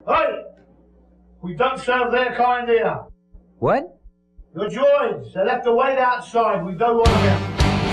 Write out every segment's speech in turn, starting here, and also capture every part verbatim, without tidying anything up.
Hey! We don't serve their kind here. What? Your droids, they left to wait outside. We don't want them.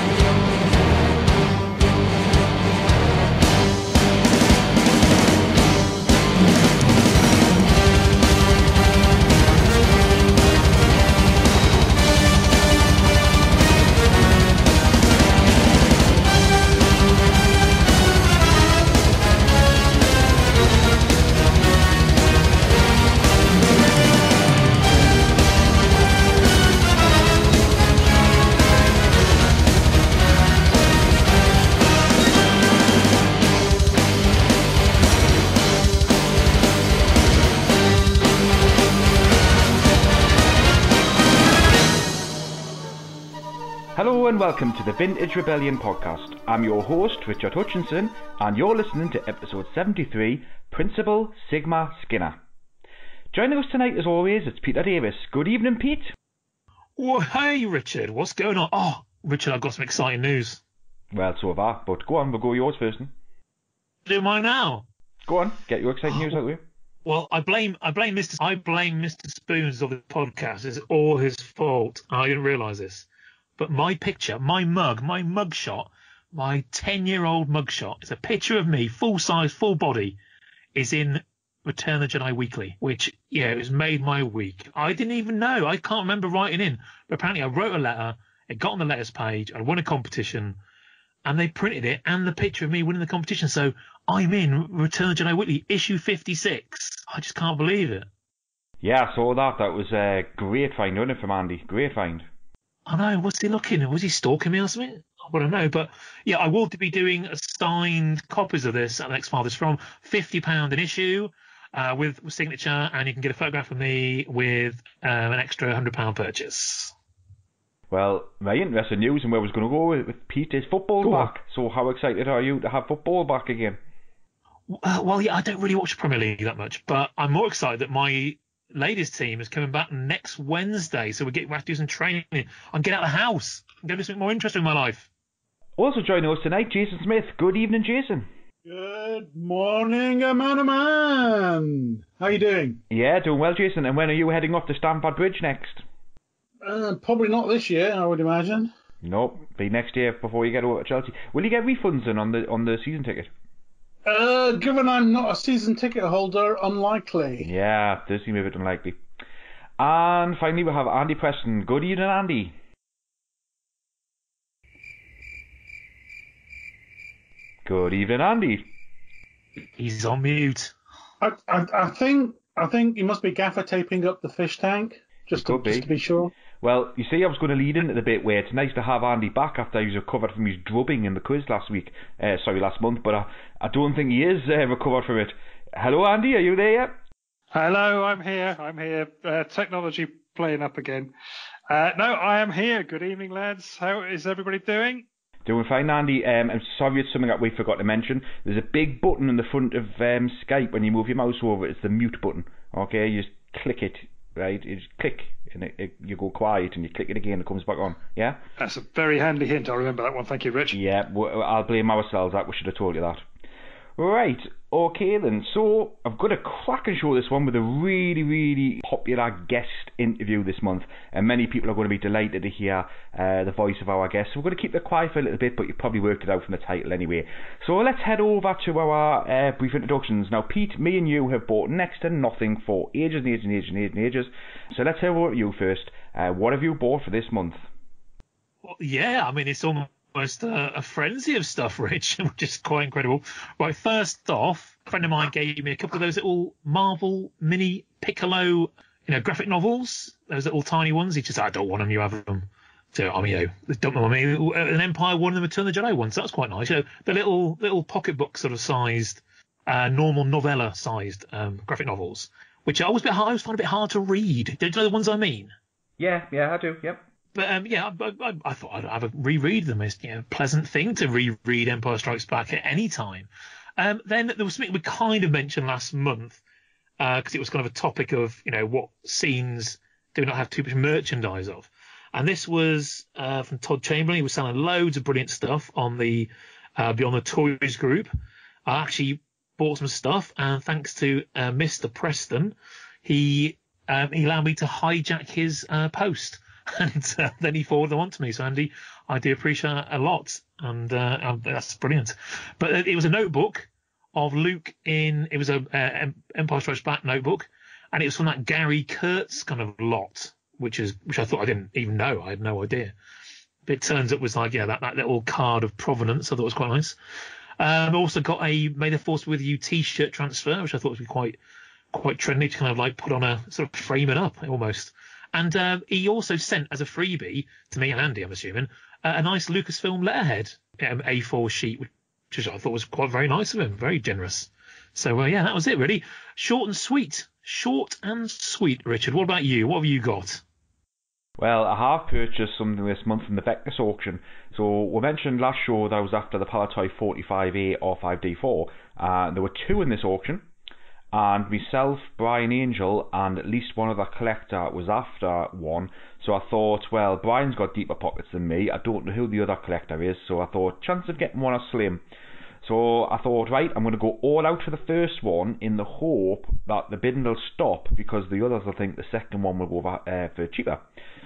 Hello and welcome to the Vintage Rebellion podcast. I'm your host, Richard Hutchinson, and you're listening to episode seventy-three, Principal Sigma Skinner. Joining us tonight, as always, it's Peter Davis. Good evening, Pete. Well, hey, Richard. What's going on? Oh, Richard, I've got some exciting news. Well, so have I, but go on, we'll go yours first. Then. Do mine now? Go on, get your exciting news out of you. Well, I blame I blame Mister I blame Mister Spoons of the podcast. It's all his fault. I didn't realise this. But my picture, my mug, my mugshot, my ten-year-old mugshot, it's a picture of me, full size, full body, is in Return of the Jedi Weekly, which, yeah, it was made my week. I didn't even know. I can't remember writing in. But apparently I wrote a letter, it got on the letters page, I won a competition, and they printed it, and the picture of me winning the competition. So I'm in Return of the Jedi Weekly, issue fifty-six. I just can't believe it. Yeah, I saw that. That was a great find, wasn't it, from Andy? Great find. I know, what's he looking? Was he stalking me or something? I don't know. But yeah, I will be doing signed copies of this at the next Father's from fifty pounds an issue uh, with, with signature, and you can get a photograph of me with um, an extra one hundred pounds purchase. Well, very interesting news, and where I was going to go with, with Pete is football Go back. on. So how excited are you to have football back again? Uh, well, yeah, I don't really watch the Premier League that much, but I'm more excited that my ladies team is coming back next Wednesday, so we get we have to do some training and get out of the house and do something more interesting in my life. Also joining us tonight, Jason Smith. Good evening, Jason. Good morning, a man, a man. How you doing? Yeah, doing well, Jason. And when are you heading off to Stamford Bridge next? Uh, probably not this year, I would imagine. Nope, be next year before you get over to Chelsea. Will you get refunds in on the on the season ticket? Uh, given I'm not a season ticket holder, unlikely. Yeah, does seem a bit unlikely. And finally, we have Andy Preston. Good evening, Andy. Good evening, Andy. He's on mute. I, I, I think I think you must be gaffer taping up the fish tank, just to, Could be. just to be sure. Well, you see, I was going to lead into the bit where it's nice to have Andy back after he was recovered from his drubbing in the quiz last week. Uh, sorry, last month, but I, I don't think he is uh, recovered from it. Hello, Andy, are you there yet? Hello, I'm here. I'm here. Uh, technology playing up again. Uh, no, I am here. Good evening, lads. How is everybody doing? Doing fine, Andy. Um, I'm sorry, it's something that we forgot to mention. There's a big button in the front of um, Skype when you move your mouse over. It's the mute button. Okay, you just click it. Right, you just click and it, it, you go quiet, and you click it again, it comes back on. Yeah. That's a very handy hint. I'll remember that one. Thank you, Rich. Yeah, I'll blame ourselves. That we should have told you that. Right. Okay then. So I've got a cracking show this one with a really, really popular guest interview this month, and many people are going to be delighted to hear uh, the voice of our guest. So we're going to keep it quiet for a little bit, but you probably worked it out from the title anyway. So let's head over to our uh, brief introductions. Now, Pete, me and you have bought next to nothing for ages and ages and ages and ages and ages. So let's head over to you first. Uh, what have you bought for this month? Well, yeah, I mean, it's almost Almost a, a frenzy of stuff, Rich, which is quite incredible. Right, first off, a friend of mine gave me a couple of those little Marvel mini Piccolo, you know, graphic novels. Those little tiny ones. He just said, I don't want them, you have them. So, I mean, you know, don't know, I mean, an Empire one and the Return of the Jedi one, so that's quite nice. You know, the little little pocketbook sort of sized, uh, normal novella sized um, graphic novels, which I always, bit hard, I always find a bit hard to read. Do you know the ones I mean? Yeah, yeah, I do, yep. But um, yeah, I, I, I thought I'd have a reread them. It's, you know, a pleasant thing to reread Empire Strikes Back at any time. Um, then there was something we kind of mentioned last month because uh, it was kind of a topic of, you know, what scenes do we not have too much merchandise of. And this was uh, from Todd Chamberlain. He was selling loads of brilliant stuff on the uh, Beyond the Toys group. I actually bought some stuff, and thanks to uh, Mister Preston, he um, he allowed me to hijack his uh, post, and uh, then he forwarded them on to me. So Andy, I do appreciate that a lot, and uh, that's brilliant. But it was a notebook of Luke in it was a uh, Empire Strikes Back notebook, and it was from that Gary Kurtz kind of lot, which is which I thought I didn't even know. I had no idea. But it turns out it was like yeah that, that little card of provenance. I thought it was quite nice. Um, I also got a May the Force with You T-shirt transfer, which I thought would be quite quite trendy to kind of like put on a sort of frame it up almost. And uh, he also sent as a freebie to me and Andy, I'm assuming, uh, a nice Lucasfilm letterhead um, A four sheet, which I thought was quite very nice of him, very generous. So uh, yeah, that was it really. Short and sweet, short and sweet. Richard, what about you? What have you got? Well, I have purchased something this month from the Vectis auction. So we mentioned last show that I was after the Palitoy forty-five A or five D four. Uh, there were two in this auction, and myself, Brian Angel, and at least one other collector was after one. So I thought, well, Brian's got deeper pockets than me. I don't know who the other collector is, so I thought chance of getting one are slim. So I thought, right, I'm going to go all out for the first one in the hope that the bidding will stop because the others will think the second one will go uh, for cheaper.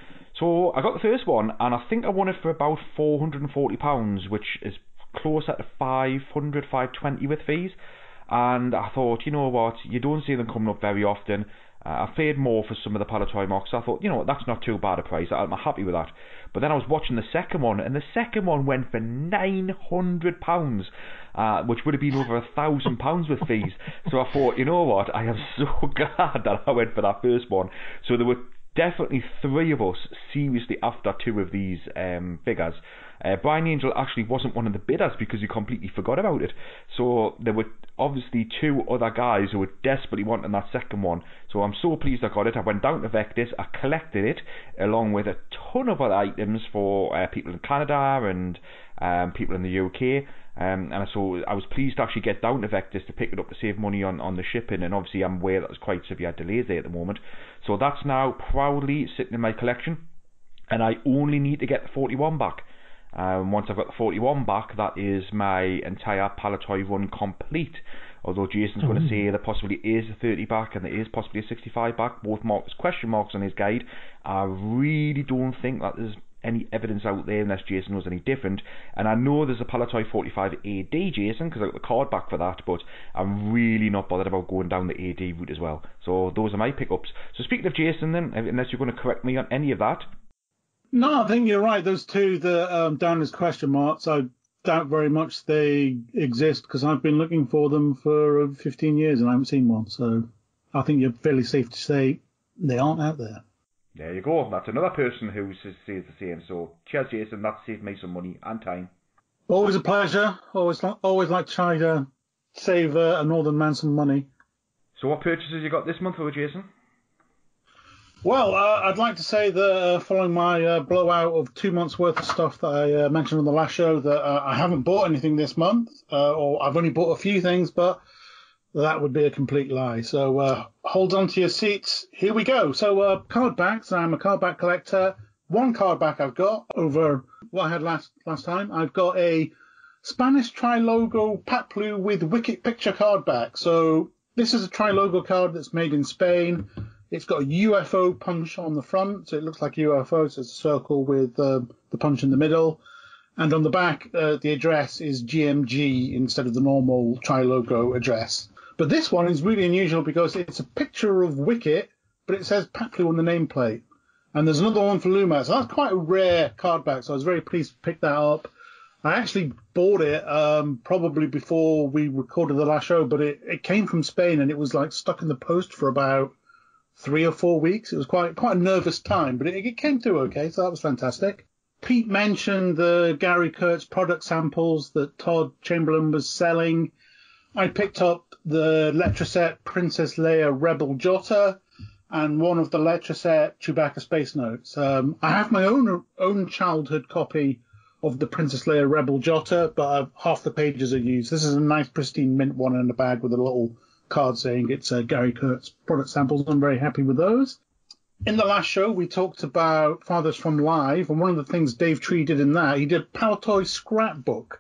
So I got the first one, and I think I won it for about four hundred forty pounds, which is closer to five hundred, five twenty with fees. And I thought, you know what, you don't see them coming up very often. Uh, I paid more for some of the Palitoy mocks. I thought, you know what, that's not too bad a price. I'm happy with that. But then I was watching the second one, and the second one went for nine hundred pounds, uh, which would have been over a thousand pounds with fees. So I thought, you know what, I am so glad that I went for that first one. So there were definitely three of us seriously after two of these um, figures. Uh, Brian Angel actually wasn't one of the bidders because he completely forgot about it. So there were obviously two other guys who were desperately wanting that second one. So I'm so pleased I got it. I went down to Vectis, I collected it along with a ton of other items for uh, people in Canada and um, people in the U K. Um, and so I was pleased to actually get down to Vectis to pick it up to save money on, on the shipping, and obviously I'm aware that there's quite severe delays there at the moment. So that's now proudly sitting in my collection, and I only need to get the forty-one back. Um, once I've got the forty-one back, that is my entire Palitoy run complete. Although Jason's mm-hmm. going to say there possibly is a thirty back and there is possibly a sixty-five back, both marked as question marks on his guide. I really don't think that there's any evidence out there unless Jason knows any different. And I know there's a Palitoy forty-five A D, Jason, because I got the card back for that, but I'm really not bothered about going down the A D route as well. So those are my pickups. So speaking of Jason then, unless you're going to correct me on any of that. No, I think you're right. Those two that um, down as question marks, I doubt very much they exist because I've been looking for them for fifteen years and I haven't seen one. So I think you're fairly safe to say they aren't out there. There you go. That's another person who says the same. So cheers, Jason. That saved me some money and time. Always a pleasure. Always, always like to try to save uh, a northern man some money. So what purchases you got this month over, Jason? Well, uh, I'd like to say that uh, following my uh, blowout of two months' worth of stuff that I uh, mentioned on the last show, that uh, I haven't bought anything this month, uh, or I've only bought a few things, but that would be a complete lie. So uh, hold on to your seats. Here we go. So uh, card backs. I'm a card back collector. One card back I've got over what I had last last time. I've got a Spanish tri-logo Patplu with Wicket picture card back. So this is a tri-logo card that's made in Spain. It's got a U F O punch on the front, so it looks like a U F O. So it's a circle with uh, the punch in the middle. And on the back, uh, the address is G M G instead of the normal tri-logo address. But this one is really unusual because it's a picture of Wicket, but it says Patplu on the nameplate. And there's another one for Luma. So that's quite a rare card back, so I was very pleased to pick that up. I actually bought it um, probably before we recorded the last show, but it, it came from Spain and it was like stuck in the post for about three or four weeks. It was quite quite a nervous time, but it, it came through okay, so that was fantastic. Pete mentioned the Gary Kurtz product samples that Todd Chamberlain was selling. I picked up the Letraset Princess Leia Rebel Jotter and one of the Letraset Chewbacca Space Notes. Um, I have my own own childhood copy of the Princess Leia Rebel Jotter, but uh, half the pages are used. This is a nice pristine mint one in a bag with a little card saying it's uh, Gary Kurtz product samples. I'm very happy with those. In the last show, we talked about Fathers from Live, and one of the things Dave Tree did in that, he did Palitoy Scrapbook,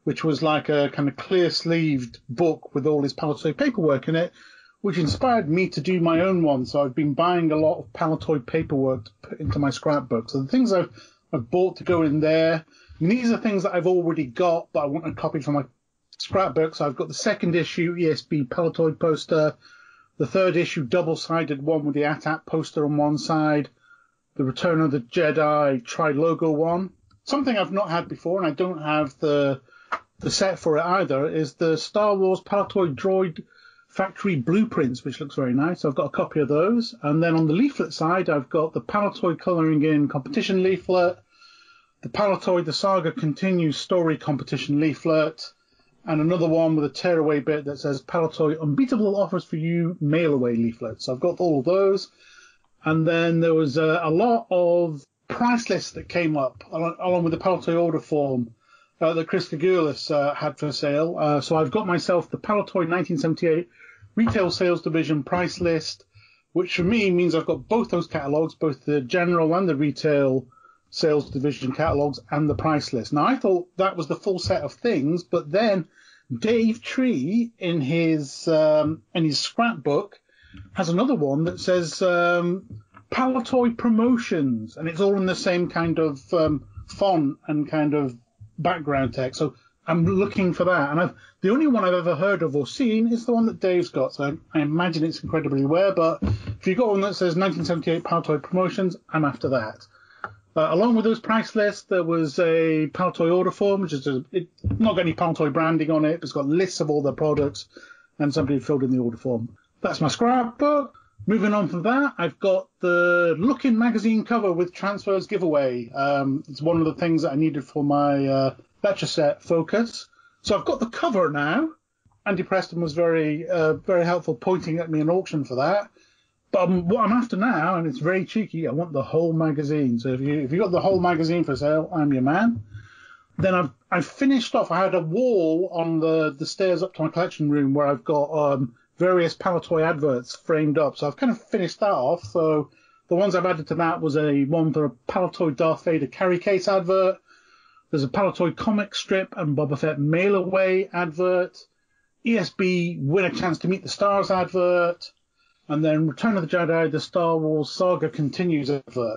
which was like a kind of clear-sleeved book with all his Palitoy paperwork in it, which inspired me to do my own one. So I've been buying a lot of Palitoy paperwork to put into my scrapbook. So the things I've, I've bought to go in there, and these are things that I've already got, but I want a copy for my scrapbook. So I've got the second issue E S B Palitoy poster, the third issue double-sided one with the A T A T poster on one side, the Return of the Jedi tri-logo one. Something I've not had before, and I don't have the the set for it either, is the Star Wars Palitoy Droid Factory Blueprints, which looks very nice. So I've got a copy of those. And then on the leaflet side, I've got the Palitoy Colouring In Competition leaflet, the Palitoy The Saga Continues Story Competition leaflet, and another one with a tearaway bit that says Palitoy Unbeatable Offers for You Mail Away leaflet. So I've got all of those. And then there was a, a lot of price lists that came up along, along with the Palitoy order form uh, that Chris Kagoulis uh, had for sale. Uh, so I've got myself the Palitoy nineteen seventy-eight Retail Sales Division price list, which for me means I've got both those catalogues, both the general and the retail sales division catalogues and the price list. Now, I thought that was the full set of things, but then Dave Tree in his um, in his scrapbook has another one that says um, Palitoy Promotions, and it's all in the same kind of um, font and kind of background text. So I'm looking for that, and I've, the only one I've ever heard of or seen is the one that Dave's got. So I, I imagine it's incredibly rare. But if you've got one that says nineteen seventy-eight Palitoy Promotions, I'm after that. Uh, along with those price lists, there was a Palitoy order form, which is a, it, not got any Palitoy branding on it. It's got lists of all their products, and somebody filled in the order form. That's my scrapbook. Moving on from that, I've got the Lookin' magazine cover with transfers giveaway. Um, it's one of the things that I needed for my uh, lecture set focus. So I've got the cover now. Andy Preston was very, uh, very helpful pointing at me an auction for that. But um, what I'm after now, and it's very cheeky, I want the whole magazine. So if you if you got the whole magazine for sale, I'm your man. Then I've I've finished off. I had a wall on the, the stairs up to my collection room where I've got um, various Palitoy adverts framed up. So I've kind of finished that off. So the ones I've added to that was a one for a Palitoy Darth Vader carry case advert. There's a Palitoy comic strip and Boba Fett mail away advert. E S B Win a Chance to Meet the Stars advert. And then Return of the Jedi, the Star Wars Saga Continues advert.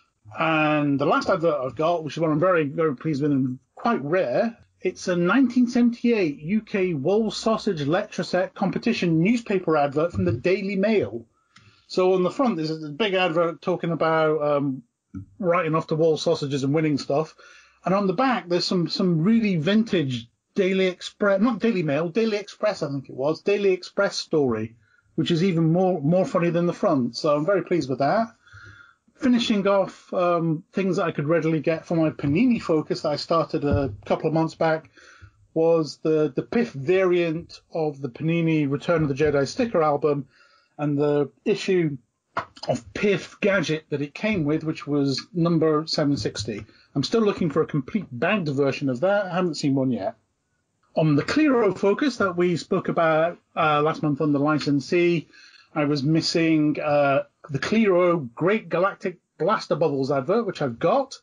And the last advert I've got, which is one I'm very, very pleased with and quite rare, it's a nineteen seventy-eight U K Wall Sausage Lecture Set competition newspaper advert from the Daily Mail. So on the front, there's a big advert talking about um, writing off to wall sausages and winning stuff. And on the back, there's some, some really vintage Daily Express, not Daily Mail, Daily Express, I think it was, Daily Express story, which is even more more funny than the front. So I'm very pleased with that. Finishing off um, things that I could readily get for my Panini focus that I started a couple of months back was the, the Piff variant of the Panini Return of the Jedi sticker album and the issue of Piff Gadget that it came with, which was number seven sixty. I'm still looking for a complete bagged version of that. I haven't seen one yet. On the Clearo focus that we spoke about uh, last month on the licensee, I was missing uh, the Clearo Great Galactic Blaster Bubbles advert, which I've got,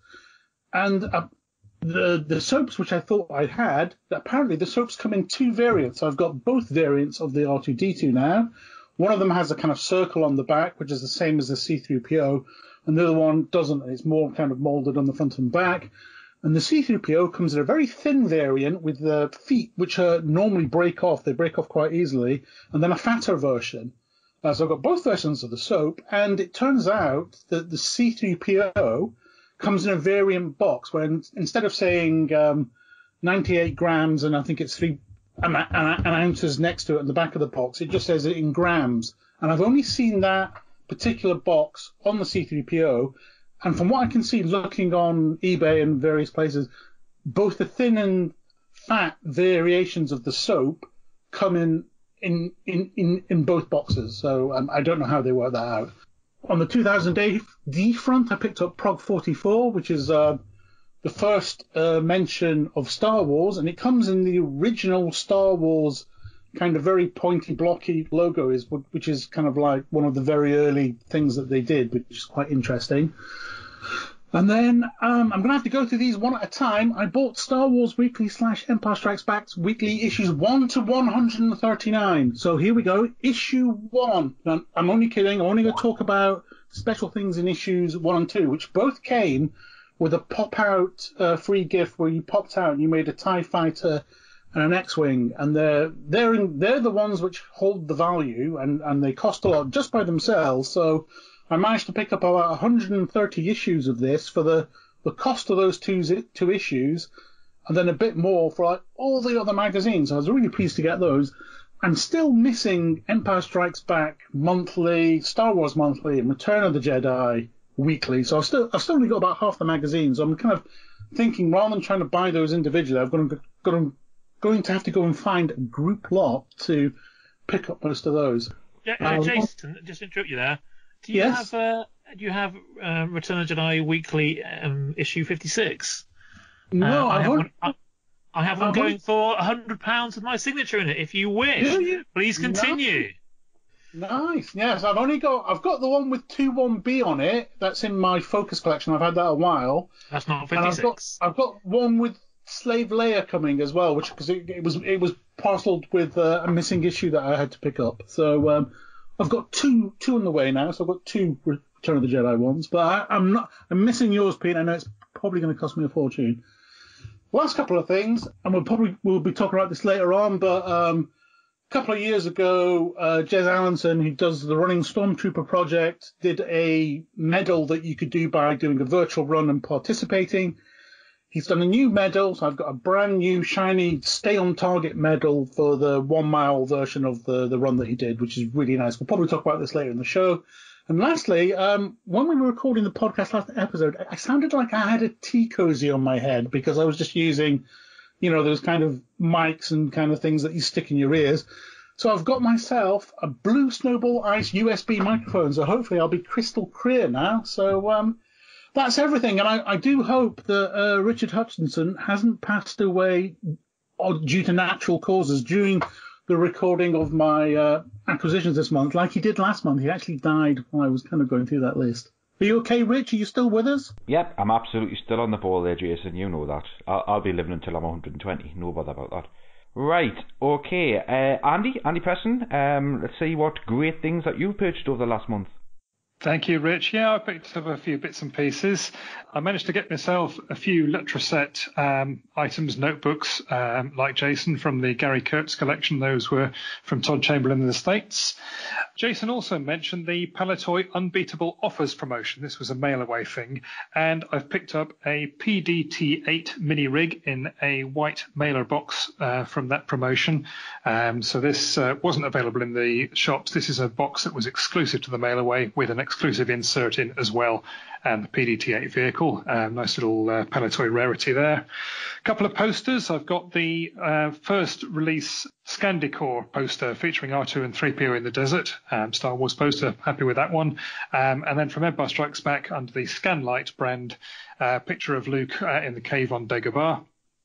and uh, the the soaps, which I thought I had. Apparently, the soaps come in two variants. So I've got both variants of the R two D two now. One of them has a kind of circle on the back, which is the same as the C three P O, and the other one doesn't. It's more kind of molded on the front and back. And the C three P O comes in a very thin variant with the feet, which uh, normally break off. They break off quite easily. And then a fatter version. Uh, so I've got both versions of the soap. And it turns out that the C three P O comes in a variant box where in, instead of saying um, ninety-eight grams and I think it's three an, an, an ounces next to it in the back of the box, it just says it in grams. And I've only seen that particular box on the C three P O. And from what I can see, looking on eBay and various places, both the thin and fat variations of the soap come in in, in, in, in both boxes. So um, I don't know how they work that out. On the two thousand D front, I picked up Prog forty-four, which is uh, the first uh, mention of Star Wars. And it comes in the original Star Wars kind of very pointy, blocky logo, is which is kind of like one of the very early things that they did, which is quite interesting. And then um, I'm going to have to go through these one at a time. I bought Star Wars Weekly slash Empire Strikes Back Weekly issues one to one hundred thirty-nine. So here we go. Issue one. Now, I'm only kidding. I'm only going to talk about special things in issues one and two, which both came with a pop-out uh, free gift where you popped out and you made a TIE fighter and an X-Wing. And they're, they're, in, they're the ones which hold the value, and, and they cost a lot just by themselves. So I managed to pick up about one hundred thirty issues of this for the, the cost of those two, two issues, and then a bit more for like all the other magazines. I was really pleased to get those. I'm still missing Empire Strikes Back Monthly, Star Wars Monthly, and Return of the Jedi Weekly. So I've still I've still only got about half the magazines. So I'm kind of thinking, rather than trying to buy those individually, I've got to, got to, going to have to go and find a group lot to pick up most of those. Yeah, uh, um, Jason, just to interrupt you there. Do you yes? have uh, do you have uh, Return of the Jedi Weekly um, issue fifty-six? No, uh, I, I have won't. one, I, I have one I going won't. for one hundred pounds with my signature in it. If you wish, Yeah, please continue. Nice. Yes, I've only got I've got the one with two one B on it. That's in my Focus collection. I've had that a while. That's not And I've got fifty-six. I've got one with Slave Leia coming as well, which because it, it was it was parceled with uh, a missing issue that I had to pick up. So um, I've got two two on the way now. So I've got two Return of the Jedi ones, but I, I'm not I'm missing yours, Pete. I know it's probably going to cost me a fortune. Last couple of things, and we'll probably we'll be talking about this later on, but um, a couple of years ago, uh, Jez Allenson, who does the Running Stormtrooper project, did a medal that you could do by doing a virtual run and participating. He's done a new medal, so I've got a brand new shiny Stay on Target medal for the one mile version of the, the run that he did, which is really nice. We'll probably talk about this later in the show. And lastly, um, when we were recording the podcast last episode, I sounded like I had a tea cozy on my head because I was just using, you know, those kind of mics and kind of things that you stick in your ears. So I've got myself a Blue Snowball Ice U S B microphone, so hopefully I'll be crystal clear now. So um, that's everything. And I, I do hope that uh, Richard Hutchinson hasn't passed away due to natural causes during the recording of my uh, acquisitions this month, like he did last month. He actually died while I was kind of going through that list. Are you okay, Rich? Are you still with us? Yep, I'm absolutely still on the ball there, Jason. You know that. I'll, I'll be living until I'm one hundred twenty. No bother about that. Right, okay. Uh, Andy, Andy Preston, um, let's see what great things that you've purchased over the last month. Thank you, Rich. Yeah, I picked up a few bits and pieces. I managed to get myself a few Letraset um, items, notebooks, um, like Jason from the Gary Kurtz collection. Those were from Todd Chamberlain in the States. Jason also mentioned the Palitoy Unbeatable Offers promotion. This was a mail-away thing. And I've picked up a P D T eight mini rig in a white mailer box uh, from that promotion. Um, so this uh, wasn't available in the shops. This is a box that was exclusive to the mail-away with an exclusive insert in as well, and the P D T eight vehicle. Um, nice little uh, Palitoy rarity there. A couple of posters. I've got the uh, first release Scandicor poster featuring R two and three P O in the desert. Um, Star Wars poster. Happy with that one. Um, and then from Empire Strikes Back under the Scanlight brand, uh, picture of Luke uh, in the cave on Dagobah.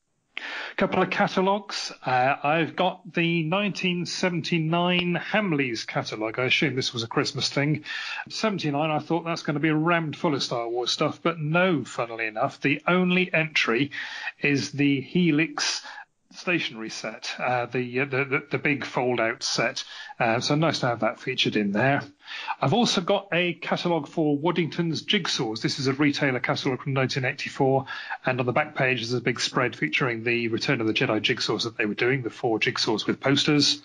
A couple of catalogues. Uh, I've got the nineteen seventy-nine Hamleys catalogue. I assume this was a Christmas thing. seventy-nine, I thought that's going to be rammed full of Star Wars stuff, but no, funnily enough. The only entry is the Helix stationery set, uh, the, uh, the, the the big fold-out set. Uh, so nice to have that featured in there. I've also got a catalogue for Waddington's Jigsaws. This is a retailer catalogue from nineteen eighty-four, and on the back page there's a big spread featuring the Return of the Jedi jigsaws that they were doing, the four jigsaws with posters.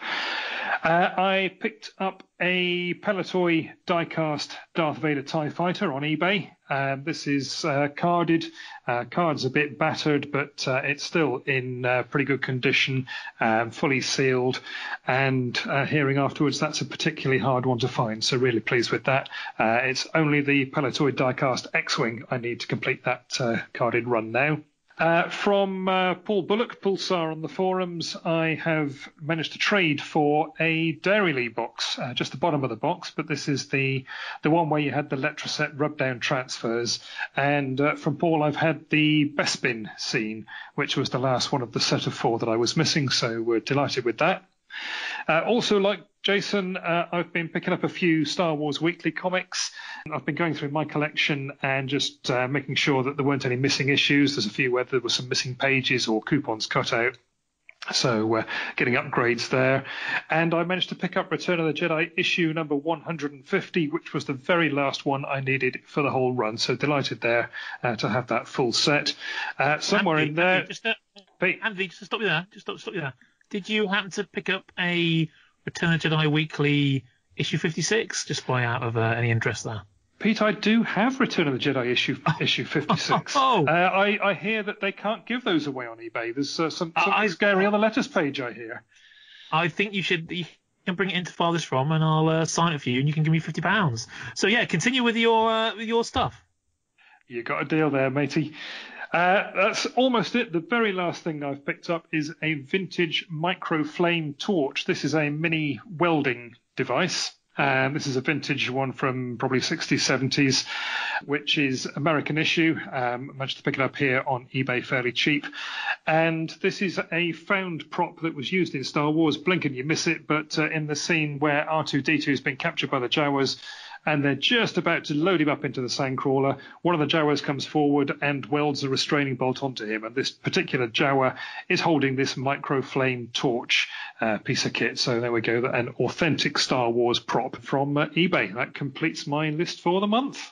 Uh, I picked up a Palitoy diecast Darth Vader TIE Fighter on eBay. Um, this is uh, carded. Uh, card's a bit battered, but uh, it's still in uh, pretty good condition, um, fully sealed. And uh, hearing afterwards, that's a particularly hard one to find, so really pleased with that. Uh, it's only the Palitoy diecast X-Wing I need to complete that uh, carded run now. Uh, from uh, Paul Bullock, Pulsar on the forums, I have managed to trade for a Dairyly box, uh, just the bottom of the box, but this is the the one where you had the Letraset rub-down transfers. And uh, from Paul, I've had the Bespin scene, which was the last one of the set of four that I was missing, so we're delighted with that. Uh, also, like Jason, uh, I've been picking up a few Star Wars Weekly comics. I've been going through my collection and just uh, making sure that there weren't any missing issues. There's a few where there were some missing pages or coupons cut out. So uh, getting upgrades there. And I managed to pick up Return of the Jedi issue number one hundred fifty, which was the very last one I needed for the whole run. So delighted there uh, to have that full set. Uh, somewhere Andy, in there... Andy, just, uh, Andy, just stop you there. Just stop, stop you there. Did you happen to pick up a Return of the Jedi Weekly issue fifty-six? Just by out of uh, any interest there. Pete, I do have Return of the Jedi issue issue fifty-six. Oh. Uh, I, I hear that they can't give those away on eBay. There's uh, some, something I, scary on the letters page, I hear. I think you should you can bring it into Farthest From, and I'll uh, sign it for you, and you can give me fifty pounds. So yeah, continue with your uh, with your stuff. You got a deal there, matey. Uh, that's almost it. The very last thing I've picked up is a vintage micro flame torch. This is a mini welding device. Um, this is a vintage one from probably sixties, seventies, which is American issue. Um, I managed to pick it up here on eBay fairly cheap. And this is a found prop that was used in Star Wars. Blink and you miss it, but uh, in the scene where R two D two has been captured by the Jawas, and they're just about to load him up into the sandcrawler, one of the Jawas comes forward and welds a restraining bolt onto him. And this particular Jawa is holding this micro flame torch uh, piece of kit. So there we go, an authentic Star Wars prop from uh, eBay. That completes my list for the month.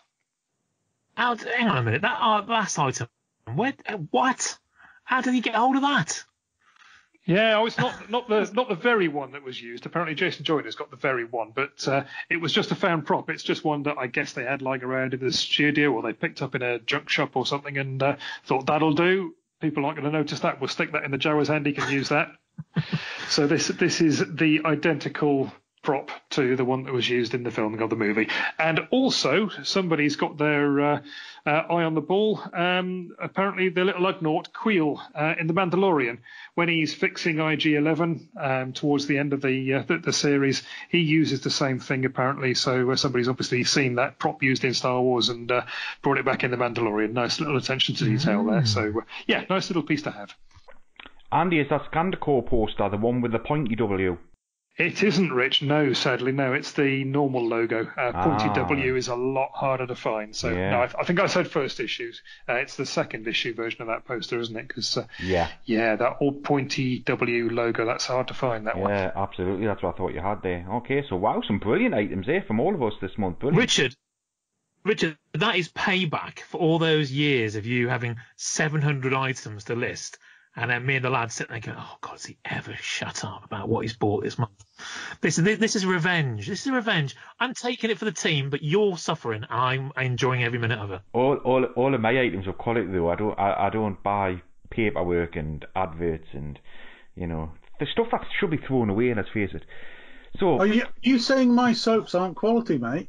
How, hang on a minute, that uh, last item, where, uh, what? How did he get hold of that? Yeah, oh, it's not not the not the very one that was used. Apparently, Jason Joyner's got the very one, but uh, it was just a found prop. It's just one that I guess they had lying around in the studio, or they picked up in a junk shop or something, and uh, thought that'll do. People aren't going to notice that. We'll stick that in the Jawa's hand. He can use that. So this this is the identical prop to the one that was used in the filming of the movie. And also, somebody's got their uh, uh, eye on the ball. Um, apparently, the little Ugnaught, Queel, uh, in The Mandalorian, when he's fixing I G eleven um, towards the end of the, uh, the the series, he uses the same thing, apparently. So uh, somebody's obviously seen that prop used in Star Wars and uh, brought it back in The Mandalorian. Nice little attention to detail mm. there. So, uh, yeah, nice little piece to have. Andy, is that Scandicore poster the one with the pointy W? It isn't, Rich. No, sadly, no. It's the normal logo. Uh, pointy ah. W is a lot harder to find. So, yeah. no, I, I think I said first issues. Uh, it's the second issue version of that poster, isn't it? Because, uh, yeah, yeah, that old pointy W logo, that's hard to find, that yeah, one. Yeah, absolutely. That's what I thought you had there. Okay, so wow, some brilliant items there from all of us this month. Brilliant. Richard, Richard, that is payback for all those years of you having seven hundred items to list. And then me and the lad sitting there going, oh, God, has he ever shut up about what he's bought this month? This, this, this is revenge. This is revenge. I'm taking it for the team, but you're suffering. I'm enjoying every minute of it. All all, all of my items are quality, though. I don't I, I don't buy paperwork and adverts and, you know, the stuff that should be thrown away, let's face it. So, are you, you saying my soaps aren't quality, mate?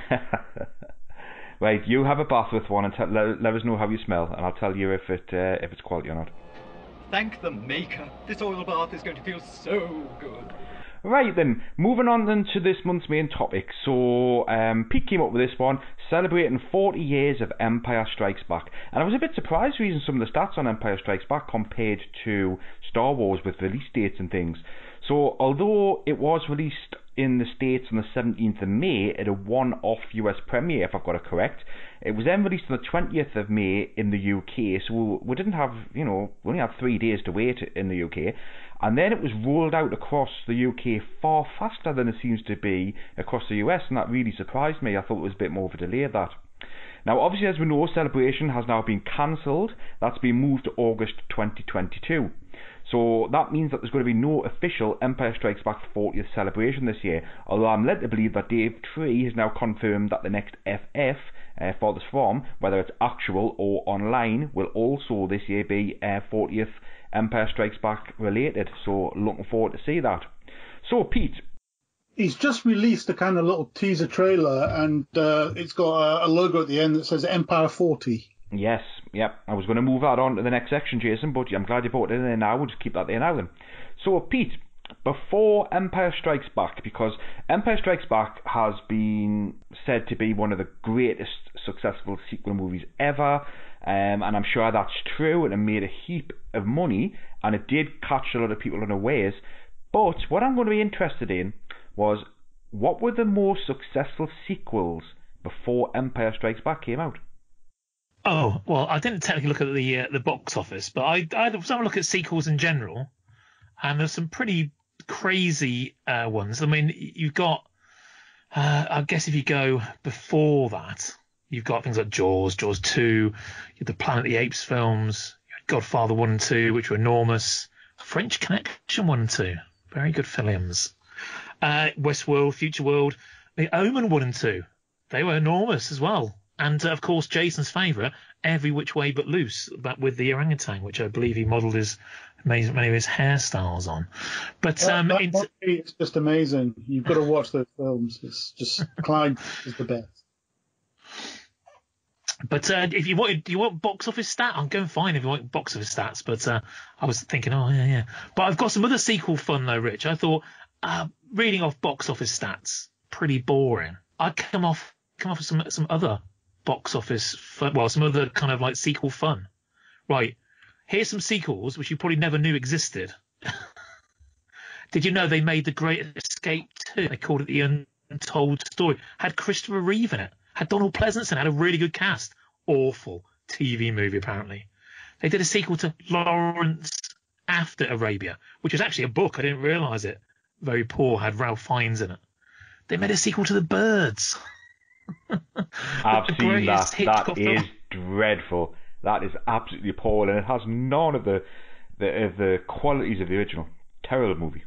Right, you have a bath with one and t- let, let us know how you smell, and I'll tell you if it uh, if it's quality or not. Thank the maker. This oil bath is going to feel so good. Right then, moving on then to this month's main topic. So, um, Pete came up with this one, celebrating forty years of Empire Strikes Back. And I was a bit surprised reading some of the stats on Empire Strikes Back compared to Star Wars with release dates and things. So, although it was released in the States on the seventeenth of May at a one-off U S premiere, if I've got it correct, it was then released on the twentieth of May in the U K, so we didn't have, you know, we only had three days to wait in the U K, and then it was rolled out across the U K far faster than it seems to be across the U S, and that really surprised me. I thought it was a bit more of a delay of that. Now, obviously, as we know, Celebration has now been cancelled. That's been moved to August twenty twenty-two. So that means that there's going to be no official Empire Strikes Back fortieth celebration this year, although I'm led to believe that Dave Tree has now confirmed that the next F F, uh, Farthest From, whether it's actual or online, will also this year be uh, fortieth Empire Strikes Back related. So looking forward to see that. So, Pete. He's just released a kind of little teaser trailer, and uh, it's got a, a logo at the end that says Empire forty. Yes, yep. I was going to move that on to the next section, Jason, but I'm glad you brought it in there now. We'll just keep that there now then. So, Pete, before Empire Strikes Back, because Empire Strikes Back has been said to be one of the greatest successful sequel movies ever, um, and I'm sure that's true, and it made a heap of money, and it did catch a lot of people unawares. But what I'm going to be interested in was, what were the more successful sequels before Empire Strikes Back came out? Oh, well, I didn't technically look at the uh, the box office, but I, I had some look at sequels in general, and there's some pretty crazy uh, ones. I mean, you've got, uh, I guess if you go before that, you've got things like Jaws, Jaws two, the Planet of the Apes films, Godfather one and two, which were enormous, French Connection one and two, very good films, uh, Westworld, Future World, The Omen one and two, they were enormous as well. And, uh, of course, Jason's favourite, Every Which Way But Loose, but with the orangutan, which I believe he modelled his many of his hairstyles on. But that, um, that it's, it's just amazing. You've got to watch those films. It's just Clyde is the best. But uh, if you want, do you want box office stat? I'll go and find if you want box office stats. But uh, I was thinking, oh yeah, yeah. But I've got some other sequel fun though, Rich. I thought uh, reading off box office stats pretty boring. I'd come off come off with some some other box office fun, well, some other kind of like sequel fun. Right, here's some sequels which you probably never knew existed. Did you know they made The Great Escape two? They called it The Untold Story. Had Christopher Reeve in it. Had Donald Pleasance in it. Had a really good cast. Awful T V movie, apparently. They did a sequel to Lawrence After Arabia, which was actually a book. I didn't realise it. Very poor. Had Ralph Fiennes in it. They made a sequel to The Birds. I've the seen that. greatest Hitchcock That is film. dreadful. That is absolutely appalling. It has none of the the, of the qualities of the original. Terrible movie.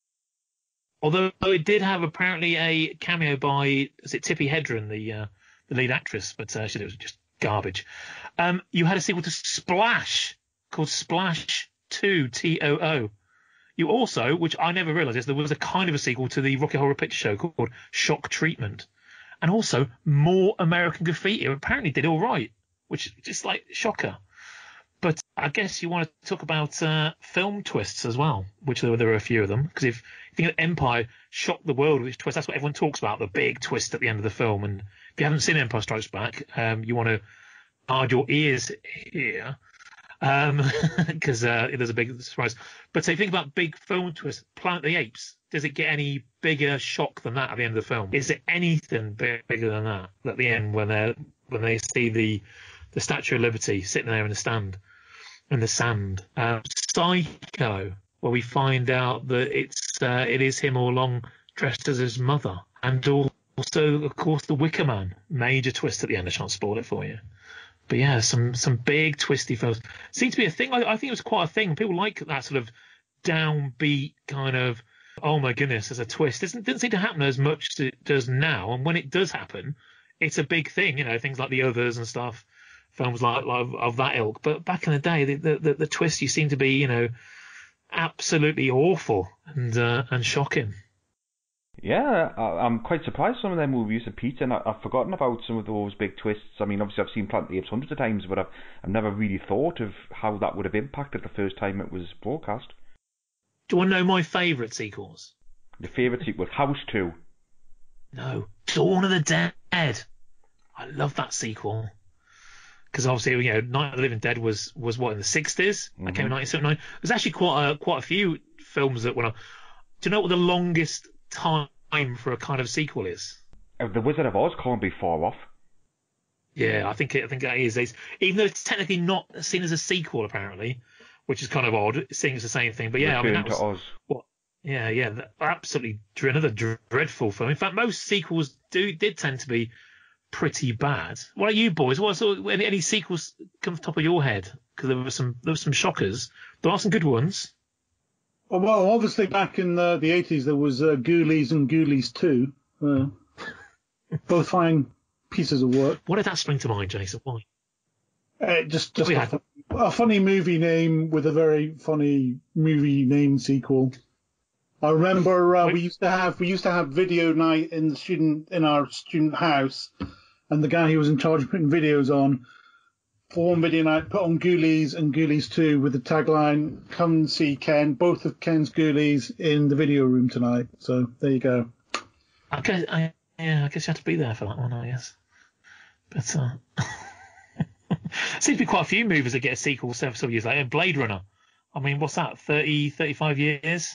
Although it did have apparently a cameo by, is it Tippi Hedren, the uh, the lead actress, but uh, she it was just garbage. Um, you had a sequel to Splash called Splash two, T O O. You also, which I never realised, is there was a kind of a sequel to the Rocky Horror Picture Show called Shock Treatment. And also More American Graffiti. It apparently did all right, which is just like shocker. But I guess you want to talk about uh, film twists as well, which there were, there were a few of them. Because if you think that Empire shocked the world with its twist, that's what everyone talks about, the big twist at the end of the film. And if you haven't seen Empire Strikes Back, um, you want to guard your ears here, because um, uh, there's a big surprise. But so if you think about big film twists, Planet of the Apes, does it get any bigger shock than that at the end of the film? Is it anything big, bigger than that at the end when they when they see the the Statue of Liberty sitting there in the stand in the sand? Um, Psycho, where we find out that it's uh, it is him all along dressed as his mother, and also of course the Wicker Man, major twist at the end. I shan't spoil it for you. But yeah, some some big twisty films seem to be a thing. I, I think it was quite a thing. People like that sort of downbeat kind of, oh my goodness, there's a twist. It doesn't, doesn't seem to happen as much as it does now. And when it does happen, it's a big thing. You know, things like The Others and stuff, films like, like of, of that ilk. But back in the day, the the, the, the twists you seem to be, you know, absolutely awful and uh, and shocking. Yeah, I, I'm quite surprised some of them movies are Pete, and I, I've forgotten about some of those big twists. I mean, obviously I've seen Planet of the Apes hundreds of times, but I've, I've never really thought of how that would have impacted the first time it was broadcast. Do you want to know my favourite sequels? The favourite sequel, House two. No, Dawn of the Dead. I love that sequel. Because obviously, you know, Night of the Living Dead was, was what, in the sixties? Mm-hmm. That came in nineteen seventy-nine. There's actually quite a, quite a few films that when I... Do you know what the longest time for a kind of sequel is? The Wizard of Oz can't be far off. Yeah, I think it, I think that is. It's, even though it's technically not seen as a sequel, apparently, which is kind of odd, seeing it's the same thing. But yeah, Return I mean, that was... to Oz. What? Yeah, yeah, that, absolutely another dreadful film. In fact, most sequels do did tend to be pretty bad. What are you boys? What sort of, any, any sequels come to the top of your head? Because there were some there were some shockers. There are some good ones. Well, well obviously back in the, the eighties there was uh, Ghoulies and Ghoulies two. Uh, both fine pieces of work. What did that spring to mind, Jason? Why? Uh, just just We a, had- fun, a funny movie name with a very funny movie name sequel. I remember uh, we used to have we used to have video night in the student in our student house, and the guy who was in charge of putting videos on for one video night put on Ghoulies and Ghoulies two with the tagline "Come and see Ken, both of Ken's Ghoulies in the video room tonight." So there you go. I guess, I, yeah, I guess you have to be there for that one, I guess. But uh, seems to be quite a few movies that get a sequel several years later. Blade Runner. I mean, what's that? thirty, thirty-five years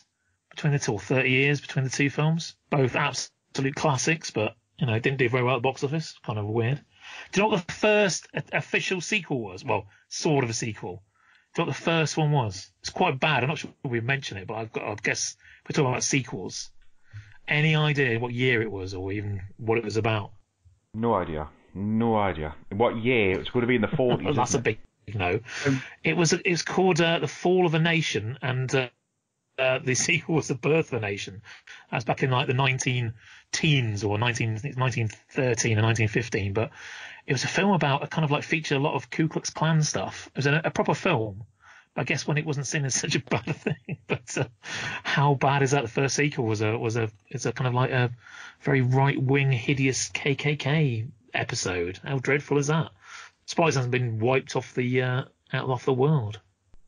between the two, or thirty years between the two films. Both absolute classics, but, you know, didn't do very well at the box office. Kind of weird. Do you know what the first official sequel was? Well, sort of a sequel. Do you know what the first one was? It's quite bad. I'm not sure we mentioned it, but I've got, I guess we're talking about sequels. Any idea what year it was, or even what it was about? No idea. No idea. What year? It's going to be in the forties. Well, that's a big no. Um, it was. It was called uh, The Fall of a Nation, and uh, uh, the sequel was The Birth of a Nation. That's back in like the nineteen teens, or nineteen, nineteen thirteen or nineteen fifteen. But it was a film about a kind of like featured a lot of Ku Klux Klan stuff. It was a, a proper film. I guess when it wasn't seen as such a bad thing, but uh, how bad is that? The first sequel was a was a it's a kind of like a very right wing, hideous K K K episode. How dreadful is that? Spice hasn't been wiped off the uh, out off the world.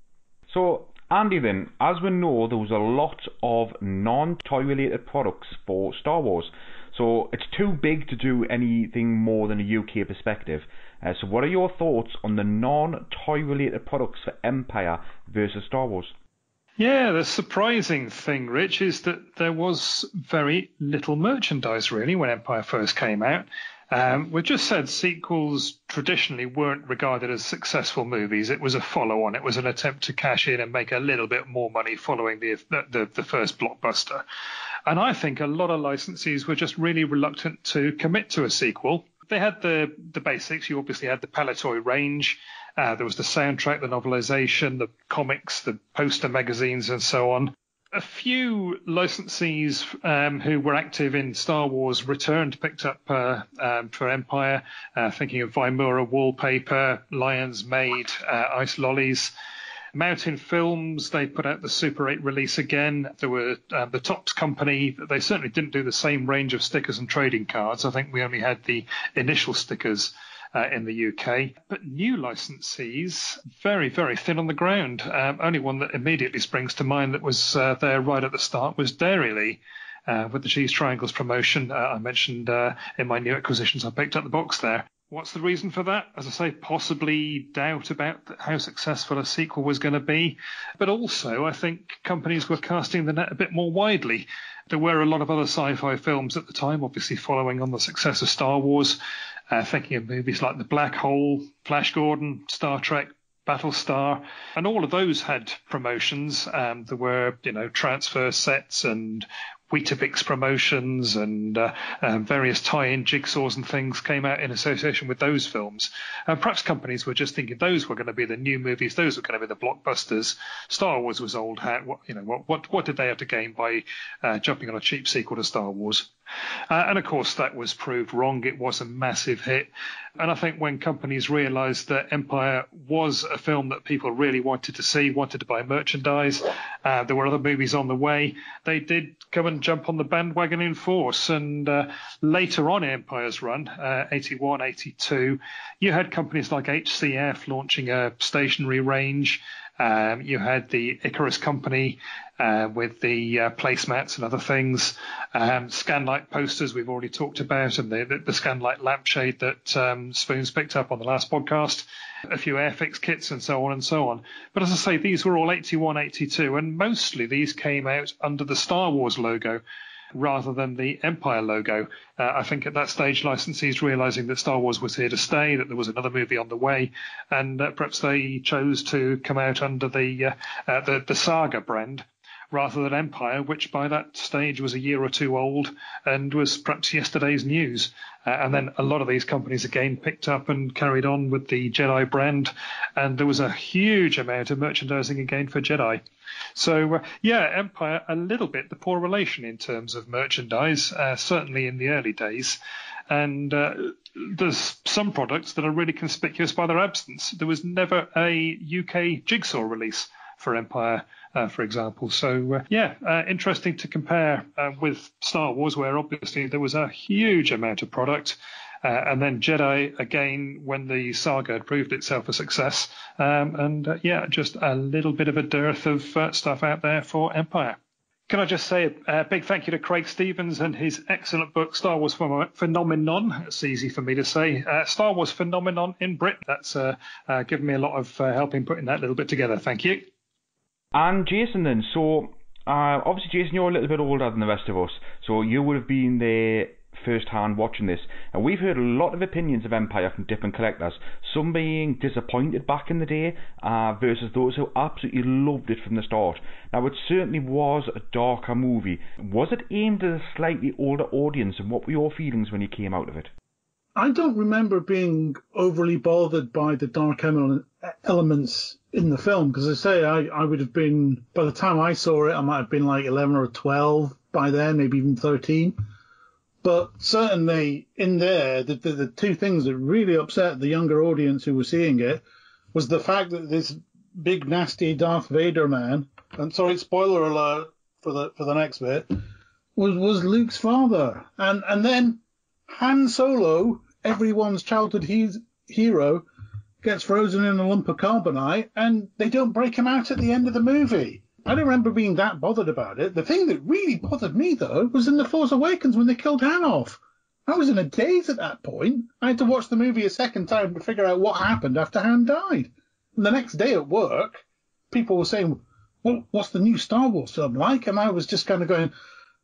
So Andy, then, as we know, there was a lot of non-toy related products for Star Wars. So it's too big to do anything more than a U K perspective. Uh, so what are your thoughts on the non-toy related products for Empire versus Star Wars? Yeah, the surprising thing, Rich, is that there was very little merchandise, really, when Empire first came out. Um, we just said sequels traditionally weren't regarded as successful movies. It was a follow-on. It was an attempt to cash in and make a little bit more money following the the, the first blockbuster. And I think a lot of licensees were just really reluctant to commit to a sequel. They had the the basics. You obviously had the Palitoy range. Uh, there was the soundtrack, the novelization, the comics, the poster magazines, and so on. A few licensees um, who were active in Star Wars returned, picked up uh, um, for Empire, uh, thinking of Vimura Wallpaper, Lion's Maid, uh, Ice Lollies. Mountain Films, they put out the Super eight release again. There were uh, the Topps Company. They certainly didn't do the same range of stickers and trading cards. I think we only had the initial stickers uh, in the U K. But new licensees, very, very thin on the ground. Um, only one that immediately springs to mind that was uh, there right at the start was Dairyly. Uh, with the Cheese Triangles promotion, uh, I mentioned uh, in my new acquisitions, I picked up the box there. What's the reason for that? As I say, possibly doubt about how successful a sequel was going to be. But also, I think companies were casting the net a bit more widely. There were a lot of other sci-fi films at the time, obviously following on the success of Star Wars, uh, thinking of movies like The Black Hole, Flash Gordon, Star Trek, Battlestar, and all of those had promotions. Um, there were, you know, transfer sets and Weetabix promotions and uh, um, various tie-in jigsaws and things came out in association with those films. And uh, perhaps companies were just thinking those were going to be the new movies, those were going to be the blockbusters. Star Wars was old hat. What, you know, what, what, what did they have to gain by uh, jumping on a cheap sequel to Star Wars? Uh, and of course, that was proved wrong. It was a massive hit. And I think when companies realized that Empire was a film that people really wanted to see, wanted to buy merchandise, uh, there were other movies on the way, they did come and jump on the bandwagon in force. And uh, later on in Empire's run, uh, eighty-one, eighty-two, you had companies like H C F launching a stationery range. Um, you had the Icarus Company uh, with the uh, placemats and other things. Um, Scanlight posters we've already talked about, and the, the, the Scanlight lampshade that um, Spoons picked up on the last podcast. A few Airfix kits and so on and so on. But as I say, these were all eighty-one, eighty-two, and mostly these came out under the Star Wars logo rather than the Empire logo. Uh, I think at that stage, licensees realizing that Star Wars was here to stay, that there was another movie on the way, and uh, perhaps they chose to come out under the, uh, uh, the the Saga brand rather than Empire, which by that stage was a year or two old and was perhaps yesterday's news. Uh, and then a lot of these companies again picked up and carried on with the Jedi brand, and there was a huge amount of merchandising again for Jedi. So, uh, yeah, Empire, a little bit the poor relation in terms of merchandise, uh, certainly in the early days. And uh, there's some products that are really conspicuous by their absence. There was never a U K Jigsaw release for Empire, uh, for example. So, uh, yeah, uh, interesting to compare uh, with Star Wars, where obviously there was a huge amount of product. Uh, and then Jedi, again, when the saga had proved itself a success. Um, and, uh, yeah, just a little bit of a dearth of uh, stuff out there for Empire. Can I just say a big thank you to Craig Stevens and his excellent book, Star Wars Phenomenon. It's easy for me to say. Uh, Star Wars Phenomenon in Britain. That's uh, uh, given me a lot of uh, help in putting that little bit together. Thank you. And Jason then, so Uh, obviously, Jason, you're a little bit older than the rest of us, so you would have been there first-hand watching this, and we've heard a lot of opinions of Empire from different collectors, some being disappointed back in the day uh, versus those who absolutely loved it from the start. Now, it certainly was a darker movie. Was it aimed at a slightly older audience, and what were your feelings when you came out of it? I don't remember being overly bothered by the dark ele- elements in the film, because I say I, I would have been, by the time I saw it, I might have been like eleven or twelve by then, maybe even thirteen. But certainly in there, the, the, the two things that really upset the younger audience who were seeing it was the fact that this big, nasty Darth Vader man, and sorry, spoiler alert for the for the next bit, was, was Luke's father. And, and then Han Solo, everyone's childhood he- hero, gets frozen in a lump of carbonite, and they don't break him out at the end of the movie. I don't remember being that bothered about it. The thing that really bothered me, though, was in The Force Awakens when they killed Han off. I was in a daze at that point. I had to watch the movie a second time to figure out what happened after Han died. And the next day at work, people were saying, well, what's the new Star Wars film like? And I was just kind of going,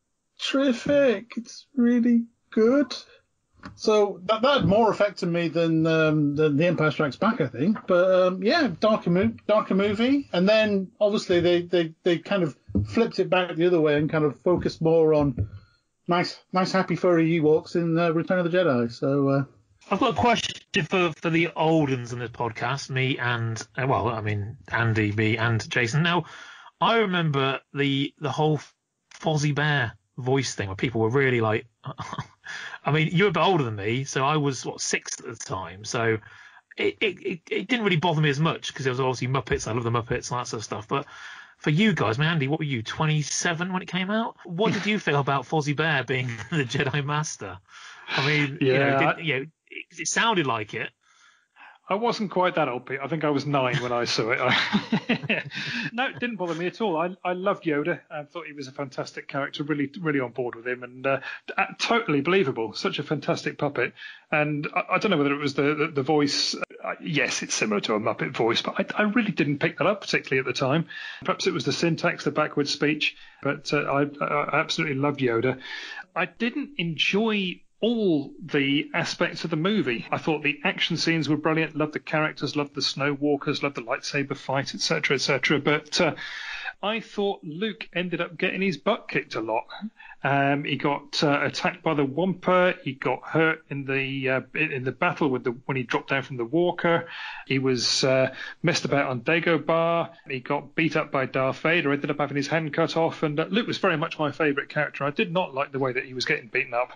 terrific, it's really good. So that, that had more affected me than, um, than The Empire Strikes Back, I think. But um, yeah, darker, mo- darker movie. And then obviously they, they, they kind of flipped it back the other way and kind of focused more on nice, nice happy furry Ewoks in uh, Return of the Jedi. So uh, I've got a question for, for the old uns in this podcast, me and, uh, well, I mean, Andy, me and Jason. Now, I remember the the whole Fozzie Bear voice thing where people were really like, I mean, you're a bit older than me, so I was, what, six at the time, so it, it, it, it didn't really bother me as much because there was obviously Muppets, I love the Muppets and that sort of stuff, but for you guys, man, Andy, what were you, twenty-seven when it came out? What did you feel about Fozzie Bear being the Jedi Master? I mean, yeah, you know, did, you know it, it sounded like it. I wasn't quite that old, Pete. I think I was nine when I saw it. No, it didn't bother me at all. I, I loved Yoda. I thought he was a fantastic character, really really on board with him, and uh, totally believable. Such a fantastic puppet. And I, I don't know whether it was the, the, the voice. Uh, yes, it's similar to a Muppet voice, but I, I really didn't pick that up particularly at the time. Perhaps it was the syntax, the backwards speech, but uh, I, I absolutely loved Yoda. I didn't enjoy all the aspects of the movie. I thought the action scenes were brilliant, loved the characters, loved the snow walkers, loved the lightsaber fight, et cetera, et cetera. But uh, I thought Luke ended up getting his butt kicked a lot. Um, he got uh, attacked by the Wampa. He got hurt in the uh, in the battle with the when he dropped down from the walker. He was uh, messed about on Dagobah. He got beat up by Darth Vader. Ended up having his hand cut off. And uh, Luke was very much my favourite character. I did not like the way that he was getting beaten up.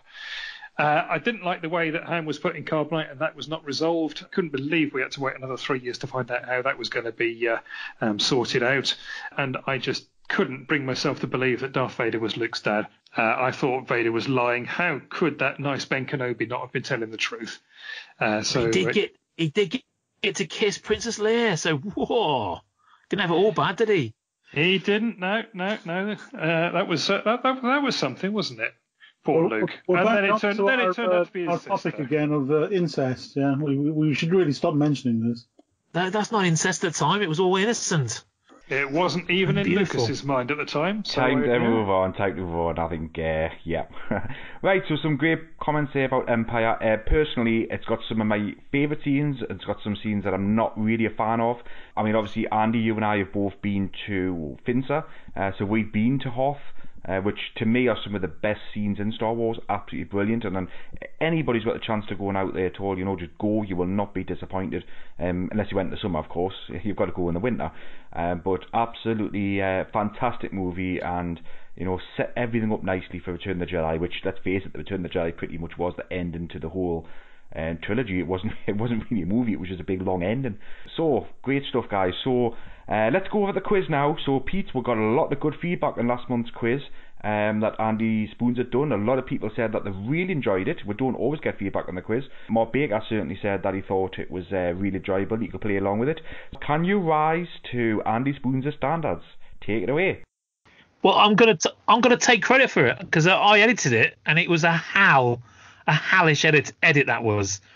Uh, I didn't like the way that Han was put in carbonite and that was not resolved. I couldn't believe we had to wait another three years to find out how that was going to be uh, um, sorted out. And I just couldn't bring myself to believe that Darth Vader was Luke's dad. Uh, I thought Vader was lying. How could that nice Ben Kenobi not have been telling the truth? Uh, so he did get he did get, get to kiss Princess Leia. So whoa, didn't have it all bad, did he? He didn't. No, no, no. Uh, that was uh, that, that that was something, wasn't it? Poor well, Luke. Well, and back then it up turned, to then our, it turned out to be uh, our his topic sister. again of uh, incest. Yeah, we, we should really stop mentioning this. That, that's not incest at the time. It was all innocent. It wasn't even in Beautiful. Lucas's mind at the time. So Time uh, to yeah. move on, time to move on, I think, uh, yeah. Right, so some great comments here about Empire. Uh, personally, it's got some of my favourite scenes, it's got some scenes that I'm not really a fan of. I mean, obviously, Andy, you and I have both been to Finsa, uh, so we've been to Hoth. Uh, which to me are some of the best scenes in Star Wars, absolutely brilliant. And then anybody's got a chance to go out there at all, you know, just go, you will not be disappointed, um, unless you went in the summer, of course. You've got to go in the winter. Uh, but absolutely uh, fantastic movie, and you know, set everything up nicely for Return of the Jedi, which, let's face it, the Return of the Jedi pretty much was the ending to the whole uh, trilogy. It wasn't it wasn't really a movie, it was just a big long ending. So great stuff, guys. So Uh, let's go over the quiz now. So, Pete, we got a lot of good feedback on last month's quiz um, that Andy Spoons had done. A lot of people said that they really enjoyed it. We don't always get feedback on the quiz. Mark Baker certainly said that he thought it was uh, really enjoyable. You could play along with it. Can you rise to Andy Spoons' standards? Take it away. Well, I'm gonna t- I'm gonna take credit for it because I edited it and it was a hell, a hellish edit edit that was.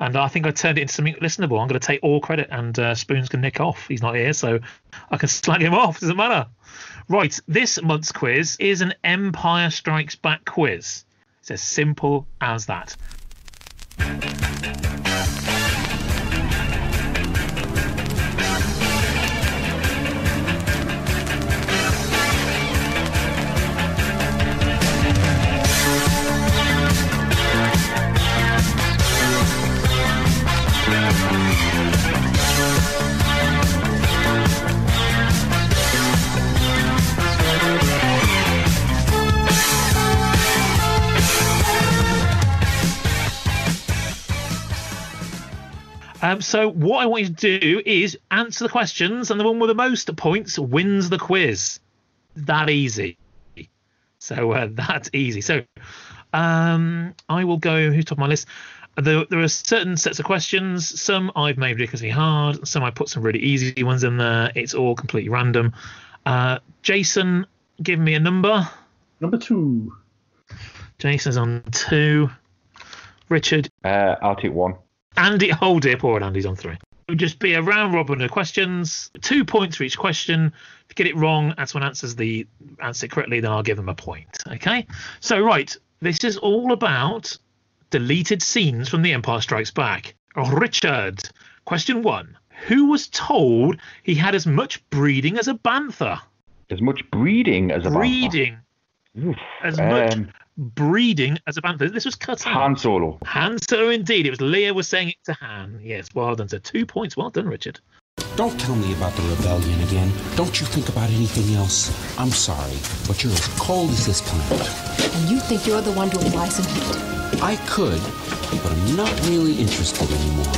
And I think I turned it into something listenable. I'm going to take all credit, and uh, Spoons can nick off. He's not here, so I can slag him off. Doesn't matter. Right, this month's quiz is an Empire Strikes Back quiz. It's as simple as that. Um, so what I want you to do is answer the questions, and the one with the most points wins the quiz. That easy. So uh, that's easy. So um, I will go. Who's top of my list? There, there are certain sets of questions. Some I've made ridiculously hard. Some I put some really easy ones in there. It's all completely random. Uh, Jason, give me a number. Number two. Jason's on two. Richard. Uh, I'll take one. Andy, oh dear, poor Andy's on three. It would just be a round robin of questions, two points for each question. If you get it wrong, and someone answers the answer correctly, then I'll give them a point. Okay? So, right, this is all about deleted scenes from The Empire Strikes Back. Richard, question one. Who was told he had as much breeding as a bantha? As much breeding as a bantha? Breeding. Oof, as much um, breeding as a bantha. This was cut out. Han Solo. Han Solo, indeed. It was Leia was saying it to Han. Yes, well done. So two points. Well done, Richard. Don't tell me about the rebellion again. Don't you think about anything else. I'm sorry, but you're as cold as this planet. And you think you're the one to apply some heat? I could, but I'm not really interested anymore.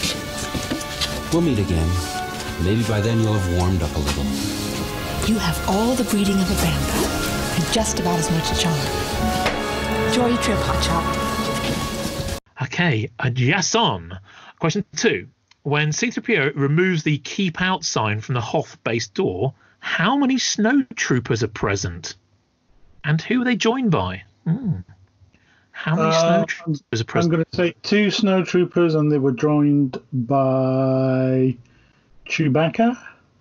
We'll meet again. Maybe by then you'll have warmed up a little. You have all the breeding of a bantha and just about as much charm. Enjoy your trip, Hotshot. Okay, uh, Jason. Question two. When C three P O removes the keep out sign from the Hoth base door, how many snowtroopers are present? And who are they joined by? Hmm. How many Uh, snowtroopers are I'm present? going to say two snowtroopers, and they were joined by Chewbacca.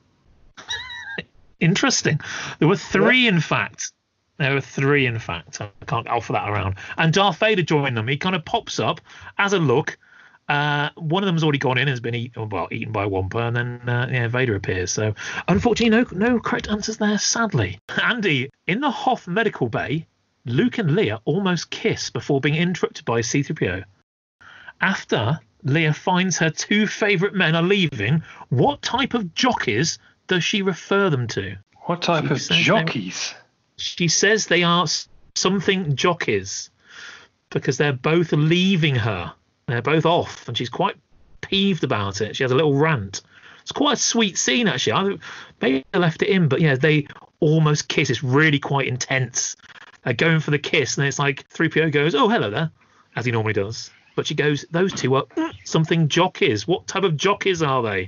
Interesting. There were three, in fact. There were three, in fact. I can't alpha that around. And Darth Vader joined them. He kind of pops up as a look. Uh, one of them's already gone in and has been eat, well, eaten by a Wampa, and then uh, yeah, Vader appears. So, unfortunately, no, no correct answers there, sadly. Andy, in the Hoth medical bay, Luke and Leia almost kiss before being interrupted by C three P O. After Leia finds her two favourite men are leaving, what type of jockeys does she refer them to? What type She of says they- jockeys? She says they are s- something jockeys because they're both leaving her. They're both off, and she's quite peeved about it. She has a little rant. It's quite a sweet scene, actually. I maybe I left it in, but yeah, they almost kiss. It's really quite intense. They're going for the kiss, and it's like three P O goes, "Oh, hello there," as he normally does. But she goes, "Those two are mm, something jockeys. What type of jockeys are they?"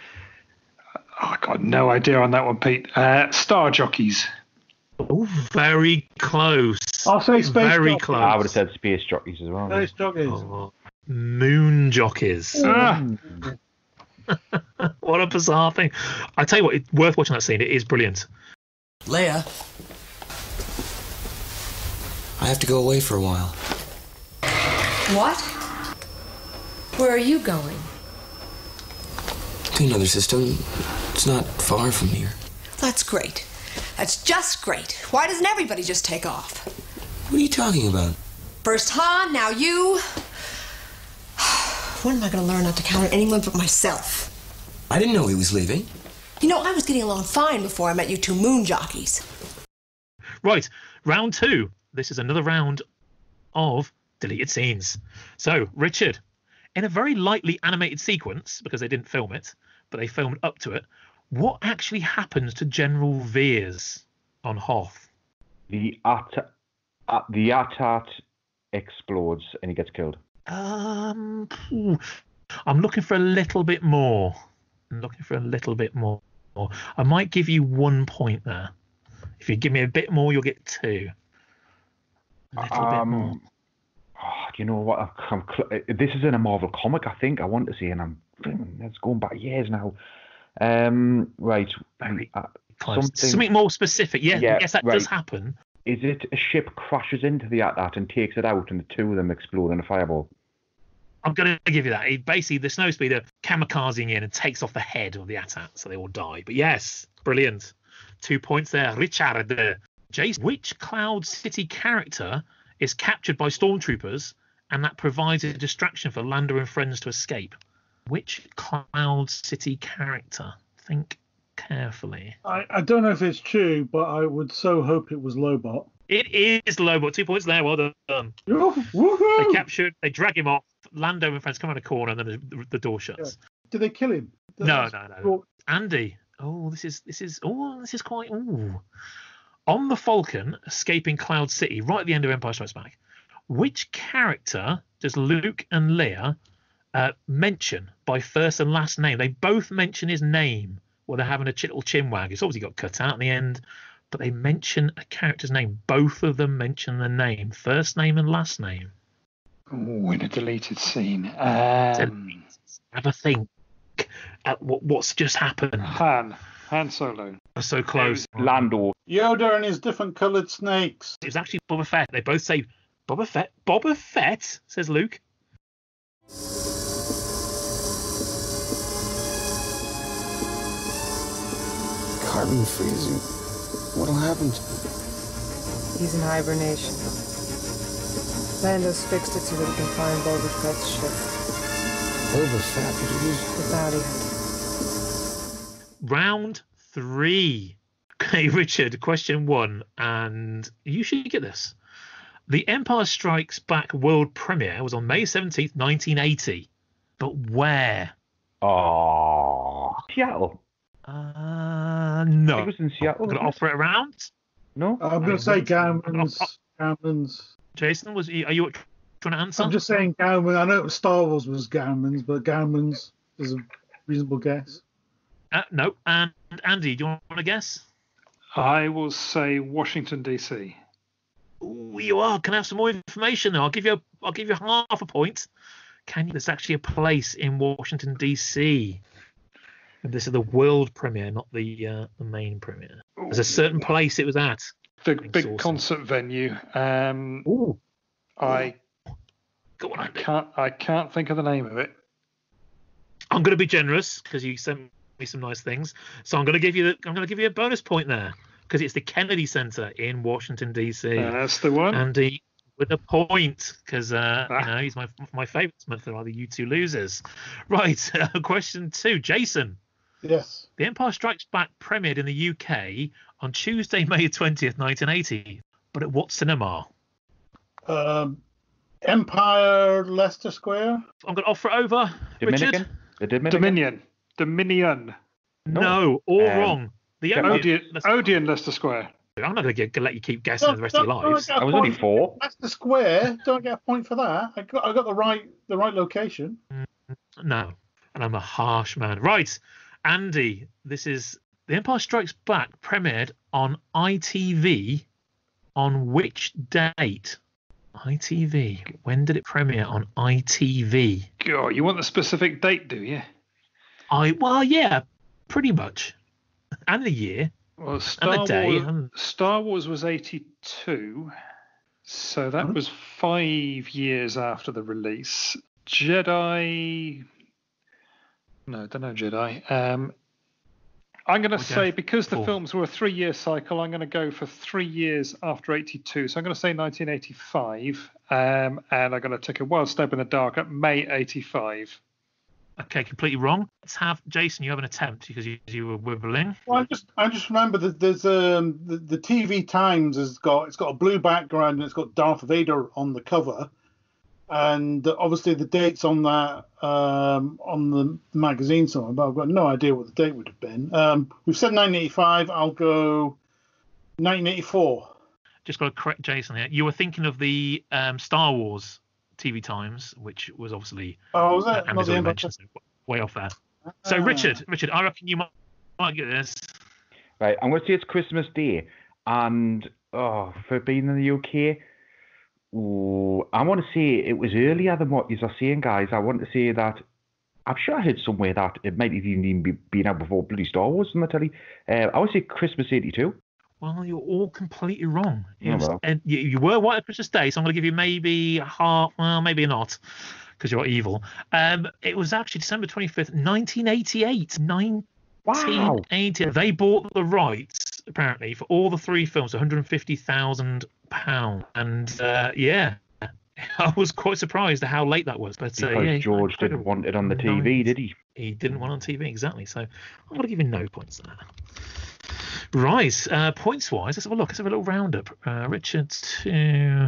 Oh, I got no idea on that one, Pete. Uh, star jockeys. Oh, very close. I'll say space Very jockeys. close. I would have said space jockeys as well. Space jockeys. Oh, moon jockeys. Ah, What a bizarre thing. I tell you what, it's worth watching that scene. It is brilliant. Leia, I have to go away for a while. What? Where are you going? To another system. It's not far from here. That's great. That's just great. Why doesn't everybody just take off? What are you talking about? First Han, now you. When am I going to learn not to count on anyone but myself? I didn't know he was leaving. You know, I was getting along fine before I met you two moon jockeys. Right, round two. This is another round of deleted scenes. So, Richard, in a very lightly animated sequence, because they didn't film it, but they filmed up to it, what actually happens to General Veers on Hoth? The At- uh, the Atat explodes and he gets killed. Um, phew. I'm looking for a little bit more. I'm looking for a little bit more. I might give you one point there. If you give me a bit more, you'll get two. A little bit more. Um, Oh, do you know what? I'm, I'm, this is in a Marvel comic, I think. I want to say, and I'm it's going back years now. Um, right. Very uh, close. Something, something more specific. Yeah, yeah, yes, that right. does happen. Is it a ship crashes into the AT-AT and takes it out, and the two of them explode in a fireball? I'm going to give you that. He, basically, the snowspeeder kamikazing in and takes off the head of the AT-AT, so they all die. But yes, brilliant. Two points there. Richard. Jason, which Cloud City character is captured by stormtroopers and that provides a distraction for Lando and friends to escape? Which Cloud City character? Think carefully. I, I don't know if it's true, but I would so hope it was Lobot. It is Lobot. Two points there. Well done. Woohoo! They captured. They drag him off. Lando and friends come around a corner, and then the, the door shuts. Yeah. Did they kill him? Did no, no, no. Andy. Oh, this is this is oh, this is quite. Oh, on the Falcon, escaping Cloud City, right at the end of Empire Strikes Back. Which character does Luke and Leia uh, mention by first and last name? They both mention his name while they're having a little chinwag. It's obviously got cut out in the end, but they mention a character's name. Both of them mention the name, first name and last name. Oh, in a deleted scene. Um, Have a think at what, what's just happened. Han. Han Solo. So close. Lando. Yoda and his different coloured snakes. It was actually Boba Fett. They both say Boba Fett. Boba Fett, says Luke. Carbon freezing. What'll happen to him? He's in hibernation. Lando's fixed it so that he can find Boba Fett's ship. Boba Fett, what it is? The bounty hunter. Round three. Okay, Richard, question one, and you should get this. The Empire Strikes Back world premiere was on May seventeenth, nineteen eighty. But where? Oh, Seattle. Uh, no. It was in Seattle. I'm going to offer it around. No? I'm going to say Gowman's. Gowman's. Jason, was are you trying to answer? I'm just saying Gowman. I know it was Star Wars was Gowman's, but Gowman's is a reasonable guess. Uh, no. And Andy, do you want to guess? I will say Washington, D C. Ooh, you are. Can I have some more information? I'll give you. A, I'll give you half a point. Can you? There's actually a place in Washington, D C. And this is the world premiere, not the uh, the main premiere. There's a certain place it was at. Big big concert venue. Um, Ooh. I, Go on, I Andy. can't I can't think of the name of it. I'm going to be generous because you sent me some nice things. So I'm going to give you. The, I'm going to give you a bonus point there because it's the Kennedy Center in Washington D C. Uh, that's the one. Andy with a point because uh, Ah. you know he's my my favourite month. Are the you two losers? Right. Uh, question two, Jason. Yes. The Empire Strikes Back premiered in the U K on Tuesday, May twentieth, nineteen eighty. But at what cinema? Um, Empire Leicester Square. I'm going to offer it over. Dominican? Richard? The Dominican? Dominion. Dominion. No, No. all Um, wrong. The Odeon, let's- Odeon Leicester Square. I'm not going to let you keep guessing No, the rest of your don't- don't lives. get a I was only point. four. Leicester Square. Don't get a point for that. I got I got the right the right location. No, and I'm a harsh man. Right, Andy, this is The Empire Strikes Back premiered on I T V on which date? I T V. When did it premiere on I T V? God, you want the specific date, do you? I well, yeah, pretty much, and the year. Well, Star the day, Wars, um, Star Wars was eighty-two, so that was five years after the release. Jedi, no, don't know Jedi. Um, I'm going to Okay. say because the Cool. films were a three-year cycle, I'm going to go for three years after eighty-two. So I'm going to say nineteen eighty-five, um, and I'm going to take a wild stab in the dark at May eighty-five. Okay, completely wrong. Let's have Jason. You have an attempt because you, you were wibbling. Well, I just I just remember that there's um the, the T V Times has got it's got a blue background and it's got Darth Vader on the cover, and obviously the date's on that um on the magazine somewhere, but I've got no idea what the date would have been. Um, we've said nineteen eighty-five. I'll go nineteen eighty-four. Just got to correct Jason here. You were thinking of the um, Star Wars T V Times, which was obviously Oh, was uh, that? Not Andy's the already Empire- mentioned, so way off there. So Ah. Richard, Richard, I reckon you might, might get this. Right, I'm going to say it's Christmas Day, and oh, for being in the U K, Ooh, I want to say it was earlier than what you are saying, guys. I want to say that I'm sure I heard somewhere that it might have even be, been out before bloody Star Wars on the telly. Uh, I would say Christmas eighty-two. Well, you're all completely wrong. It Oh, was- well. and you, you were right at Christmas Day, so I'm going to give you maybe half, well, maybe not, because you're evil. Um, it was actually December twenty-fifth, nineteen eighty-eight. nineteen eighty. Wow. They bought the rights, apparently, for all the three films, one hundred fifty thousand pounds. And, uh, yeah, I was quite surprised at how late that was. But uh, Because yeah, George didn't want it on the T V, did he? He didn't want it on T V, exactly. So I'm going to give you no points there. Right, uh, points-wise, let's have a look. Let's have a little roundup. Uh, Richard, two,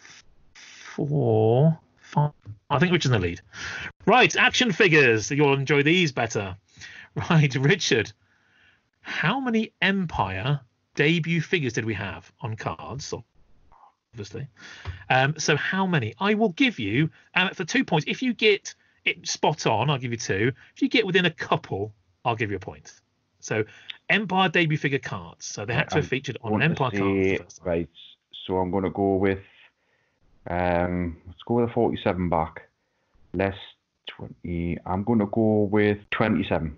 four, five. I think Richard's in the lead. Right, action figures. You'll enjoy these better. Right, Richard, how many Empire debut figures did we have on cards? Obviously. Um, so how many? I will give you, uh, for two points, if you get it spot on, I'll give you two. If you get within a couple, I'll give you a point. So Empire debut figure cards. So they had to have featured on an Empire card. Right, so I'm going to go with, um, let's go with a forty-seven back. Less twenty. I'm going to go with twenty-seven.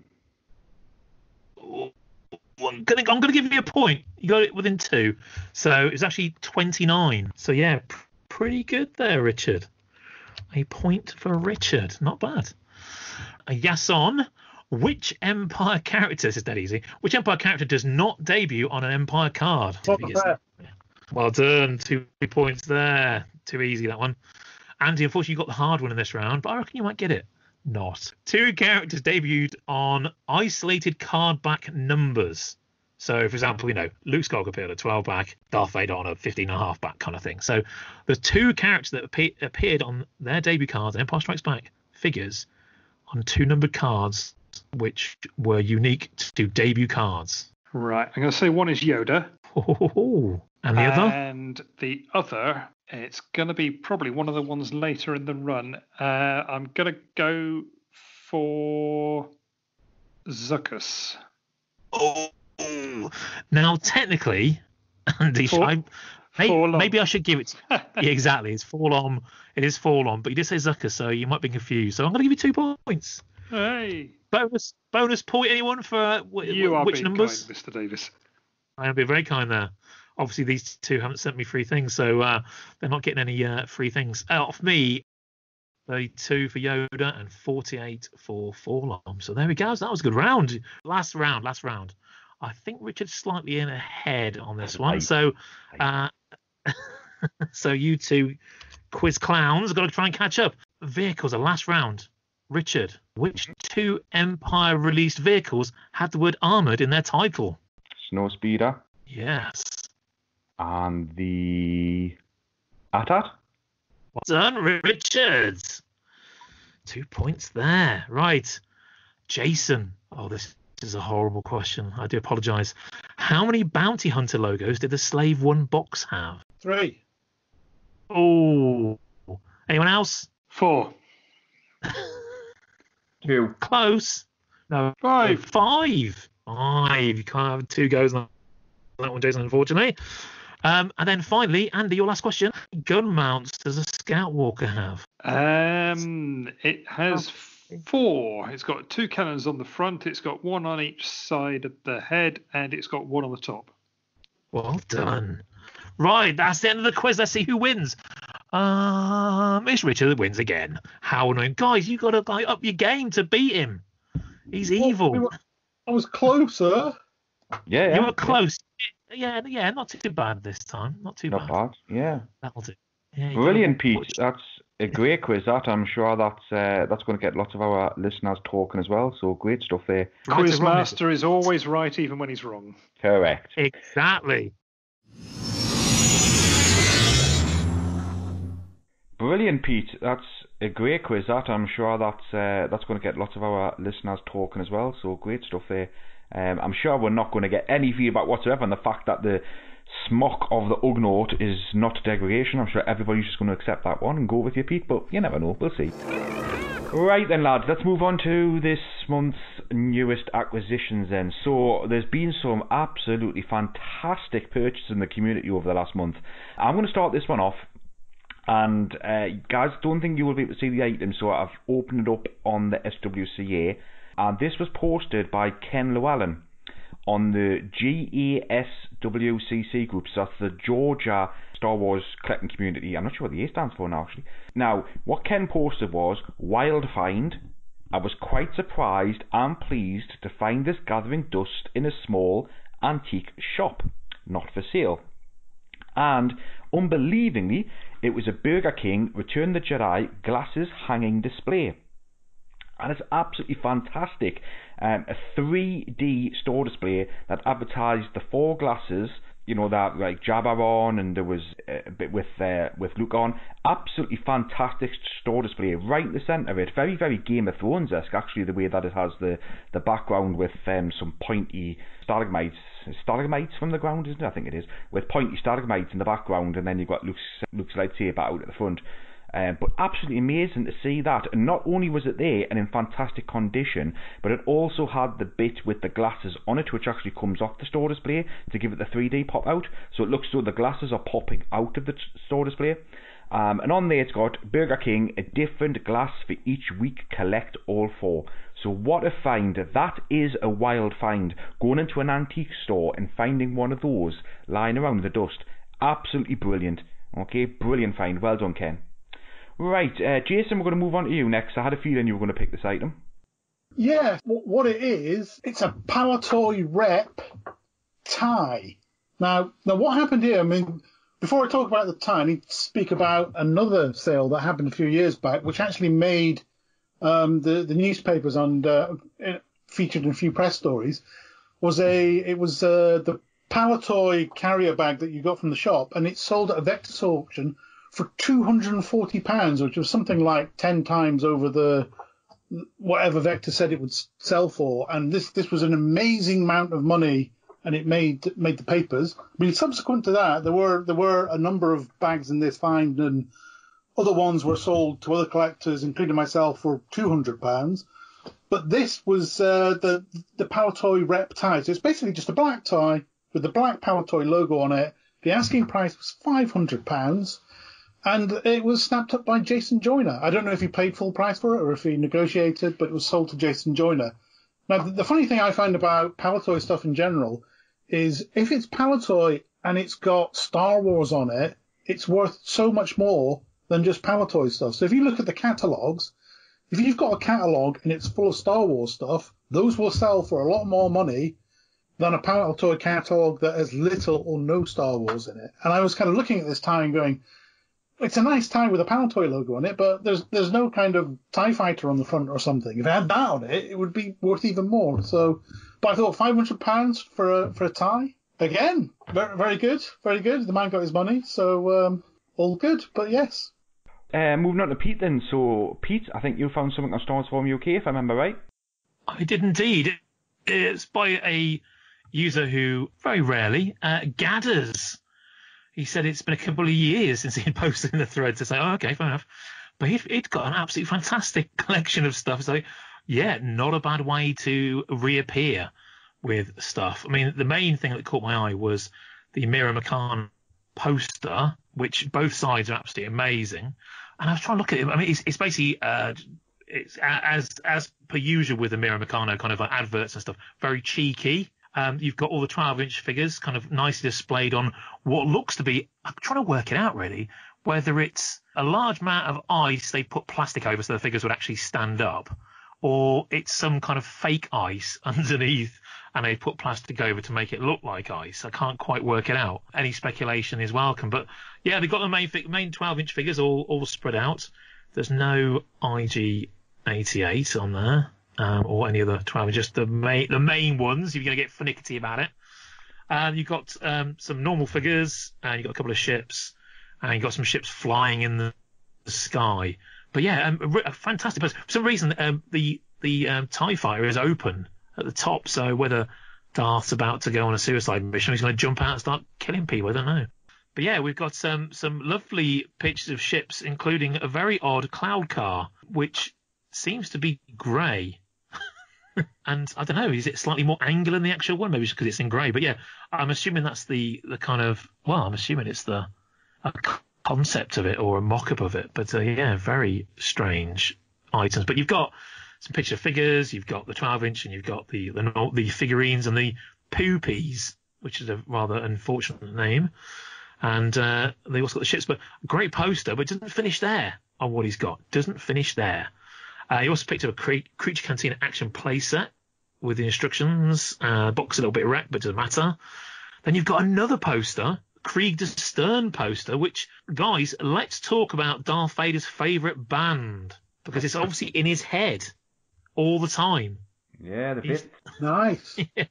I'm gonna, I'm gonna give you a point. You got it within two, so it's actually twenty-nine. So yeah, pr- pretty good there, Richard. A point for Richard. Not bad. A yes on. Which Empire character? This is dead easy. Which Empire character does not debut on an Empire card? Well done. Two points there. Too easy, that one. Andy, unfortunately, you got the hard one in this round, but I reckon you might get it. Not. Two characters debuted on isolated card back numbers. So, for example, you know, Luke Skywalker appeared at twelve back, Darth Vader on a fifteen and a half back kind of thing. So, the two characters that appe- appeared on their debut cards, Empire Strikes Back figures, on two numbered cards, which were unique to debut cards. Right. I'm going to say one is Yoda. Oh, and the other? And the other, it's going to be probably one of the ones later in the run. Uh, I'm going to go for Zuckuss. Oh, now technically, Andy, For- I, maybe, Forlom. maybe I should give it. Yeah, exactly, it's Forlom. It is Forlom, but you did say Zucker, so you might be confused. So I'm going to give you two points. Hey. Bonus bonus point, anyone for uh, w- You are which being numbers? kind, Mister Davis. I am being very kind there. Obviously, these two haven't sent me free things, so uh, they're not getting any uh, free things. Uh, off me, thirty-two for Yoda and forty-eight for Forlom. So there we go. So that was a good round. Last round, last round. I think Richard's slightly in ahead on this one. So, uh, so you two quiz clowns got to try and catch up. Vehicles, the last round. Richard, which two Empire released vehicles had the word armoured in their title? Snowspeeder. Yes. And the A T A T. Well done, Richard. Two points there. Right. Jason. Oh, this is a horrible question. I do apologise. How many bounty hunter logos did the Slave One box have? Three. Oh. Anyone else? Four. Two. Close. No. Five. Five. Five. You can't have two goes on that one, Jason, unfortunately. Um, and then finally, Andy, your last question. Gun mounts does a Scout Walker have? Um, it has four. It's got two cannons on the front. It's got one on each side of the head, and it's got one on the top. Well done. Right, that's the end of the quiz. Let's see who wins. Um, it's Richard that wins again. How annoying. Guys, you got to like, up your game to beat him. He's evil. Well, we were- I was closer. Yeah, yeah. You were close. Yeah, yeah, not too bad this time. Not too Not bad. bad. Yeah. That'll do. Yeah, you Brilliant, got- Pete. That's a great quiz. That I'm sure that's uh, that's going to get lots of our listeners talking as well. So great stuff there. Right to wrong, Quizmaster is always right, even when he's wrong. Correct. Exactly. Brilliant, Pete. That's a great quiz. That I'm sure that's uh, that's going to get lots of our listeners talking as well. So great stuff there. Um, I'm sure we're not going to get any feedback whatsoever on the fact that the smock of the Ugnaught is not degradation. I'm sure everybody's just going to accept that one and go with you, Pete. But you never know. We'll see. Right then, lads. Let's move on to this month's newest acquisitions then. So there's been some absolutely fantastic purchases in the community over the last month. I'm going to start this one off. And uh, guys, don't think you will be able to see the item, so I've opened it up on the S W C A, and this was posted by Ken Llewellyn on the G A S W C C group, so that's the Georgia Star Wars collecting community. I'm not sure what the A stands for now, actually. Now, what Ken posted was, wild find. I was quite surprised and pleased to find this gathering dust in a small antique shop, not for sale. And, unbelievingly, it was a Burger King Return the Jedi glasses hanging display. And it's absolutely fantastic. Um, a three D store display that advertised the four glasses, you know, that like Jabba on, and there was a bit with uh, with Luke on. Absolutely fantastic store display right in the centre of it. Very, very Game of Thrones-esque, actually, the way that it has the, the background with um, some pointy stalagmites. Stalagmites from the ground, isn't it? I think it is. With pointy stalagmites in the background, and then you've got Luke's, Luke's lightsaber out at the front. Um, but absolutely amazing to see that. And not only was it there and in fantastic condition, but it also had the bit with the glasses on it, which actually comes off the store display to give it the three D pop out. So it looks as though the glasses are popping out of the t- store display. Um, and on there it's got Burger King, a different glass for each week, collect all four. So what a find. That is a wild find. Going into an antique store and finding one of those lying around in the dust. Absolutely brilliant. Okay, brilliant find. Well done, Ken. Right, uh, Jason, we're going to move on to you next. I had a feeling you were going to pick this item. Yeah, what it is, it's a Palitoy rep tie. Now, now, what happened here, I mean, before I talk about the tie, I need to speak about another sale that happened a few years back, which actually made um, the, the newspapers and uh, featured in a few press stories. Was a It was uh, the Palitoy carrier bag that you got from the shop, and it sold at a Vectis auction for two hundred and forty pounds, which was something like ten times over the whatever Vector said it would sell for. And this this was an amazing amount of money, and it made made the papers. I mean, subsequent to that, there were there were a number of bags in this find, and other ones were sold to other collectors, including myself, for two hundred pounds. But this was uh, the the Palitoy rep tie. So it's basically just a black tie with the black Palitoy logo on it. The asking price was five hundred pounds. And it was snapped up by Jason Joyner. I don't know if he paid full price for it or if he negotiated, but it was sold to Jason Joyner. Now, the funny thing I find about Palitoy stuff in general is if it's Palitoy and it's got Star Wars on it, it's worth so much more than just Palitoy stuff. So if you look at the catalogues, if you've got a catalogue and it's full of Star Wars stuff, those will sell for a lot more money than a Palitoy catalogue that has little or no Star Wars in it. And I was kind of looking at this tie and going, it's a nice tie with a Palitoy logo on it, but there's there's no kind of TIE fighter on the front or something. If it had that on it, it would be worth even more. So, but I thought five hundred pounds for a for a tie, again, very, very good, very good. The man got his money, so um, all good. But yes. Uh, moving on to Pete then. So, Pete, I think you found something on Star Wars Forum U K, if I remember right. I did indeed. It's by a user who very rarely uh, gathers. He said it's been a couple of years since he had posted in the thread to say, oh, okay, fair enough. But he'd, he'd got an absolutely fantastic collection of stuff. So, yeah, not a bad way to reappear with stuff. I mean, the main thing that caught my eye was the Mira McCann poster, which both sides are absolutely amazing. And I was trying to look at it. I mean, it's, it's basically, uh, it's as as per usual with the Mira McCann kind of like adverts and stuff, very cheeky. Um, you've got all the twelve-inch figures kind of nicely displayed on what looks to be, I'm trying to work it out really, whether it's a large amount of ice they put plastic over so the figures would actually stand up, or it's some kind of fake ice underneath and they put plastic over to make it look like ice. I can't quite work it out. Any speculation is welcome. But yeah, they've got the main main twelve-inch figures all, all spread out. There's no I G eighty-eight on there. Um, or any other twelve, just the main the main ones. You're going to get finicky about it. Um, you've got um, some normal figures, and you've got a couple of ships, and you've got some ships flying in the, the sky. But yeah, um, a fantastic. For some reason, um, the the um, TIE fighter is open at the top, so whether Darth's about to go on a suicide mission, he's going to jump out and start killing people. I don't know. But yeah, we've got some some lovely pictures of ships, including a very odd cloud car, which seems to be grey. And I don't know, is it slightly more angular than the actual one? Maybe just because it's in grey. But yeah, I'm assuming that's the, the kind of, well, I'm assuming it's the a concept of it or a mock-up of it. But uh, yeah, very strange items. But you've got some picture figures, you've got the twelve inch, and you've got the the, the figurines and the poopies, which is a rather unfortunate name. And uh, they also got the ships. But great poster, but it doesn't finish there on what he's got. Doesn't finish there. Uh, he also picked up a cre- Creature Cantina action playset with the instructions. Uh, box a little bit wrecked, but doesn't matter. Then you've got another poster, Krieg the Stern poster, which, guys, let's talk about Darth Vader's favourite band, because it's obviously in his head all the time. Yeah, the bit. Nice. Yeah.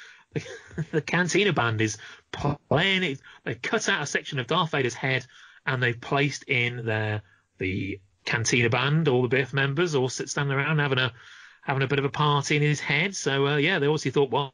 The Cantina band is playing it. They cut out a section of Darth Vader's head and they've placed in there the Cantina band, all the Biff members all sit standing around having a having a bit of a party in his head. So uh, yeah, they obviously thought, well,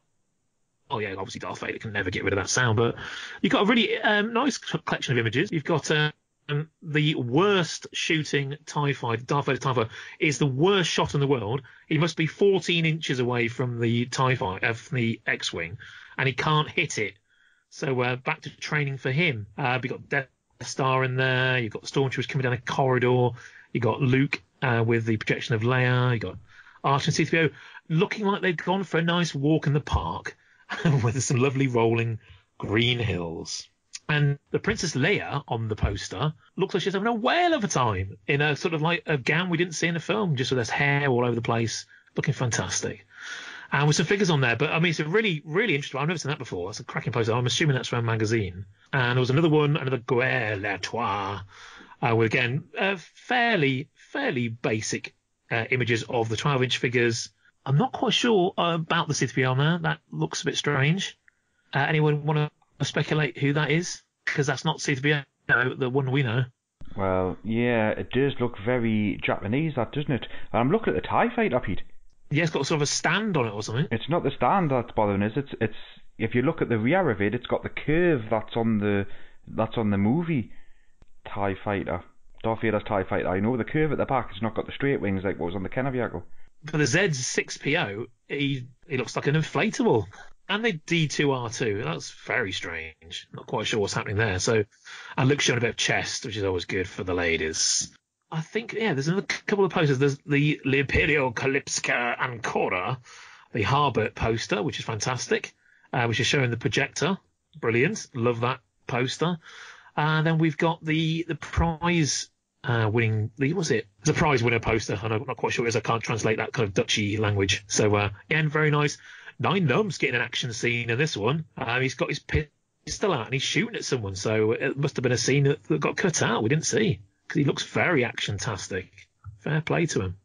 oh yeah, obviously Darth Vader can never get rid of that sound. But you've got a really um, nice collection of images. You've got uh, um, the worst shooting TIE fighter, Darth Vader TIE fighter, is the worst shot in the world. He must be fourteen inches away from the TIE fighter, uh, from the X-Wing, and he can't hit it. So uh, back to training for him. Uh, we've got Death Star in there. You've got the Stormtroopers coming down a corridor. You've got Luke uh, with the projection of Leia. You've got Archer and C three P O looking like they've gone for a nice walk in the park with some lovely rolling green hills. And the Princess Leia on the poster looks like she's having a whale of a time in a sort of like a gown we didn't see in the film, just with this hair all over the place, looking fantastic. And with some figures on there. But I mean, it's a really, really interesting. I've never seen that before. That's a cracking poster. I'm assuming that's from a magazine. And there was another one, another Guerre Latois, uh, with again uh, fairly, fairly basic uh, images of the twelve inch figures. I'm not quite sure uh, about the C three P O on there. That looks a bit strange. Uh, anyone want to speculate who that is? Because that's not C three P O, the one we know. Well, yeah, it does look very Japanese, that, doesn't it? And I'm looking at the TIE fighter, Pete. Yeah, it's got sort of a stand on it or something. It's not the stand that's bothering us. It's it's if you look at the rear of it, it's got the curve that's on the that's on the movie TIE fighter. Darth Vader's TIE fighter. I know the curve at the back. It's not got the straight wings like what was on the Kenner vehicle. For the Z six P O, he he looks like an inflatable. And the D two R two. That's very strange. Not quite sure what's happening there. So, and Luke's showing a bit of chest, which is always good for the ladies. I think, yeah, there's another couple of posters. There's the L'Imperio Kalipska Ancora, the Harbert poster, which is fantastic, uh, which is showing the projector. Brilliant. Love that poster. And then we've got the the prize uh, winning, the, what was it? The prize winner poster. I'm not quite sure it is. I can't translate that kind of Dutchy language. So, uh, again, very nice. Nine Numb's getting an action scene in this one. Uh, he's got his pistol out and he's shooting at someone. So it must have been a scene that, that got cut out. We didn't see. Because he looks very action-tastic. Fair play to him.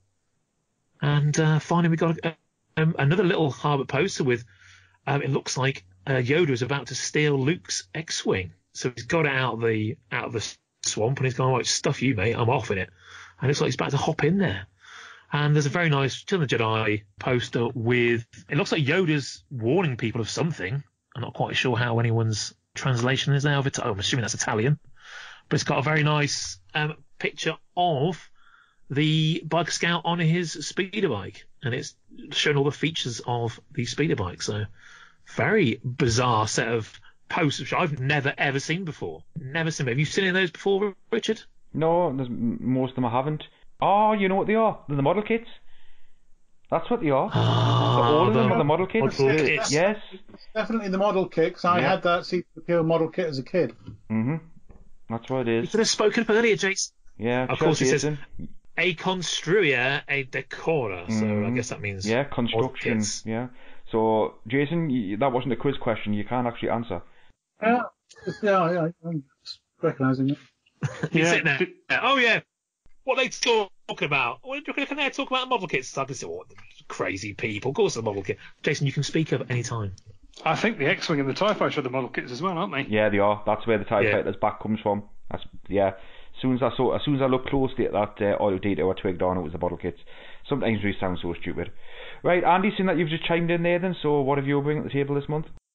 And uh, finally, we got uh, um, another little Harbor poster with, um, it looks like uh, Yoda is about to steal Luke's X-Wing. So he's got it out of the out of the swamp and he's going, right, stuff you, mate, I'm off in it. And it looks like he's about to hop in there. And there's a very nice Return of the Jedi poster with, it looks like Yoda's warning people of something. I'm not quite sure how anyone's translation is there of it. Oh, I'm assuming that's Italian. But it's got a very nice um, picture of the Bike Scout on his speeder bike. And it's showing all the features of the speeder bike. So very bizarre set of posters, which I've never, ever seen before. Never seen. Have you seen any of those before, Richard? No, there's, most of them I haven't. Oh, you know what they are? They're the model kits. That's what they are. Oh, all of the them are the model kits. Model kits. Yes. Definitely the model kits. I yeah. had that C three P O model kit as a kid. Mm-hmm. That's what it is. You could have spoken up earlier, Jason. Yeah, of course, it says a construia, a decora. Mm. So I guess that means yeah, construction. Yeah. So Jason, you, that wasn't a quiz question. You can't actually answer. Yeah, yeah, yeah. I'm just recognising it. You're sitting there. Oh yeah. What are they talking about? What can they talk about the model kits? I just what crazy people. Of course, the model kit. Jason, you can speak up any time. I think the X-Wing and the TIE Fighter are the model kits as well, aren't they? Yeah, they are. That's where the TIE yeah. Fighter's back comes from. That's yeah. As soon as I saw, as soon as I looked closely at that uh, audio data, I twigged on it was the model kits. Sometimes we sound so stupid. Right, Andy, seeing that you've just chimed in there, then. So, what have you bringing to the table this month?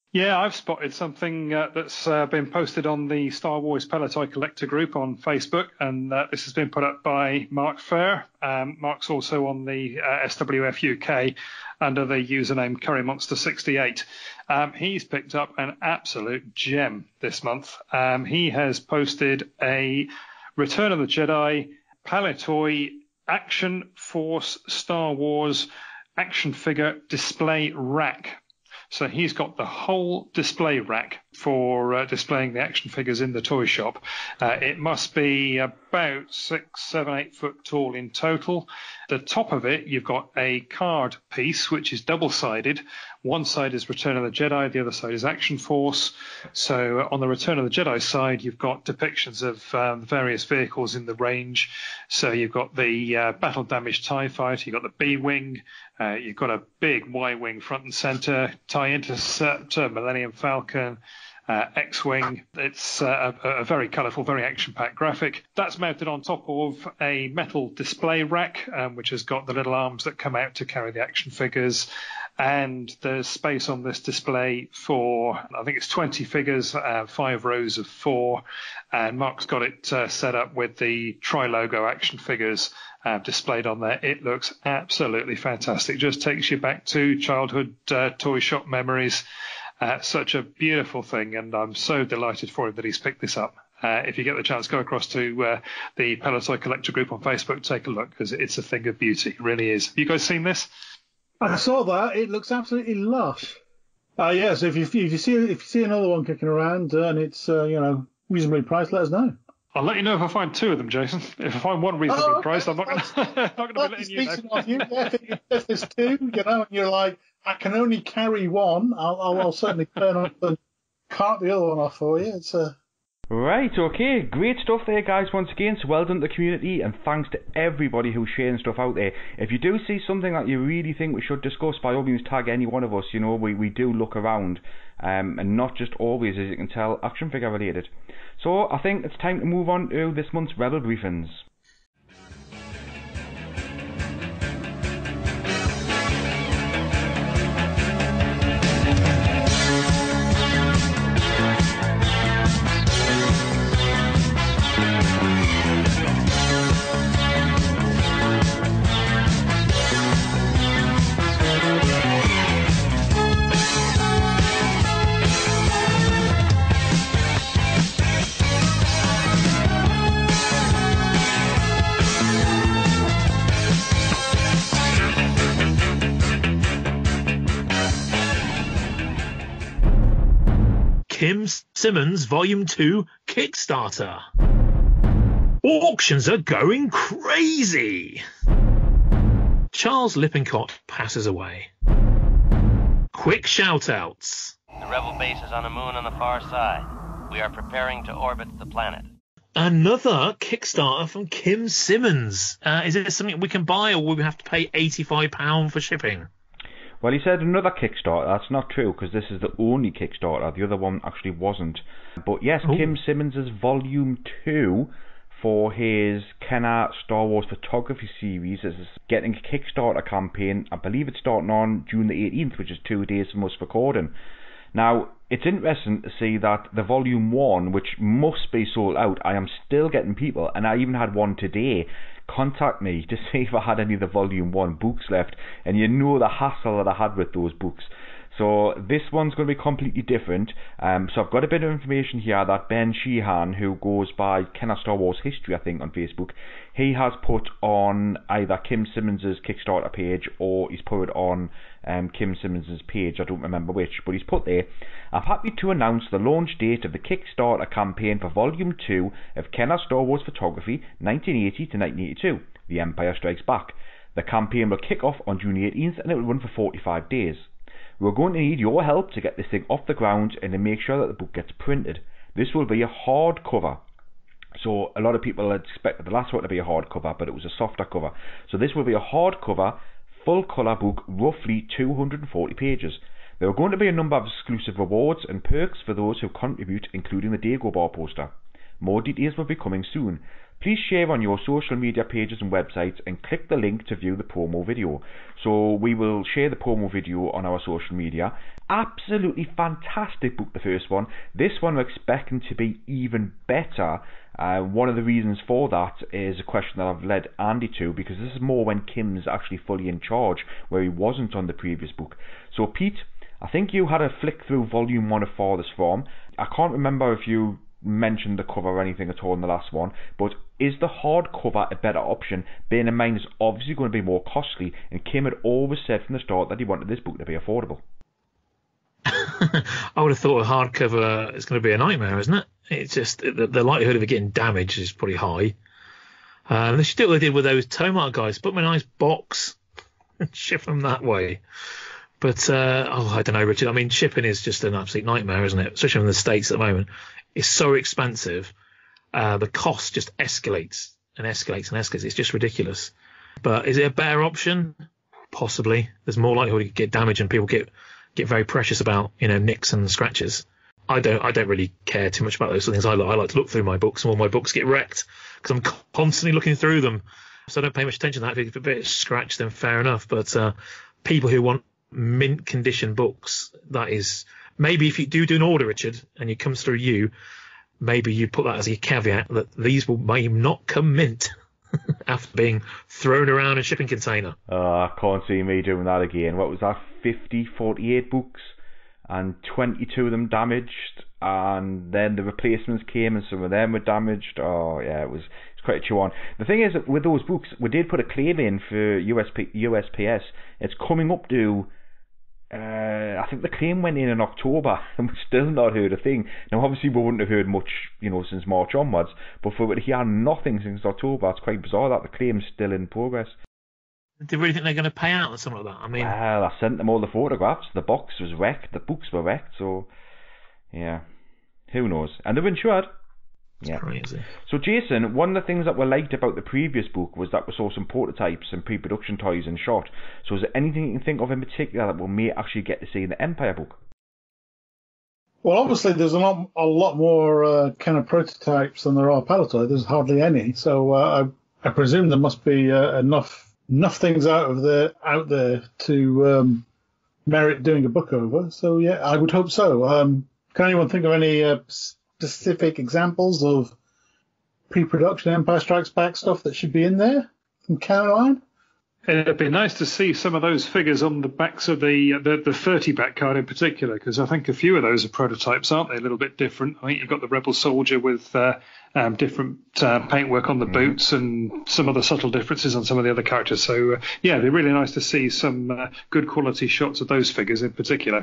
Yeah, I've spotted something uh, that's uh, been posted on the Star Wars Palitoy Collector group on Facebook, and uh, this has been put up by Mark Fair. Um, Mark's also on the uh, S W F U K under the username Curry Monster sixty-eight. Um, he's picked up an absolute gem this month. Um, he has posted a Return of the Jedi Palitoy Action Force Star Wars action figure display rack. So he's got the whole display rack for uh, displaying the action figures in the toy shop. Uh, it must be about six, seven, eight foot tall in total. The top of it, you've got a card piece, which is double-sided. One side is Return of the Jedi, the other side is Action Force. So on the Return of the Jedi side, you've got depictions of um, various vehicles in the range. So you've got the uh, battle-damaged TIE Fighter, you've got the B-Wing, uh, you've got a big Y-Wing front and center, TIE Interceptor, Millennium Falcon, Uh, X-Wing. It's uh, a, a very colourful, very action-packed graphic. That's mounted on top of a metal display rack, um, which has got the little arms that come out to carry the action figures. And there's space on this display for, I think it's twenty figures, uh, five rows of four. And Mark's got it uh, set up with the tri-logo action figures uh, displayed on there. It looks absolutely fantastic. Just takes you back to childhood uh, toy shop memories. Uh, such a beautiful thing, and I'm so delighted for him that he's picked this up. Uh, if you get the chance, go across to uh, the Palitoy Collector group on Facebook, take a look, because it's a thing of beauty. It really is. Have you guys seen this? I saw that. It looks absolutely lush. Uh, yeah, so if you, if you see if you see another one kicking around uh, and it's uh, you know reasonably priced, let us know. I'll let you know if I find two of them, Jason. If I find one reasonably oh, okay. priced, I'm not going to be letting you know. Of you. Yeah, if, if there's two, you know, and you're like, I can only carry one, I'll, I'll, I'll certainly turn up and cart the other one off for you. It's a... Right, okay, great stuff there, guys, once again. So well done to the community, and thanks to everybody who's sharing stuff out there. If you do see something that you really think we should discuss, by all means tag any one of us. You know, we, we do look around, um, and not just always, as you can tell, action figure related. So I think it's time to move on to this month's Rebel Briefings. Kim Simmons Volume two Kickstarter. Auctions are going crazy. Charles Lippencott passes away. Quick shout-outs. The rebel base is on a moon on the far side. We are preparing to orbit the planet. Another Kickstarter from Kim Simmons. Uh, is it something we can buy, or will we have to pay eighty-five pounds for shipping? Well, he said another Kickstarter. That's not true, because this is the only Kickstarter. The other one actually wasn't. But yes, Ooh. Kim Simmons' Volume two for his Kenner Star Wars Photography series is getting a Kickstarter campaign. I believe it's starting on June the eighteenth, which is two days from us recording. Now, it's interesting to see that the Volume one, which must be sold out, I am still getting people, and I even had one today, contact me to see if I had any of the Volume one books left, and you know the hassle that I had with those books. So this one's going to be completely different. Um, so I've got a bit of information here that Ben Sheehan, who goes by Kenner Star Wars History, I think, on Facebook, he has put on either Kim Simmons' Kickstarter page, or he's put it on um, Kim Simmons' page, I don't remember which, but he's put there, I'm happy to announce the launch date of the Kickstarter campaign for Volume two of Kenner Star Wars Photography nineteen eighty to nineteen eighty-two, The Empire Strikes Back. The campaign will kick off on June eighteenth and it will run for forty-five days. We're going to need your help to get this thing off the ground and to make sure that the book gets printed. This will be a hardcover. So a lot of people had expected the last one to be a hardcover, but it was a softer cover. So this will be a hardcover, full colour book, roughly two hundred forty pages. There are going to be a number of exclusive rewards and perks for those who contribute, including the Dagobah poster. More details will be coming soon. please share on your social media pages and websites and click the link to view the promo video. So we will share the promo video on our social media. Absolutely fantastic book, the first one. This one we're expecting to be even better. Uh, one of the reasons for that is a question that I've led Andy to, because this is more when Kim's actually fully in charge, where he wasn't on the previous book. So Pete, I think you had a flick through volume one of Farthest From. I can't remember if you mentioned the cover or anything at all in the last one, but is the hardcover a better option, bearing in mind it's obviously going to be more costly, and Kim had always said from the start that he wanted this book to be affordable? I would have thought a hardcover is going to be a nightmare, isn't it? It's just the, the likelihood of it getting damaged is pretty high. Um, they should do what they did with those Tomart guys, put them in a nice box and ship them that way. But uh, oh, I don't know, Richard. I mean, shipping is just an absolute nightmare, isn't it? Especially in the States at the moment. It's so expensive. Uh, the cost just escalates and escalates and escalates. It's just ridiculous. But is it a better option? Possibly. There's more likelihood to get damaged, and people get get very precious about, you know, nicks and scratches. I don't I don't really care too much about those things. I, I like to look through my books, and all my books get wrecked because I'm constantly looking through them. So I don't pay much attention to that. If it's a bit scratched, then fair enough. But uh, people who want mint condition books, that is, maybe if you do do an order, Richard, and it comes through you, maybe you put that as a caveat that these will may not come mint after being thrown around in a shipping container. Oh, I can't see me doing that again. What was that, fifty, forty-eight books, and twenty-two of them damaged, and then the replacements came and some of them were damaged. Oh yeah, it was it's quite a chew on. The thing is, with those books, we did put a claim in for U S P, U S P S. It's coming up to Uh, I think the claim went in in October, and we've still not heard a thing. Now, obviously, we wouldn't have heard much, you know, since March onwards, but for to hear nothing since October, it's quite bizarre that the claim's still in progress. Do you really think they're going to pay out or something like that? I mean, well, I sent them all the photographs. The box was wrecked, the books were wrecked, so yeah, who knows? And they're insured. Yeah. Crazy. So, Jason, one of the things that we liked about the previous book was that we saw some prototypes and pre-production toys and shot. So, is there anything you can think of in particular that we may actually get to see in the Empire book? Well, obviously, there's a lot, a lot more uh, kind of prototypes than there are Palitoy. There's hardly any. So, uh, I, I presume there must be uh, enough enough things out of the out there to um, merit doing a book over. So, yeah, I would hope so. Um, can anyone think of any Uh, specific examples of pre-production Empire Strikes Back stuff that should be in there from Caroline? It'd be nice to see some of those figures on the backs of the the, the thirty back card in particular, because I think a few of those are prototypes, aren't they? A little bit different. I think you've got the Rebel Soldier with uh, um, different uh, paintwork on the boots and some other subtle differences on some of the other characters. So, uh, yeah, it'd be really nice to see some uh, good quality shots of those figures in particular.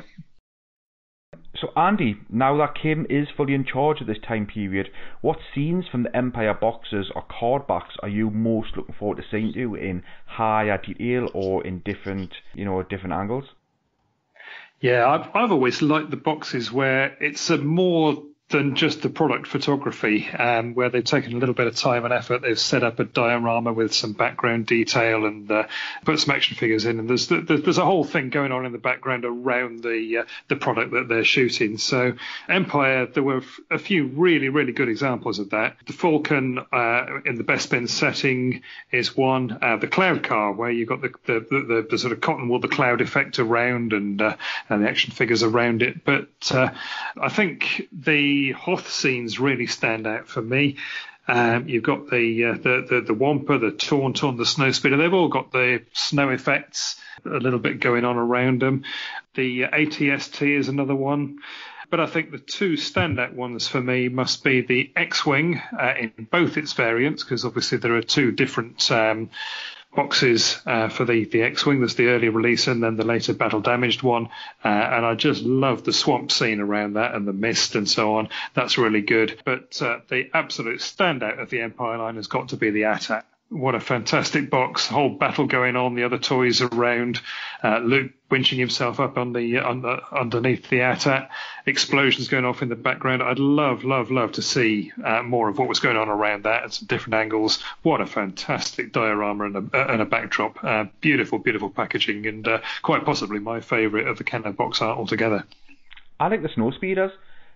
So, Andy, now that Kim is fully in charge at this time period, what scenes from the Empire boxes or card backs are you most looking forward to seeing you in higher detail or in different, you know, different angles? Yeah, I've, I've always liked the boxes where it's a more than just the product photography, um, where they've taken a little bit of time and effort. They've set up a diorama with some background detail and uh, put some action figures in, and there's there's a whole thing going on in the background around the uh, the product that they're shooting. So Empire, there were a few really really good examples of that. The Falcon uh, in the Bespin setting is one. Uh, the Cloud Car, where you've got the the, the the sort of cotton wool, the cloud effect around, and uh, and the action figures around it. But uh, I think the The Hoth scenes really stand out for me. Um, you've got the, uh, the the the Wampa, the Tauntaun, the Snowspeeder. They've all got the snow effects a little bit going on around them. The uh, A T S T is another one. But I think the two standout ones for me must be the X-Wing uh, in both its variants, because obviously there are two different um, boxes uh, for the, the X-Wing. There's the early release and then the later battle damaged one. Uh, and I just love the swamp scene around that and the mist and so on. That's really good. But uh, the absolute standout of the Empire line has got to be the A T A T. What a fantastic box. Whole battle going on, the other toys around. Uh, Luke winching himself up on the, on the underneath the A T A T. Explosions going off in the background. I'd love, love, love to see uh, more of what was going on around that at some different angles. What a fantastic diorama and a, and a backdrop. Uh, beautiful, beautiful packaging, and uh, quite possibly my favourite of the Kenner box art altogether. I like the Snowspeeders.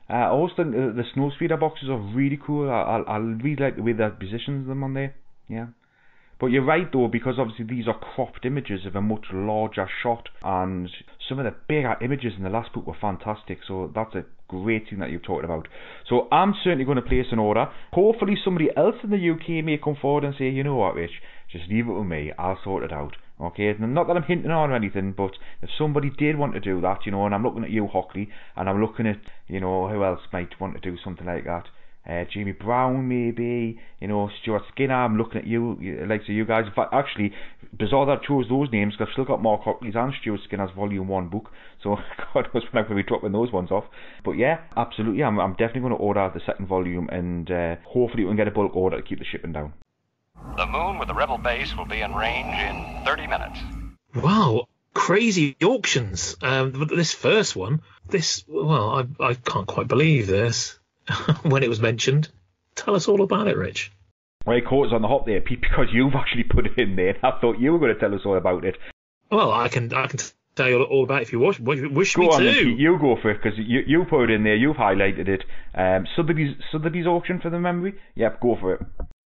Uh, I also think the, the snow speeder boxes are really cool. I, I, I really like the way they positions them on there. Yeah. But you're right though, because obviously these are cropped images of a much larger shot, and some of the bigger images in the last book were fantastic, so that's a great thing that you've talked about. So I'm certainly going to place an order. Hopefully somebody else in the U K may come forward and say, you know what, Rich, just leave it with me, I'll sort it out. Okay, not that I'm hinting on or anything, but if somebody did want to do that, you know, and I'm looking at you, Hockley, and I'm looking at, you know, who else might want to do something like that. Uh, Jamie Brown maybe, you know, Stuart Skinner, I'm looking at you, like so you guys. In fact, actually, bizarre that I chose those names, because I've still got Mark Hockley's and Stuart Skinner's volume one book, so God knows when I'm going to be dropping those ones off. But yeah, absolutely, I'm, I'm definitely going to order the second volume, and uh, hopefully we can get a bulk order to keep the shipping down. The moon with the Rebel base will be in range in thirty minutes. Wow, crazy auctions. Um, but this first one, this, well, I, I can't quite believe this. When it was mentioned, tell us all about it, Rich. Well, it caught us on the hop there, Pete, because you've actually put it in there. I thought you were going to tell us all about it. Well, I can I can tell you all about it if you wish, wish go me on, to. Then, Pete, you go for it, because you you put it in there, you've highlighted it. Um, Sotheby's, Sotheby's auction for the memory? Yep, go for it.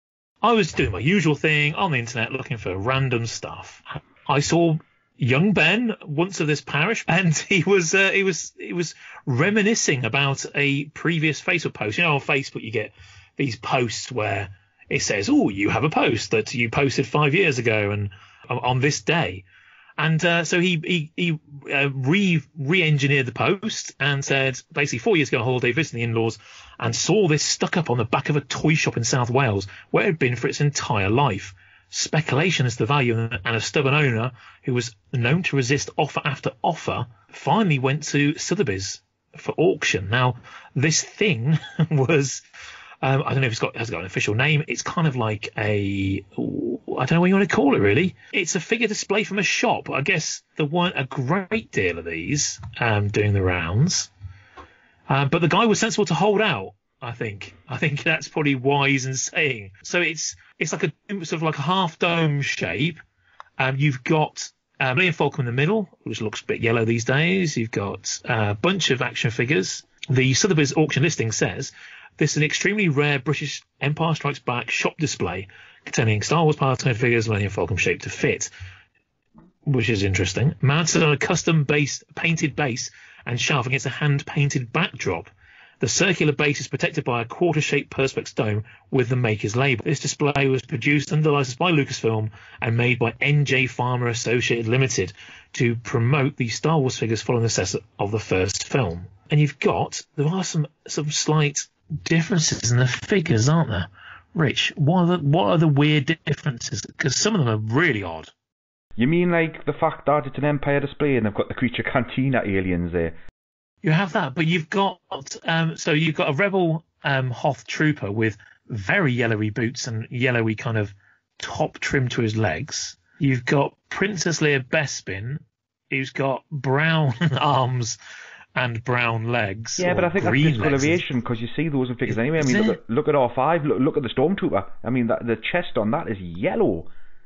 I was doing my usual thing on the internet looking for random stuff. I saw young Ben, once of this parish, and he was uh, he was he was reminiscing about a previous Facebook post. You know, on Facebook you get these posts where it says, "Oh, you have a post that you posted five years ago and on this day," and uh, so he he he uh, re re-engineered the post and said, basically, four years ago on holiday, visiting the in-laws, and saw this stuck up on the back of a toy shop in South Wales where it had been for its entire life. Speculation as to the value, and a stubborn owner who was known to resist offer after offer finally went to Sotheby's for auction. Now, this thing was, um, I don't know if it's got has it got an official name. It's kind of like a, I don't know what you want to call it really. It's a figure display from a shop. I guess there weren't a great deal of these um, doing the rounds, uh, but the guy was sensible to hold out. I think. I think that's probably wise in saying. So it's it's like a sort of like a half dome shape. Um, you've got um, Liam Falcom in the middle, which looks a bit yellow these days. You've got a bunch of action figures. The Sotheby's auction listing says this is an extremely rare British Empire Strikes Back shop display containing Star Wars Palitoy figures, Liam Falcom shaped to fit, which is interesting. Mounted on a custom base, painted base and shelf against a hand painted backdrop. The circular base is protected by a quarter-shaped perspex dome with the maker's label. This display was produced under license by Lucasfilm and made by N J Farmer Associated Limited to promote the Star Wars figures following the success of the first film. And you've got, there are some some slight differences in the figures, aren't there? Rich, what are the, what are the weird differences? Because some of them are really odd. You mean like the fact that it's an Empire display and they've got the Creature Cantina aliens there? You have that, but you've got um, so you've got a Rebel um, Hoth trooper with very yellowy boots and yellowy kind of top trim to his legs. You've got Princess Leia Bespin, who's got brown arms and brown legs. Yeah, but I think that's discoloration, because you see those in figures anyway. I mean, look at, look at R five, look, look at the Stormtrooper. I mean, that, the chest on that is yellow.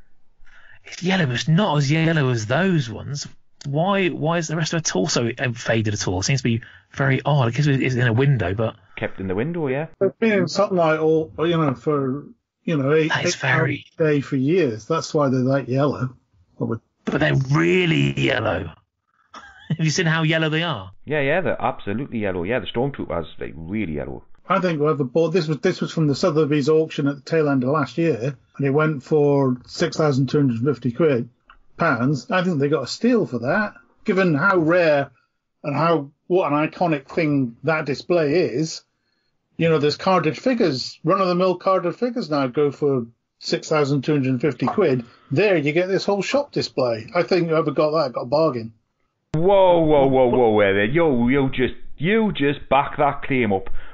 It's yellow, but it's not as yellow as those ones. Why why is the rest of her torso faded at all? It seems to be very odd. I guess it's in a window, but kept in the window, yeah. They've been in sunlight all, you know, for you know eight, eight very... hours a day for years. That's why they're that yellow. Would... But they're really yellow. Have you seen how yellow they are? Yeah, yeah, they're absolutely yellow. Yeah, the Stormtroopers like really yellow. I think whoever bought this was this was from the Sotheby's auction at the tail end of last year, and it went for six thousand two hundred fifty quid. Pounds. I think they got a steal for that, given how rare and how what an iconic thing that display is. You know, there's carded figures, run-of-the-mill carded figures now go for six thousand two hundred fifty quid. There, you get this whole shop display. I think whoever got that got a bargain. Whoa, whoa, whoa, whoa, whoa, there. Yo, you just, you just back that claim up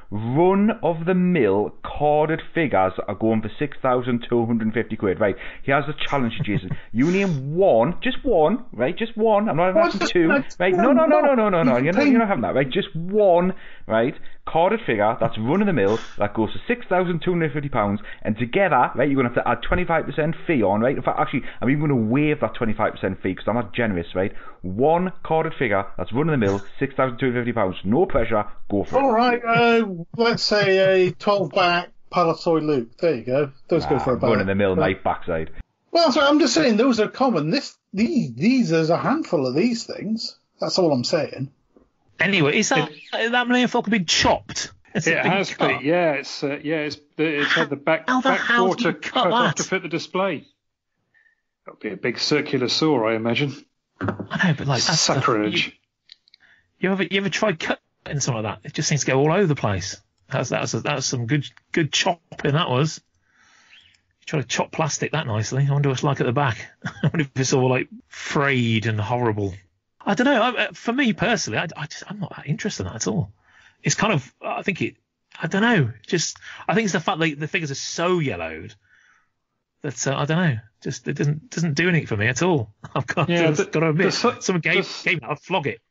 run-of-the-mill carded figures are going for six thousand two hundred fifty quid. Right, here's the challenge, Jason. You name one, just one, right? Just one. I'm not asking two. Right? No, no, no, no, no, no, no. You're not, you're not having that, right? Just one, right? Carded figure that's run-of-the-mill that goes for six thousand two hundred fifty pounds, and together, right, you're going to have to add twenty-five percent fee on, right? In fact, actually, I'm even going to waive that twenty-five percent fee because I'm not generous, right? One carded figure that's run-of-the-mill, six thousand two hundred fifty pounds. No pressure. Go for it. All right. Uh, let's say a twelve-back Palitoy Luke. There you go. Those ah, go for a run in the mill, night backside. Well, sorry, I'm just saying those are common. This, these, these, there's a handful of these things. That's all I'm saying. Anyway, is that it, that million folk been chopped? It's it has been. Yeah, it's uh, yeah, it's it's had the back How the back quarter cut, cut off to fit the display. That'll be a big circular saw, I imagine. I know, but like that's sacrilege. The, you, you ever you ever tried cutting something like that? It just seems to go all over the place. That's that's a, that's some good good chopping that was. You try to chop plastic that nicely. I wonder what it's like at the back. I wonder if it's all like frayed and horrible. I don't know. I, for me personally, I, I just I'm not that interested in that at all. It's kind of I think it. I don't know. Just I think it's the fact that the figures are so yellowed that uh, I don't know. Just it doesn't doesn't do anything for me at all. I've got, yeah, to, the, got to admit, the, someone gave the, gave it. I'd flog it.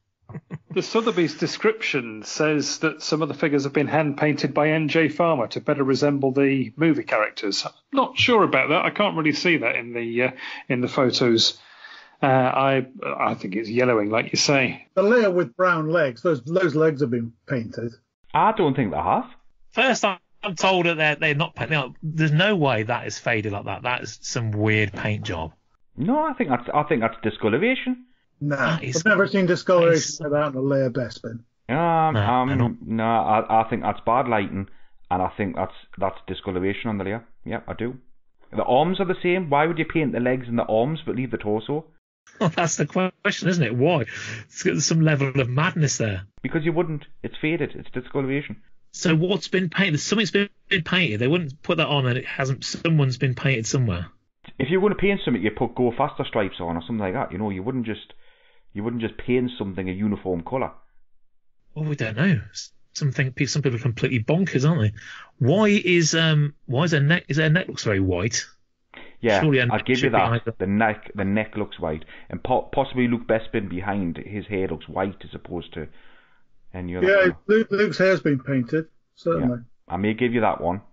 The Sotheby's description says that some of the figures have been hand painted by N J Farmer to better resemble the movie characters. Not sure about that. I can't really see that in the uh, in the photos. Uh, I I think it's yellowing, like you say. The layer with brown legs. Those those legs have been painted. I don't think they have. First, I'm told that they're they're not painted. There's no way that is faded like that. That is some weird paint job. No, I think that's I think that's discoloration. No, nah, I've never seen discoloration like that in a layer best bin. Um, no, um, no I, I think that's bad lighting, and I think that's that's discoloration on the layer. Yeah, I do. The arms are the same. Why would you paint the legs and the arms but leave the torso? Well, that's the question, isn't it? Why? There's some level of madness there. Because you wouldn't. It's faded. It's discoloration. So what's been painted? Something's been painted. They wouldn't put that on and it hasn't. Someone's been painted somewhere. If you want to paint something, you put Go Faster stripes on or something like that. You know, you wouldn't just. You wouldn't just paint something a uniform colour. Well, we don't know. Something some people are completely bonkers, aren't they? Why is um why is their neck is their neck looks very white? Yeah, I'll give you that. The neck the neck looks white, and po- possibly Luke Bespin behind his hair looks white as opposed to any other. Yeah, Luke, Luke's hair's been painted. Certainly. Yeah, I may give you that one.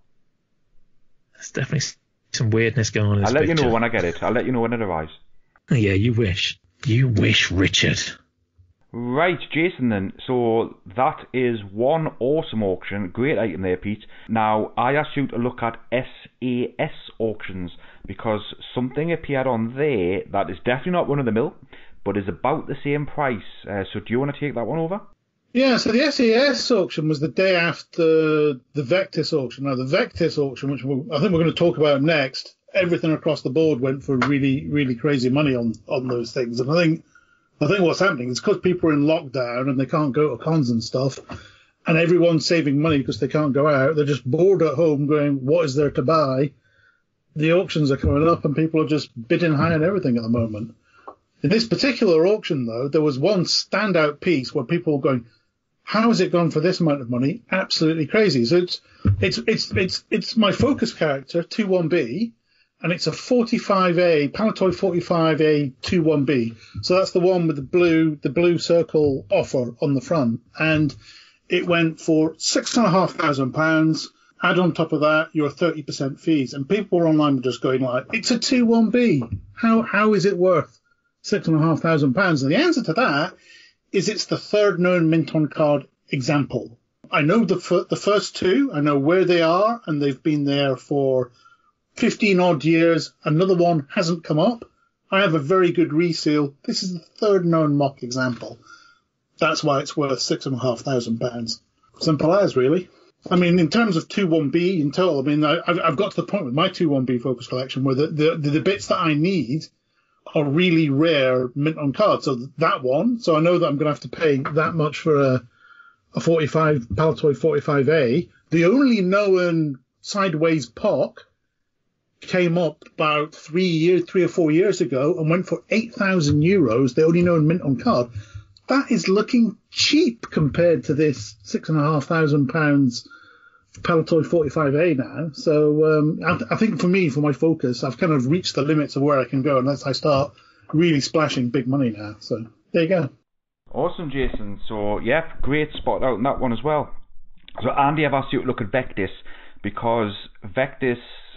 There's definitely some weirdness going on in this I'll let picture. you know when I get it. I'll let you know when it arrives. Yeah, you wish. You wish, Richard. Right, Jason, then. So that is one awesome auction. Great item there, Pete. Now, I asked you to look at S A S auctions because something appeared on there that is definitely not one of the mill, but is about the same price. Uh, so do you want to take that one over? Yeah, so the S A S auction was the day after the Vectis auction. Now, the Vectis auction, which we'll, I think we're going to talk about next, everything across the board went for really, really crazy money on, on those things. And I think I think what's happening is because people are in lockdown and they can't go to cons and stuff, and everyone's saving money because they can't go out, they're just bored at home going, what is there to buy? The auctions are coming up and people are just bidding high on everything at the moment. In this particular auction, though, there was one standout piece where people were going, how has it gone for this amount of money? Absolutely crazy. So it's it's it's it's it's my focus character, two one B, and it's a forty-five A, Palitoy forty-five A two one B. So that's the one with the blue the blue circle offer on the front. And it went for six and a half thousand pounds. Add on top of that your thirty percent fees. And people were online were just going like, it's a two one B. How how is it worth six and a half thousand pounds? And the answer to that is it's the third known mint on card example. I know the f- the first two. I know where they are, and they've been there for fifteen odd years. Another one hasn't come up. I have a very good resale. This is the third known mock example. That's why it's worth six and a half thousand pounds. Simple as, really. I mean, in terms of two one B in total, I mean, I, I've got to the point with my two one B focus collection where the, the, the bits that I need are really rare mint on card. So that one, so I know that I'm going to have to pay that much for a, a forty-five Palitoy forty-five A. The only known sideways P O C came up about three years, three or four years ago and went for eight thousand euros. The only known mint on card. that is looking cheap compared to this six and a half thousand pounds Palitoy forty-five A now. So um, I, I think for me, for my focus, I've kind of reached the limits of where I can go unless I start really splashing big money now. So there you go. Awesome, Jason. So yeah, great spot out in that one as well. So Andy, I've asked you to look at Vectis because Vectis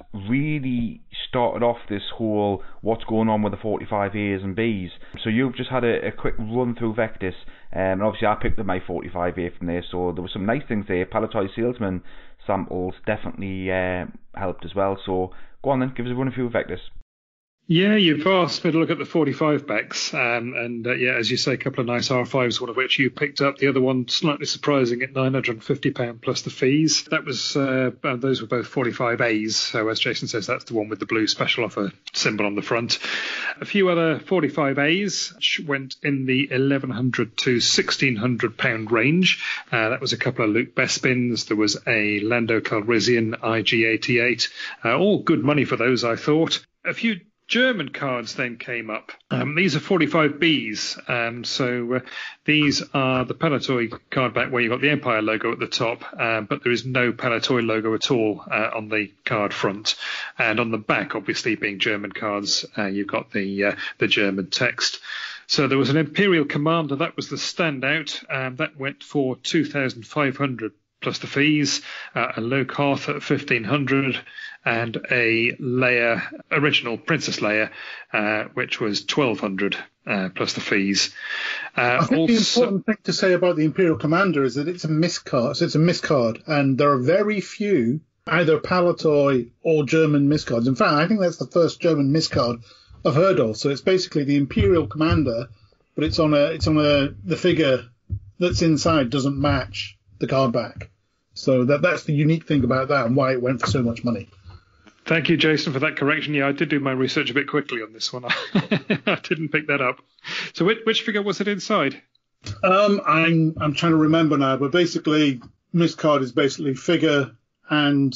really started off this whole what's going on with the forty-five A's and B's. So you've just had a, a quick run through Vectis, um, and obviously I picked up my forty-five A from there, so there were some nice things there. Palitoy Salesman samples definitely uh, helped as well. So go on then, give us a run through Vectis. Yeah, you've asked me to look at the forty-five backs, um, and uh, yeah, as you say, a couple of nice R fives, one of which you picked up. The other one, slightly surprising, at nine hundred fifty pounds plus the fees. That was uh, those were both forty-five A's, so as Jason says, that's the one with the blue special offer symbol on the front. A few other forty-five A's which went in the eleven hundred to sixteen hundred pound range. Uh, that was a couple of Luke Bespins. There was a Lando Calrissian I G eighty-eight. Uh, all good money for those, I thought. A few German cards then came up. Um, these are forty-five B's, um, so uh, these are the Palitoy card back where you've got the Empire logo at the top, uh, but there is no Palitoy logo at all uh, on the card front. And on the back, obviously being German cards, uh, you've got the uh, the German text. So there was an Imperial Commander, that was the standout. Um, that went for two thousand five hundred plus the fees, uh, a Luke Hoth at fifteen hundred, and a Leia, original Princess Leia, uh, which was twelve hundred uh, plus the fees. Uh, I think also, the important thing to say about the Imperial Commander is that it's a miscard. So it's a miscard, and there are very few either Palitoy or German miscards. In fact, I think that's the first German miscard I've heard of. So it's basically the Imperial Commander, but it's on a it's on a the figure that's inside doesn't match the card back. So that that's the unique thing about that and why it went for so much money. Thank you, Jason, for that correction. Yeah, I did do my research a bit quickly on this one. I didn't pick that up. So which, which figure was it inside? Um, I'm I'm trying to remember now, but basically, miscard is basically figure and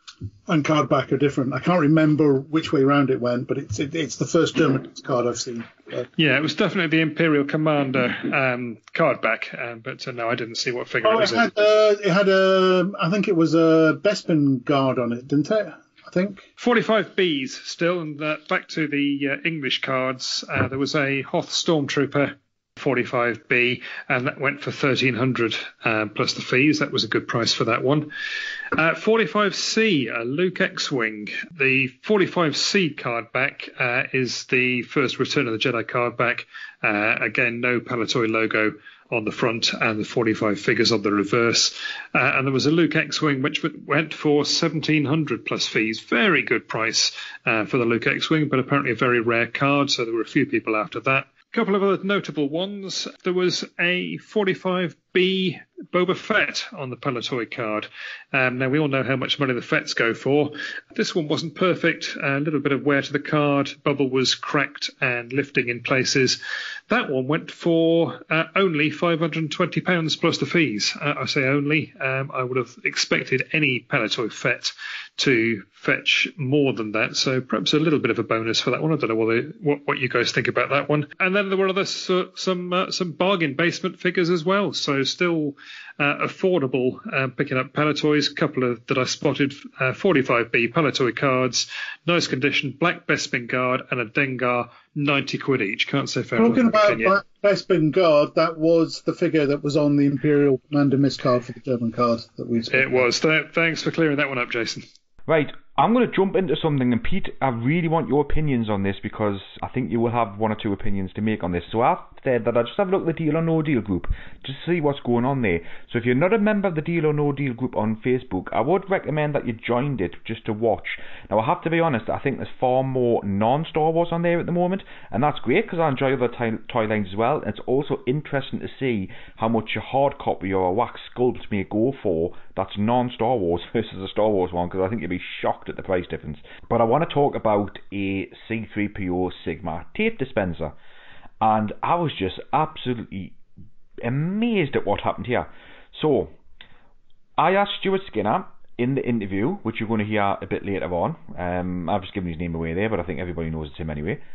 and card back are different. I can't remember which way around it went, but it's it, it's the first German card I've seen. Uh, yeah, it was definitely the Imperial Commander um, card back, um, but uh, no, I didn't see what figure oh, it was. It had, uh, it had a, I think it was a Bespin guard on it, didn't it? I think. forty-five B's still, and uh, back to the uh, English cards, uh, there was a Hoth Stormtrooper forty-five B, and that went for thirteen hundred um, plus the fees. That was a good price for that one. Uh, forty-five C, a Luke X-Wing. The forty-five C card back uh, is the first Return of the Jedi card back. Uh, again, no Palitoy logo on the front and the forty-five figures on the reverse. Uh, and there was a Luke X-Wing which went for seventeen hundred plus fees. Very good price uh, for the Luke X-Wing, but apparently a very rare card, so there were a few people after that. A couple of other notable ones. There was a forty-five B Boba Fett on the Palitoy card. Um, now, we all know how much money the Fetts go for. This one wasn't perfect. A little bit of wear to the card. Bubble was cracked and lifting in places. That one went for uh, only five hundred twenty pounds plus the fees. Uh, I say only. Um, I would have expected any Palitoy Fett to fetch more than that, so perhaps a little bit of a bonus for that one. I don't know what, they, what, what you guys think about that one. And then there were other uh, some uh, some bargain basement figures as well, so still uh, affordable. Uh, picking up Palitoys, a couple of that I spotted, uh, forty-five B Palitoy cards, nice condition, black Bespin guard and a Dengar, ninety quid each. Can't say fair. Talking about black Bespin guard, that was the figure that was on the Imperial Commander miscard for the German card that we. It was. Th- thanks for clearing that one up, Jason. Right, I'm going to jump into something, and Pete, I really want your opinions on this because I think you will have one or two opinions to make on this. So I've said that I just have a look at the Deal or No Deal group just to see what's going on there. So if you're not a member of the Deal or No Deal group on Facebook, I would recommend that you joined it just to watch. Now I have to be honest, I think there's far more non-Star Wars on there at the moment, and that's great because I enjoy other toy, toy lines as well. And it's also interesting to see how much a hard copy or a wax sculpt may go for that's non-Star Wars versus a Star Wars one, because I think you'd be shocked at the price difference. But I want to talk about a C three P O Sigma tape dispenser, and I was just absolutely amazed at what happened here. So I asked Stuart Skinner in the interview, which you're going to hear a bit later on. um, I've just given his name away there, but I think everybody knows it's him anyway.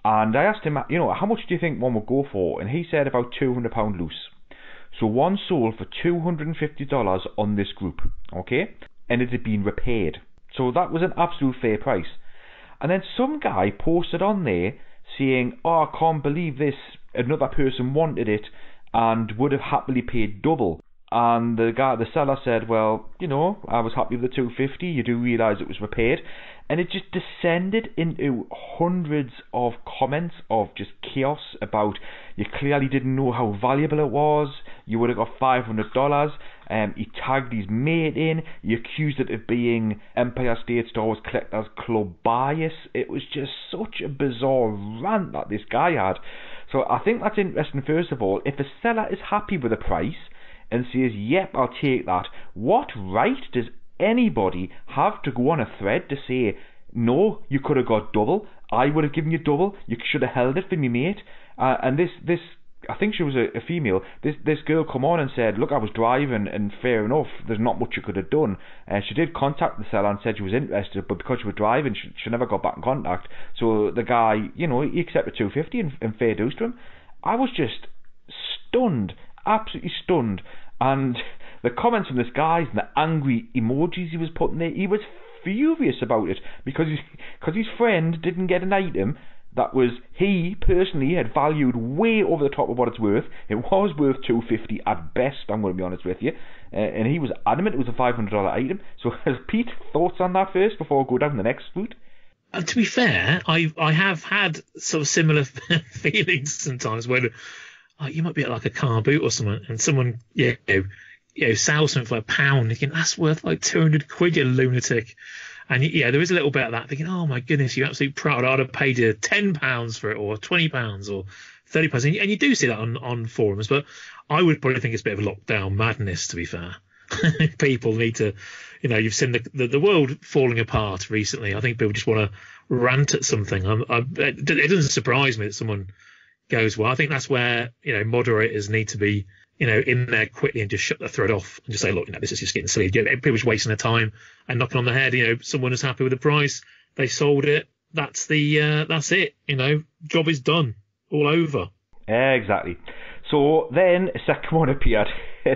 And I asked him, you know, how much do you think one would go for? And he said about two hundred pounds loose. So one sold for two hundred fifty dollars on this group, okay? And it had been repaired. So that was an absolute fair price. And then some guy posted on there saying, oh, I can't believe this, another person wanted it and would have happily paid double. And the guy, the seller said, well, you know, I was happy with the two hundred fifty, you do realise it was repaired. And it just descended into hundreds of comments of just chaos about, you clearly didn't know how valuable it was, you would have got five hundred dollars, um, he tagged his mate in, he accused it of being Empire State Star Wars Collectors Club bias. It was just such a bizarre rant that this guy had. So I think that's interesting. First of all, if a seller is happy with the price and says, yep, I'll take that, what right does anybody have to go on a thread to say, no, you could have got double, I would have given you double, you should have held it for me mate? Uh, and this, this, I think she was a, a female, this this girl come on and said, look, I was driving and fair enough, there's not much you could have done. And she did contact the seller and said she was interested, but because she was driving, she, she never got back in contact. So the guy, you know, he accepted two hundred fifty and, and fair dues to him. I was just stunned, absolutely stunned. And the comments from this guy and the angry emojis he was putting there, he was furious about it because his, because his friend didn't get an item that was, he personally had valued way over the top of what it's worth. It was worth two hundred fifty at best, I'm going to be honest with you. Uh, and he was adamant it was a five hundred dollars item. So has Pete thoughts on that first before I go down the next route? Uh, to be fair, I I have had sort of similar feelings sometimes when oh, you might be at like a car boot or something, and someone, you know, you know, sells something for a pound. You think that's worth like two hundred quid, you lunatic. And yeah, there is a little bit of that thinking, oh my goodness, you're absolutely proud. I'd have paid you ten pounds for it, or twenty pounds, or thirty pounds. And you do see that on, on forums, but I would probably think it's a bit of lockdown madness, to be fair. People need to, you know, you've seen the, the the world falling apart recently. I think people just want to rant at something. I'm, I, it doesn't surprise me that someone goes, well, I think that's where, you know, moderators need to be, you know, in there quickly and just shut the thread off and just say, look, you know, this is just getting silly. People just wasting their time and knocking on the head. You know, someone is happy with the price, they sold it. That's the uh, that's it. You know, job is done, all over. Exactly. So then a second one appeared. It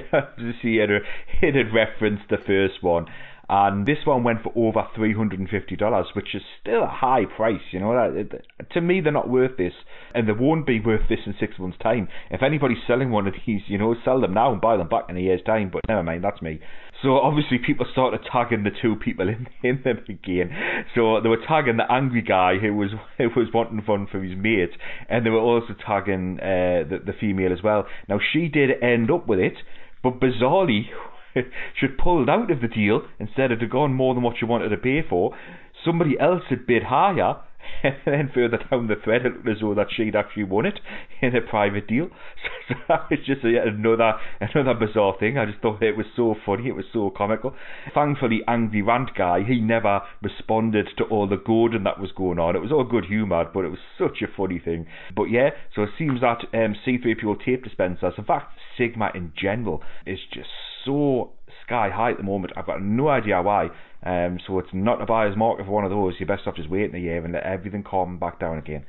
had referenced the first one, and this one went for over three hundred fifty dollars, which is still a high price. You know, to me, they're not worth this, and they won't be worth this in six months' time. If anybody's selling one of these, you know, sell them now and buy them back in a year's time. But never mind, that's me. So obviously people started tagging the two people in, in them again. So they were tagging the angry guy who was who was wanting fun for his mate, and they were also tagging uh, the, the female as well. Now she did end up with it, but bizarrely she'd pulled out of the deal instead of to gone more than what she wanted to pay for. Somebody else had bid higher, and then further down the thread it looked as though that she'd actually won it in a private deal. So that was just yet another another bizarre thing. I just thought it was so funny, it was so comical. Thankfully, Angry Rant Guy, he never responded to all the goading that was going on. It was all good humour, but it was such a funny thing. But yeah, so it seems that um, C three P O tape dispensers, in fact Sigma in general, is just so sky high at the moment. I've got no idea why. Um, so it's not a buyer's market for one of those. You're best off just waiting a year and let everything calm back down again.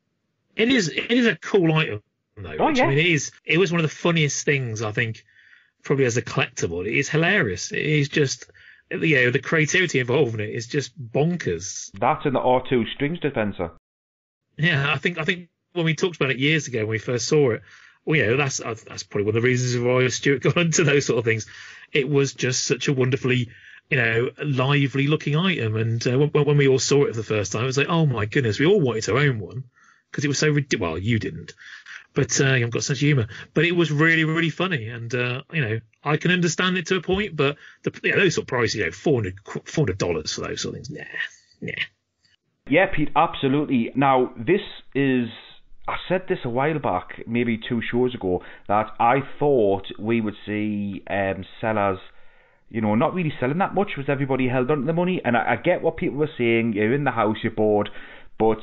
It is it is a cool item though. Oh, yeah. I mean, it is it was one of the funniest things, I think, probably as a collectible. It is hilarious. It is just, you know, the creativity involved in it is just bonkers. That and the R two strings dispenser. Yeah, I think I think when we talked about it years ago when we first saw it, well, yeah, that's that's probably one of the reasons why Stuart got into those sort of things. It was just such a wonderfully, you know, lively looking item. And uh, when, when we all saw it for the first time, it was like, oh my goodness, we all wanted to own one because it was so ridiculous. Well, you didn't, but uh, you haven't got such humour. But it was really, really funny. And, uh, you know, I can understand it to a point, but the, you know, those sort of prices, you know, four hundred dollars for those sort of things. Nah, nah. Yeah, Pete, absolutely. Now, this is, I said this a while back, maybe two shows ago, that I thought we would see um, sellers, you know, not really selling that much. Was everybody held on to the money? And I, I get what people were saying. You're in the house, you're bored, but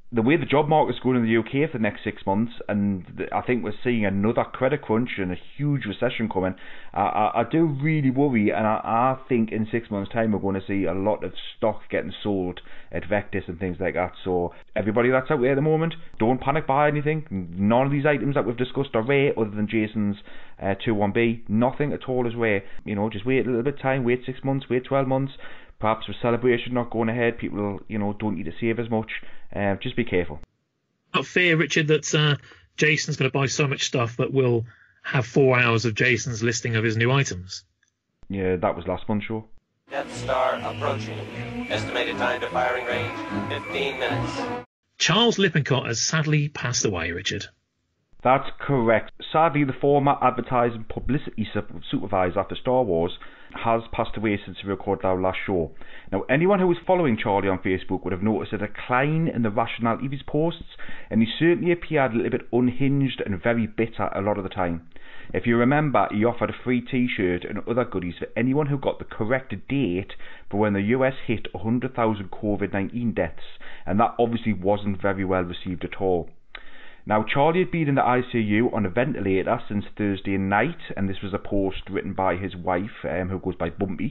the way the job market's going in the U K for the next six months, and the, I think we're seeing another credit crunch and a huge recession coming, I, I, I do really worry, and I, I think in six months' time we're going to see a lot of stock getting sold at Vectis and things like that. So everybody that's out there at the moment, don't panic buy anything. None of these items that we've discussed are rare, other than Jason's uh, two one B. Nothing at all is rare. You know, just wait a little bit of time, wait six months, wait twelve months. Perhaps with celebration not going ahead, people, you know, don't need to save as much. Uh, just be careful. I fear, Richard, that uh, Jason's going to buy so much stuff that we'll have four hours of Jason's listing of his new items. Yeah, that was last month's show. Death Star approaching. Estimated time to firing range, fifteen minutes. Charles Lippencott has sadly passed away, Richard. That's correct. Sadly, the former advertising publicity supervisor for Star Wars has passed away since we recorded our last show. Now, anyone who was following Charlie on Facebook would have noticed a decline in the rationality of his posts, and he certainly appeared a little bit unhinged and very bitter a lot of the time. If you remember, he offered a free t-shirt and other goodies for anyone who got the correct date for when the U S hit one hundred thousand COVID nineteen deaths, and that obviously wasn't very well received at all. Now, Charlie had been in the I C U on a ventilator since Thursday night, and this was a post written by his wife, um, who goes by Bumpy.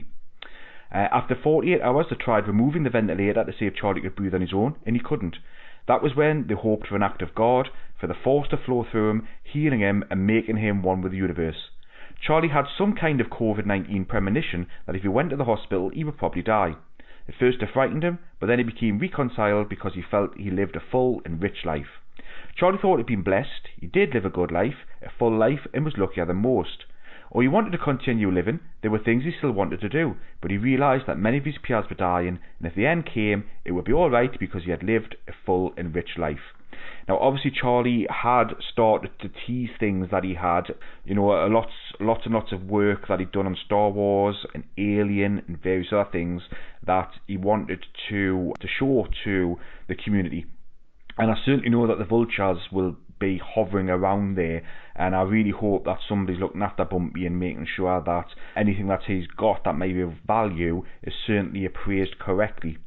Uh, after forty-eight hours, they tried removing the ventilator to see if Charlie could breathe on his own, and he couldn't. That was when they hoped for an act of God, for the force to flow through him, healing him and making him one with the universe. Charlie had some kind of COVID nineteen premonition that if he went to the hospital, he would probably die. At first it frightened him, but then he became reconciled because he felt he lived a full and rich life. Charlie thought he'd been blessed, he did live a good life, a full life, and was luckier than most. Or he wanted to continue living, there were things he still wanted to do, but he realised that many of his peers were dying, and if the end came, it would be alright because he had lived a full and rich life. Now, obviously, Charlie had started to tease things that he had, you know, lots, lots and lots of work that he'd done on Star Wars and Alien and various other things that he wanted to, to show to the community. And I certainly know that the vultures will be hovering around there, and I really hope that somebody's looking after Bumpy and making sure that anything that he's got that may be of value is certainly appraised correctly.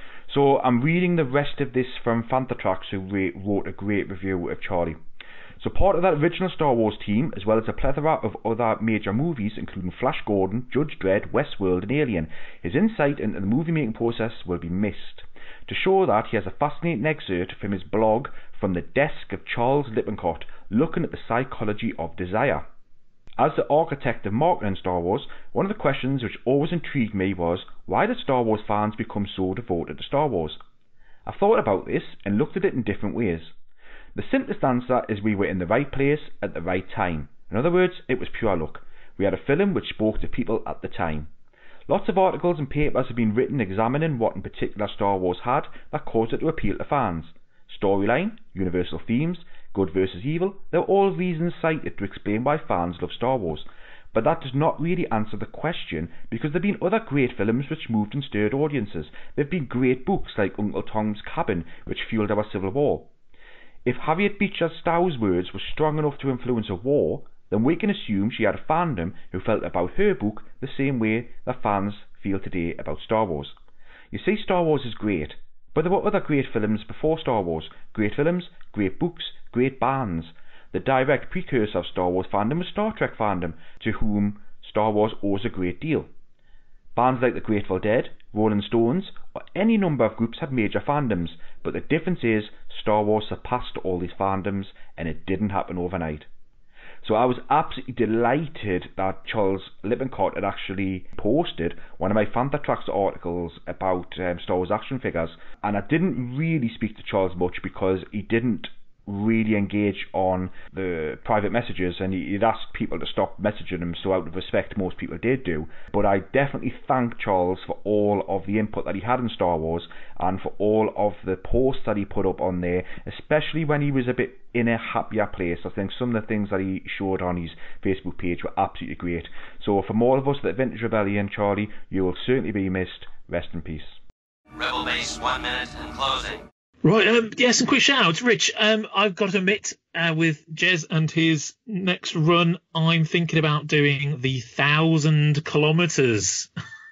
So I'm reading the rest of this from Fantatrax, who wrote a great review of Charlie. So part of that original Star Wars team, as well as a plethora of other major movies, including Flash Gordon, Judge Dredd, Westworld and Alien, his insight into the movie making process will be missed. To show that, he has a fascinating excerpt from his blog, From the Desk of Charles Lippencott, looking at the psychology of desire. As the architect of marketing in Star Wars, one of the questions which always intrigued me was, why did Star Wars fans become so devoted to Star Wars? I thought about this and looked at it in different ways. The simplest answer is we were in the right place at the right time. In other words, it was pure luck. We had a film which spoke to people at the time. Lots of articles and papers have been written examining what in particular Star Wars had that caused it to appeal to fans. Storyline, universal themes, good versus evil, they're all reasons cited to explain why fans love Star Wars. But that does not really answer the question, because there have been other great films which moved and stirred audiences. There have been great books like Uncle Tom's Cabin, which fueled our Civil War. If Harriet Beecher Stow's words were strong enough to influence a war, then we can assume she had a fandom who felt about her book the same way that fans feel today about Star Wars. You see, Star Wars is great, but there were other great films before Star Wars. Great films, great books, great bands. The direct precursor of Star Wars fandom was Star Trek fandom, to whom Star Wars owes a great deal. Bands like the Grateful Dead, Rolling Stones, or any number of groups had major fandoms, but the difference is Star Wars surpassed all these fandoms, and it didn't happen overnight. So I was absolutely delighted that Charles Lippencott had actually posted one of my Fantatrax articles about um, Star Wars action figures, and I didn't really speak to Charles much because he didn't really engage on the private messages, and he'd asked people to stop messaging him, so out of respect most people did do. But I definitely thank Charles for all of the input that he had in Star Wars and for all of the posts that he put up on there, especially when he was a bit in a happier place. I think some of the things that he showed on his Facebook page were absolutely great. So from all of us at Vintage Rebellion, Charlie, you will certainly be missed. Rest in peace. Rebel base, one minute and closing. Right, um, yeah, some quick shout-outs. Rich, um, I've got to admit, uh, with Jez and his next run, I'm thinking about doing the thousand kilometres.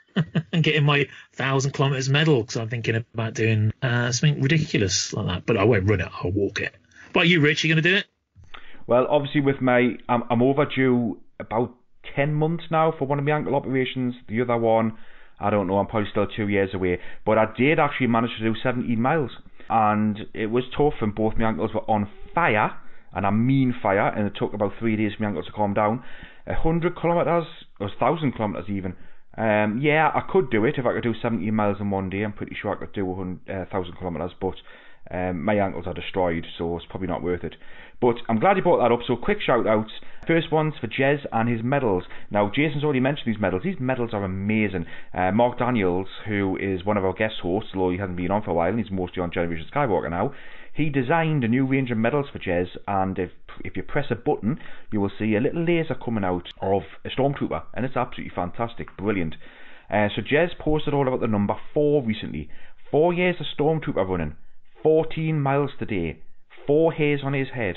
and getting my thousand kilometers medal because I'm thinking about doing uh, something ridiculous like that. But I won't run it; I'll walk it. But are you, Rich? Are you going to do it? Well, obviously, with my, I'm, I'm overdue about ten months now for one of my ankle operations. The other one, I don't know. I'm probably still two years away. But I did actually manage to do seventeen miles, and it was tough. And both my ankles were on fire, and I mean fire. And it took about three days for my ankles to calm down. A hundred kilometers, or a thousand kilometers even. Um, yeah, I could do it if I could do seventeen miles in one day. I'm pretty sure I could do a thousand kilometers, but um, my ankles are destroyed, so it's probably not worth it. But I'm glad you brought that up. So quick shout outs. First one's for Jez and his medals. Now, Jason's already mentioned these medals. These medals are amazing. Uh, Mark Daniels, who is one of our guest hosts, although he hasn't been on for a while, and he's mostly on Generation Skywalker now, he designed a new range of medals for Jez, and if if you press a button, you will see a little laser coming out of a stormtrooper, and it's absolutely fantastic, brilliant. Uh, so Jez posted all about the number four recently. Four years of stormtrooper running, fourteen miles today, four hairs on his head,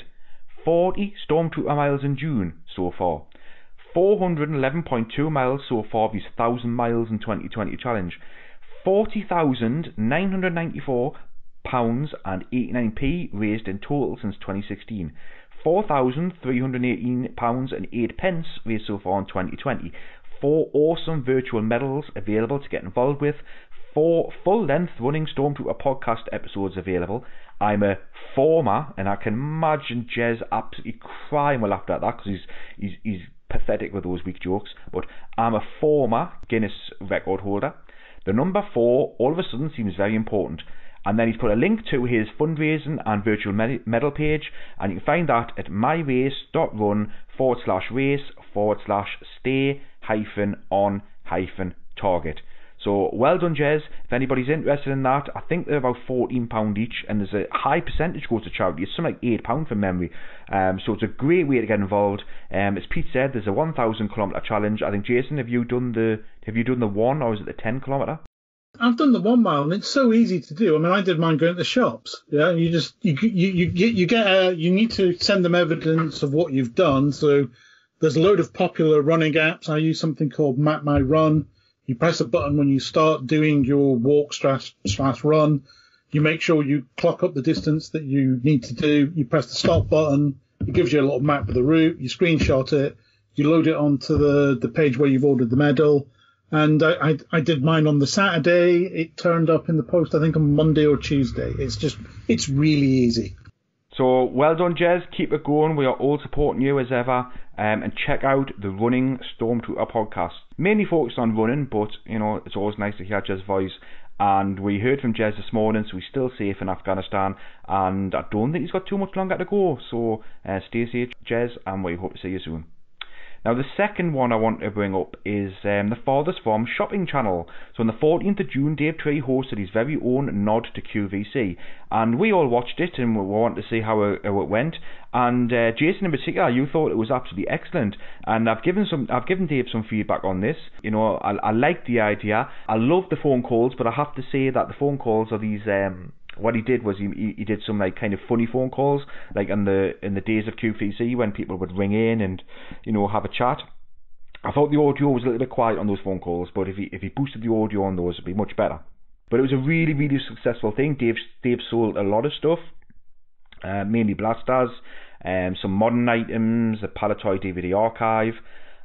forty stormtrooper miles in June so far, four hundred eleven point two miles so far of his one thousand miles in twenty twenty challenge, forty thousand nine hundred ninety-four pounds and eighty-nine p raised in total since twenty sixteen, four thousand three hundred eighteen pounds and eight pence raised so far in twenty twenty, four awesome virtual medals available to get involved with, four full-length running Stormtrooper podcast episodes available. I'm a former, and I can imagine Jez absolutely crying with laughter at that because he's, he's, he's pathetic with those weak jokes, but I'm a former Guinness record holder. The number four all of a sudden seems very important. And then he's put a link to his fundraising and virtual medal page, and you can find that at myrace.run forward slash race forward slash stay hyphen on hyphen target. So well done, Jez. If anybody's interested in that, I think they're about fourteen pounds each, and there's a high percentage goes to charity. It's something like eight pounds from memory. Um, so it's a great way to get involved. Um, as Pete said, there's a one thousand kilometre challenge. I think, Jason, have you done the have you done the one, or is it the ten kilometre? I've done the one mile, and it's so easy to do. I mean, I did mine going to the shops. Yeah, you just you you you get you get a, you need to send them evidence of what you've done. So there's a load of popular running apps. I use something called Map My Run. You press a button when you start doing your walk slash slash run. You make sure you clock up the distance that you need to do. You press the stop button. It gives you a little map of the route. You screenshot it. You load it onto the the page where you've ordered the medal. And I, I, I did mine on the Saturday. It turned up in the post, I think, on Monday or Tuesday. It's just, it's really easy. So well done, Jez. Keep it going. We are all supporting you as ever. Um, and check out the Running Stormtrooper podcast. Mainly focused on running, but, you know, it's always nice to hear Jez's voice. And we heard from Jez this morning, so he's still safe in Afghanistan. And I don't think he's got too much longer to go. So uh, stay safe, Jez, and we hope to see you soon. Now, the second one I want to bring up is um, the Farthest From Shopping Channel. So on the fourteenth of June, Dave Tree hosted his very own nod to Q V C. And we all watched it and we wanted to see how it, how it went. And uh, Jason in particular, you thought it was absolutely excellent. And I've given some, I've given Dave some feedback on this. You know, I, I like the idea. I love the phone calls, but I have to say that the phone calls are these... Um, what he did was he, he he did some like kind of funny phone calls, like in the in the days of Q V C when people would ring in and, you know, have a chat. I thought the audio was a little bit quiet on those phone calls, but if he if he boosted the audio on those, it'd be much better. But it was a really really successful thing. Dave Dave sold a lot of stuff, uh, mainly blasters, um, some modern items, a Palitoy D V D archive,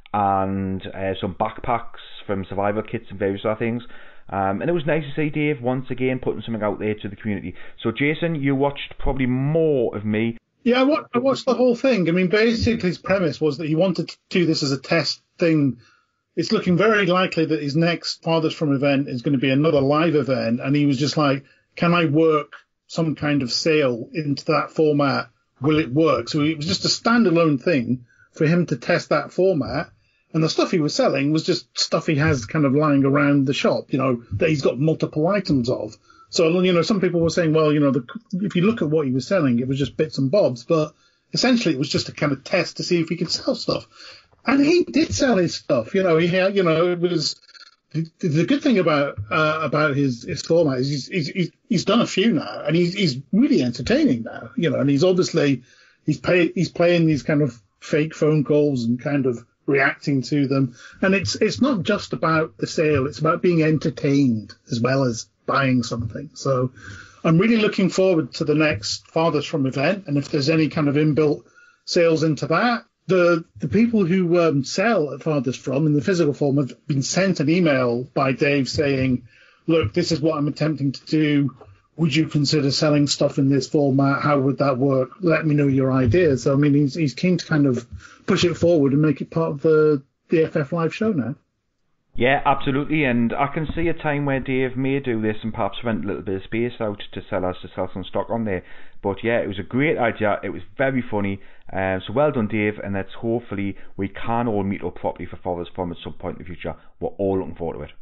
and uh, some backpacks from survival kits and various other things. Um, and it was nice to see Dave once again putting something out there to the community. So, Jason, you watched probably more of me. Yeah, I, wa- I watched the whole thing. I mean, basically his premise was that he wanted to do this as a test thing. It's looking very likely that his next Farthest From event is going to be another live event. And he was just like, can I work some kind of sale into that format? Will it work? So it was just a standalone thing for him to test that format. And the stuff he was selling was just stuff he has kind of lying around the shop, you know, that he's got multiple items of. So, you know, some people were saying, well, you know, the, if you look at what he was selling, it was just bits and bobs. But essentially, it was just a kind of test to see if he could sell stuff. And he did sell his stuff. You know, he had, you know, it was the, the good thing about uh, about his, his format is he's, he's he's done a few now, and he's he's really entertaining now. You know, and he's obviously he's pay, he's playing these kind of fake phone calls and kind of reacting to them. And it's it's not just about the sale, it's about being entertained as well as buying something. So I'm really looking forward to the next Farthest From event, and if there's any kind of inbuilt sales into that. The the people who um, sell at Farthest From in the physical form have been sent an email by Dave saying, look, this is what I'm attempting to do. Would you consider selling stuff in this format? How would that work? Let me know your ideas. So, I mean, he's, he's keen to kind of push it forward and make it part of the, the F F Live show now. Yeah, absolutely, and I can see a time where Dave may do this and perhaps rent a little bit of space out to sell us to sell some stock on there. But yeah, it was a great idea. It was very funny. Um, so well done, Dave, and let's hopefully we can all meet up properly for Farthest From at some point in the future. We're all looking forward to it.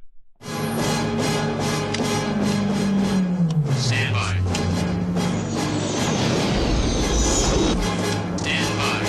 Stand by. Stand by.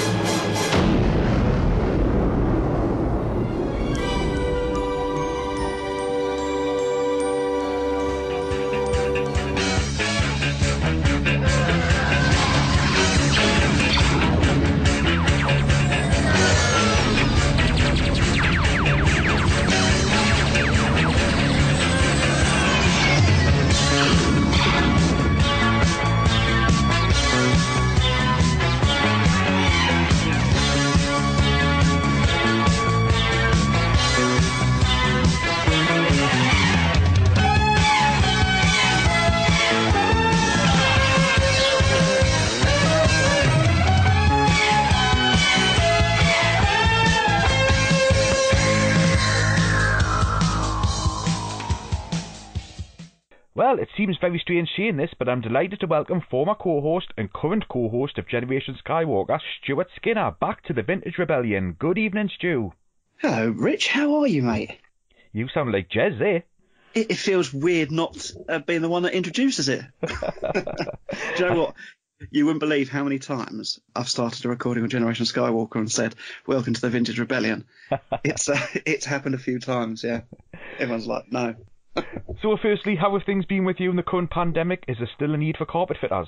Well, it seems very strange saying this, but I'm delighted to welcome former co-host and current co-host of Generation Skywalker, Stuart Skinner, back to the Vintage Rebellion. Good evening, Stu. Hello, Rich. How are you, mate? You sound like Jez there. It, it feels weird not uh, being the one that introduces it. Do you know what? You wouldn't believe how many times I've started a recording on Generation Skywalker and said, welcome to the Vintage Rebellion. it's uh, it's happened a few times, yeah. Everyone's like, no. So firstly, how have things been with you in the current pandemic? Is there still a need for carpet fitters?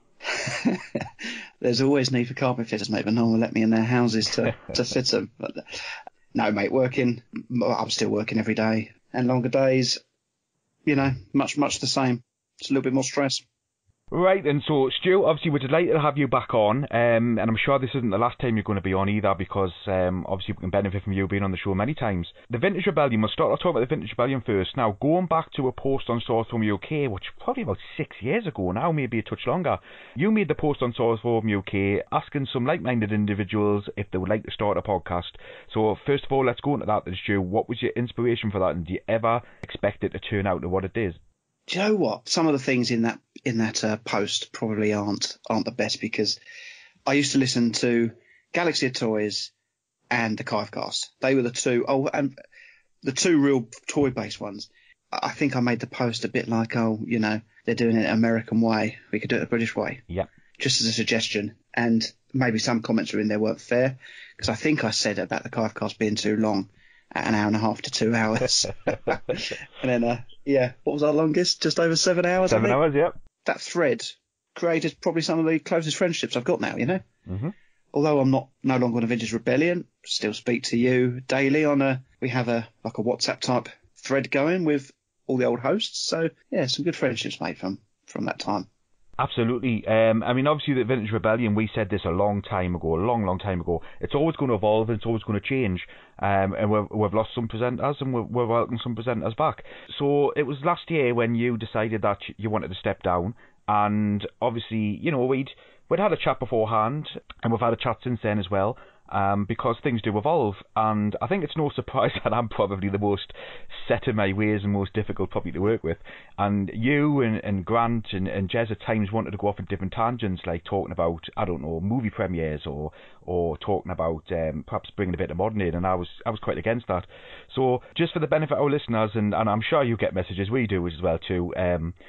There's always need for carpet fitters, mate, but no one will let me in their houses to, to fit them. But, no, mate, working, I'm still working every day. And longer days, you know, much, much the same. It's a little bit more stress. Right, and so, Stu, obviously we're delighted to have you back on, um, and I'm sure this isn't the last time you're going to be on either, because um, obviously we can benefit from you being on the show many times. The Vintage Rebellion, we'll start off talking about the Vintage Rebellion first. Now, going back to a post on Source Forum U K, which probably about six years ago now, maybe a touch longer, you made the post on Source Forum U K asking some like-minded individuals if they would like to start a podcast. So, first of all, let's go into that then, Stu. What was your inspiration for that, and do you ever expect it to turn out to what it is? Do you know what? Some of the things in that in that uh, post probably aren't aren't the best, because I used to listen to Galaxy of Toys and the Kivecast. They were the two. Oh, and the two real toy-based ones. I think I made the post a bit like, oh, you know, they're doing it an American way. We could do it the British way. Yeah. Just as a suggestion, and maybe some comments were in there weren't fair, because I think I said about the Kivecast being too long. At an hour and a half to two hours. And then, uh, yeah, what was our longest? Just over seven hours, Seven I think. hours, yep. That thread created probably some of the closest friendships I've got now, you know? Mm-hmm. Although I'm not no longer on a Vintage Rebellion, still speak to you daily on a, we have a, like a WhatsApp type thread going with all the old hosts. So, yeah, some good friendships made from, from that time. Absolutely. Um, I mean, obviously, the Vintage Rebellion, we said this a long time ago, a long, long time ago. It's always going to evolve, and it's always going to change. Um, and we've, we've lost some presenters, and we're, we're welcoming some presenters back. So it was last year when you decided that you wanted to step down. And obviously, you know, we'd, we'd had a chat beforehand, and we've had a chat since then as well. Um, because things do evolve, and I think it's no surprise that I'm probably the most set in my ways and most difficult probably to work with. And you and, and Grant and, and Jez at times wanted to go off on different tangents, like talking about, I don't know, movie premieres or or talking about um, perhaps bringing a bit of modern in, and I was I was quite against that. So just for the benefit of our listeners, and, and I'm sure you get messages, we do as well too, um,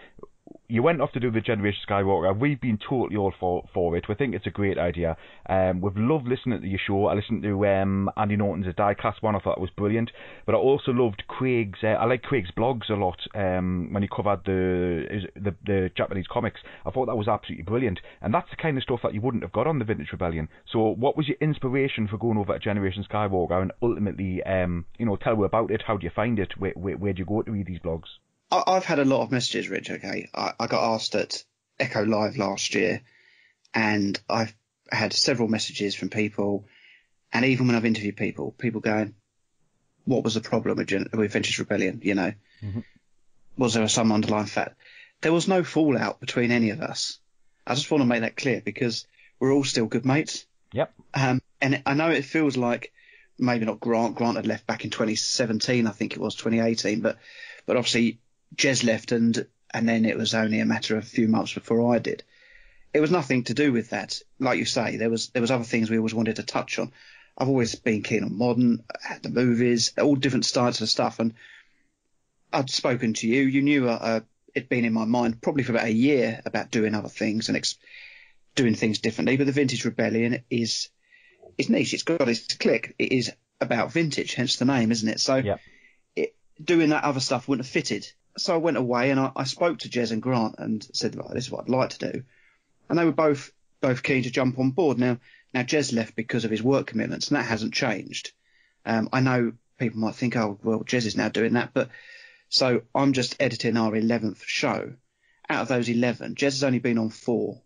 you went off to do the Generation Skywalker. We've been totally all for for it. We think it's a great idea. Um, we've loved listening to your show. I listened to um, Andy Norton's Diecast one. I thought it was brilliant. But I also loved Craig's. Uh, I like Craig's blogs a lot. Um, when he covered the, the the Japanese comics, I thought that was absolutely brilliant. And that's the kind of stuff that you wouldn't have got on the Vintage Rebellion. So, what was your inspiration for going over to Generation Skywalker and ultimately, um, you know, tell me about it? How do you find it? Where where, where do you go to read these blogs? I've had a lot of messages, Rich, okay. I, I got asked at Echo Live last year, and I've had several messages from people, and even when I've interviewed people, people going, what was the problem with, Gen- with Vintage Rebellion, you know? Mm-hmm. Was there some underlying fact? There was no fallout between any of us. I just want to make that clear, because we're all still good mates. Yep. Um, and I know it feels like maybe not Grant. Grant had left back in twenty seventeen, I think it was, twenty eighteen, but but obviously Jez left, and and then it was only a matter of a few months before I did. It was nothing to do with that. Like you say, there was there was other things we always wanted to touch on. I've always been keen on modern, the movies, all different styles of stuff. And I'd spoken to you. You knew uh, uh, it'd been in my mind probably for about a year about doing other things and ex- doing things differently. But the Vintage Rebellion is is niche. It's got its click. It is about vintage, hence the name, isn't it? So yep. it, doing that other stuff wouldn't have fitted. So I went away and I, I spoke to Jez and Grant and said, right, this is what I'd like to do. And they were both both keen to jump on board. Now, now Jez left because of his work commitments, and that hasn't changed. Um, I know people might think, oh, well, Jez is now doing that. But so I'm just editing our eleventh show. Out of those eleven, Jez has only been on four.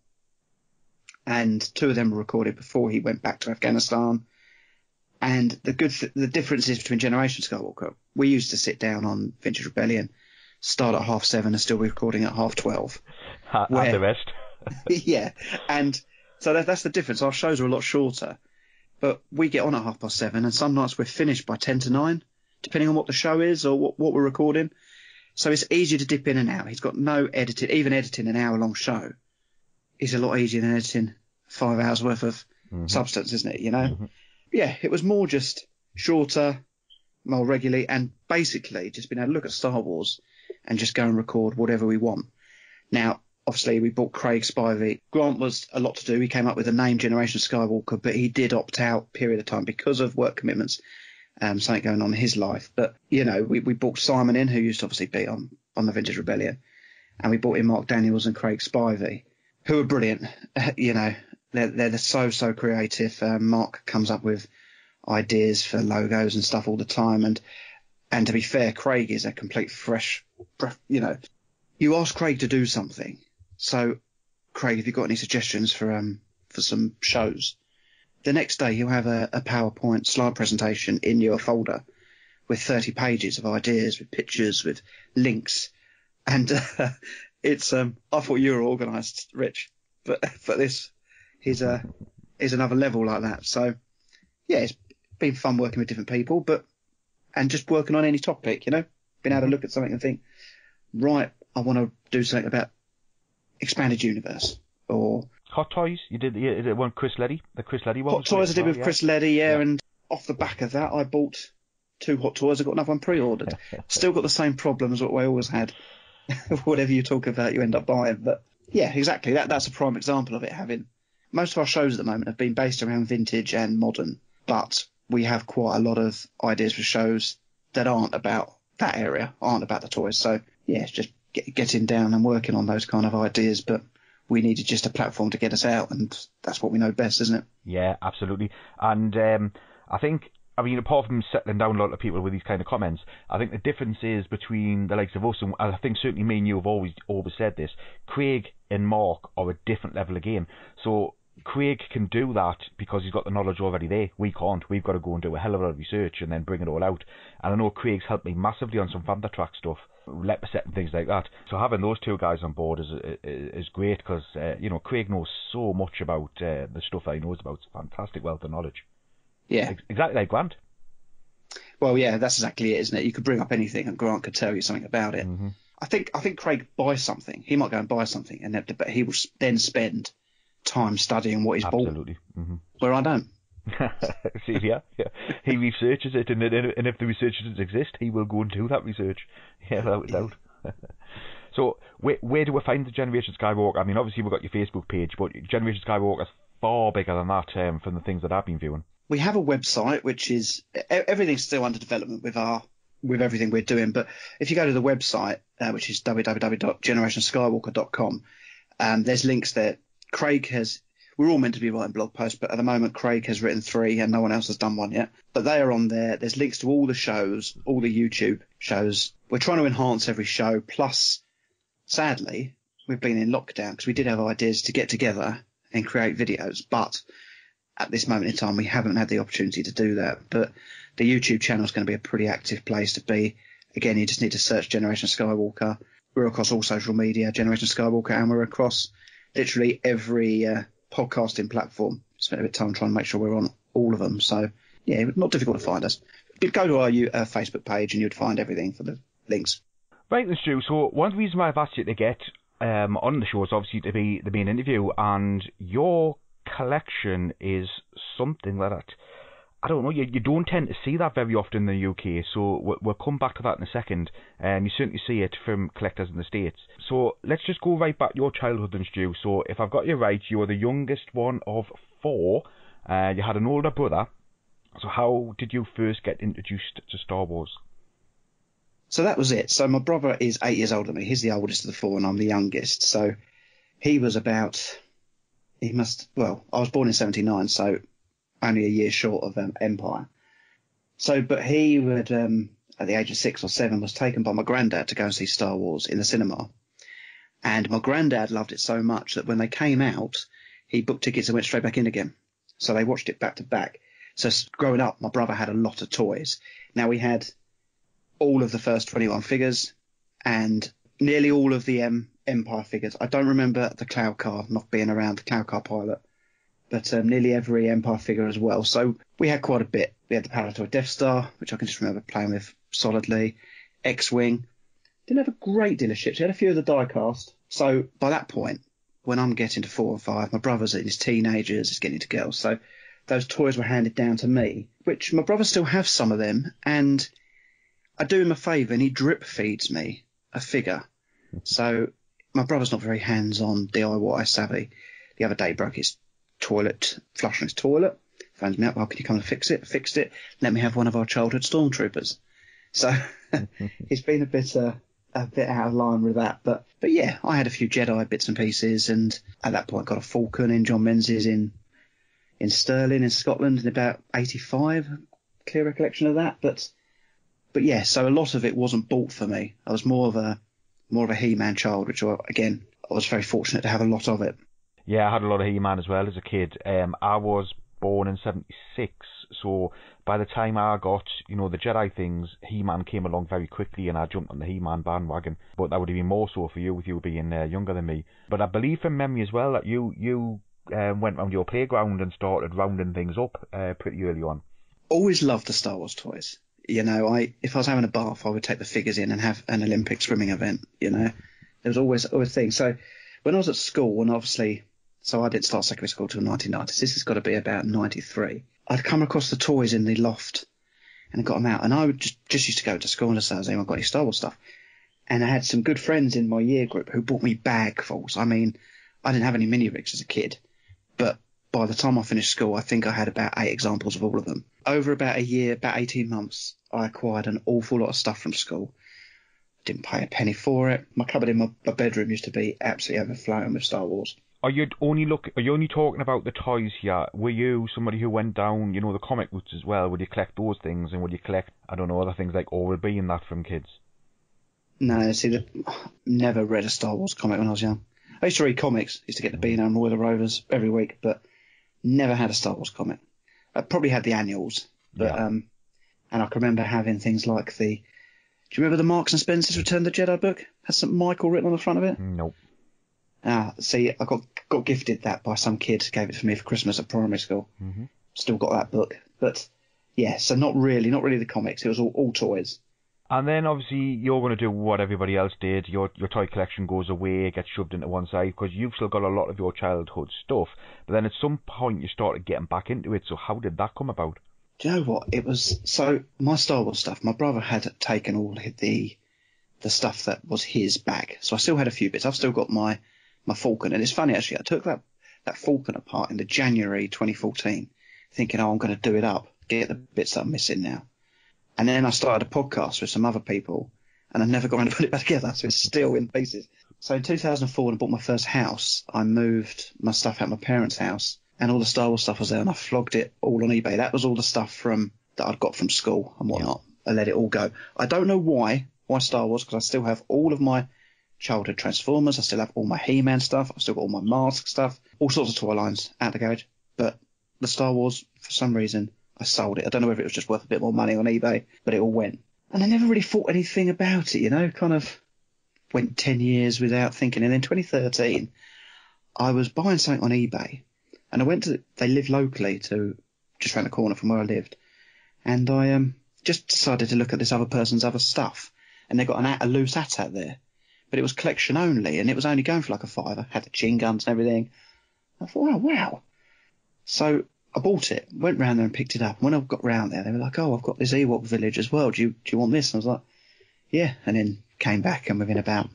And two of them were recorded before he went back to Afghanistan. And the good, th- the differences between Generation Skywalker, we used to sit down on Vintage Rebellion, start at half seven and still be recording at half twelve. Ha- where, and the rest. Yeah. And so that, that's the difference. Our shows are a lot shorter, but we get on at half past seven and some nights we're finished by ten to nine, depending on what the show is or what, what we're recording. So it's easier to dip in and out. He's got no editing, even editing an hour long show is a lot easier than editing five hours worth of mm-hmm. substance, isn't it? You know? Mm-hmm. Yeah. It was more just shorter, more regularly, and basically just being able to look at Star Wars and just go and record whatever we want. Now, obviously, we bought Craig Spivey. Grant was a lot to do. He came up with the name Generation Skywalker, but he did opt out period of time because of work commitments, um, something going on in his life. But, you know, we, we brought Simon in, who used to obviously be on, on the Vintage Rebellion, and we brought in Mark Daniels and Craig Spivey, who are brilliant. You know, they're, they're so, so creative. Um, Mark comes up with ideas for logos and stuff all the time. And, and to be fair, Craig is a complete fresh, you know, you ask Craig to do something. So, Craig, have you got any suggestions for um for some shows? The next day, he'll have a, a PowerPoint slide presentation in your folder with thirty pages of ideas, with pictures, with links, and uh, it's um. I thought you were organised, Rich, but for this, he's a he's another level like that. So, yeah, it's been fun working with different people, but and just working on any topic, you know, being able to look at something and think, right, I want to do something about Expanded Universe or Hot Toys. You did the, you did one Chris Leddy, the Chris Leddy one. Hot Toys I did with yeah. Chris Leddy, yeah, yeah. And off the back of that, I bought two Hot Toys. I got another one pre-ordered. Still got the same problem as what I always had. Whatever you talk about, you end up buying. But yeah, exactly. That that's a prime example of it. Having most of our shows at the moment have been based around vintage and modern, but we have quite a lot of ideas for shows that aren't about that area, aren't about the toys. So yeah, it's just Get, getting down and working on those kind of ideas, but we needed just a platform to get us out, and that's what we know best, isn't it? Yeah, absolutely. And um, I think, I mean, apart from settling down a lot of people with these kind of comments, I think the difference is between the likes of us, and I think certainly me and you have always always said this, Craig and Mark are a different level of game. So Craig can do that because he's got the knowledge already there. We can't. We've got to go and do a hell of a lot of research and then bring it all out. And I know Craig's helped me massively on some Fantatrack stuff, Leperset and things like that. So having those two guys on board is is, is great because, uh, you know, Craig knows so much about uh, the stuff that he knows about. It's a fantastic wealth of knowledge. Yeah. Exactly like Grant. Well, yeah, that's exactly it, isn't it? You could bring up anything and Grant could tell you something about it. Mm-hmm. I think I think Craig buys something. He might go and buy something, and but he will then spend time studying what he's Absolutely. bought. Absolutely. Mm-hmm. Where I don't. See, yeah, yeah. He researches it, and, and if the research doesn't exist, he will go and do that research. Yeah, without doubt. So where, where do we find the Generation Skywalker? I mean, obviously we've got your Facebook page, but Generation Skywalker is far bigger than that um, from the things that I've been viewing. We have a website, which is everything's still under development with our with everything we're doing. But if you go to the website, uh, which is w w w dot generation skywalker dot com, um, there's links there. Craig has. We're all meant to be writing blog posts, but at the moment Craig has written three and no one else has done one yet. But they are on there. There's links to all the shows, all the YouTube shows. We're trying to enhance every show. Plus, sadly, we've been in lockdown because we did have ideas to get together and create videos. But at this moment in time, we haven't had the opportunity to do that. But the YouTube channel is going to be a pretty active place to be. Again, you just need to search Generation Skywalker. We're across all social media, Generation Skywalker, and we're across literally every uh, podcasting platform. Spent a bit of time trying to make sure we're on all of them. So, yeah, not difficult to find us. Go to our uh, Facebook page and you'd find everything for the links. Right, then, Stu. So one reason why I've asked you to get um, on the show is obviously to be the main interview, and your collection is something like that. I don't know, you, you don't tend to see that very often in the U K, so we'll, we'll come back to that in a second. Um, you certainly see it from collectors in the States. So let's just go right back to your childhood then, Stu. So if I've got you right, you were the youngest one of four. Uh, you had an older brother. So how did you first get introduced to Star Wars? So that was it. So my brother is eight years older than me. He's the oldest of the four and I'm the youngest. So he was about, he must, well, I was born in seventy-nine, so only a year short of um, Empire. So, but he would, um, at the age of six or seven, was taken by my granddad to go and see Star Wars in the cinema. And my granddad loved it so much that when they came out, he booked tickets and went straight back in again. So they watched it back to back. So growing up, my brother had a lot of toys. Now we had all of the first twenty-one figures and nearly all of the um, Empire figures. I don't remember the Cloud Car not being around, the Cloud Car pilot. But um, nearly every Empire figure as well. So we had quite a bit. We had the Palitoy Death Star, which I can just remember playing with solidly. X-Wing. Didn't have a great deal of ships. We had a few of the die-cast. So by that point, when I'm getting to four and five, my brother's in his teenagers, he's getting into girls. So those toys were handed down to me, which my brother still has some of them. And I do him a favour and he drip feeds me a figure. So my brother's not very hands-on D I Y savvy. The other day he broke his toilet, flushing his toilet, phones me up, well, can you come and fix it? Fixed it, let me have one of our childhood stormtroopers. So he's been a bit uh, a bit out of line with that, but but yeah, I had a few Jedi bits and pieces, and at that point got a Falcon in John Menzies in in Stirling in Scotland in about eighty-five, clear recollection of that, but but yeah, so a lot of it wasn't bought for me. I was more of a more of a He-Man child, which again I was very fortunate to have a lot of it. Yeah, I had a lot of He-Man as well as a kid. Um, I was born in seventy-six, so by the time I got, you know, the Jedi things, He-Man came along very quickly and I jumped on the He-Man bandwagon. But that would have been more so for you with you being uh, younger than me. But I believe from memory as well that you, you um, went round your playground and started rounding things up uh, pretty early on. Always loved the Star Wars toys. You know, I if I was having a bath, I would take the figures in and have an Olympic swimming event, you know. There was always, always a thing. So when I was at school, and obviously... So I didn't start secondary school till nineteen ninety. This has got to be about ninety-three. I'd come across the toys in the loft and got them out. And I would just, just used to go to school and just say, has anyone got any Star Wars stuff? And I had some good friends in my year group who bought me bagfuls. I mean, I didn't have any mini rigs as a kid, but by the time I finished school, I think I had about eight examples of all of them. Over about a year, about eighteen months, I acquired an awful lot of stuff from school. Didn't pay a penny for it. My cupboard in my, my bedroom used to be absolutely overflowing with Star Wars. Are you only look? Are you only talking about the toys here? Were you somebody who went down, you know, the comic routes as well? Would you collect those things, and would you collect, I don't know, other things like Oral-B and that from kids? No, see, the, never read a Star Wars comic when I was young. I used to read comics. Used to get the Beano and Roy the Rovers every week, but never had a Star Wars comic. I probably had the annuals, but yeah. um, and I can remember having things like the. Do you remember the Marks and Spencer's Return of the Jedi book? Has Saint Michael written on the front of it? Nope. Ah, see, I got got gifted that by some kid, gave it to me for Christmas at primary school. Mm-hmm. Still got that book, but yeah, so not really, not really the comics. It was all, all toys. And then obviously you're going to do what everybody else did. Your your toy collection goes away, gets shoved into one side because you've still got a lot of your childhood stuff. But then at some point you started getting back into it. So how did that come about? Do you know what? It was so my Star Wars stuff. My brother had taken all the the stuff that was his back. So I still had a few bits. I've still got my, my Falcon. And it's funny, actually, I took that, that Falcon apart in the January twenty fourteen, thinking, oh, I'm going to do it up, get the bits that I'm missing now. And then I started a podcast with some other people, and I've never got around to put it back together, so it's still in pieces. So in two thousand four, when I bought my first house, I moved my stuff out of my parents' house, and all the Star Wars stuff was there, and I flogged it all on eBay. That was all the stuff from that I'd got from school and whatnot. I let it all go. I don't know why, why Star Wars, because I still have all of my childhood Transformers, I still have all my He-Man stuff, I've still got all my Mask stuff, all sorts of toy lines out the garage. But the Star Wars, for some reason, I sold it. I don't know whether it was just worth a bit more money on eBay, but it all went. And I never really thought anything about it, you know, kind of went ten years without thinking. And in twenty thirteen, I was buying something on eBay, and I went to, they live locally to just around the corner from where I lived. And I um just decided to look at this other person's other stuff. And they got an, a loose hat out there, but it was collection only, and it was only going for like a fiver. Had the chin guns and everything. I thought, oh, wow. So I bought it, went round there and picked it up. When I got round there, they were like, oh, I've got this Ewok village as well. Do you, do you want this? And I was like, yeah. And then came back, and within about,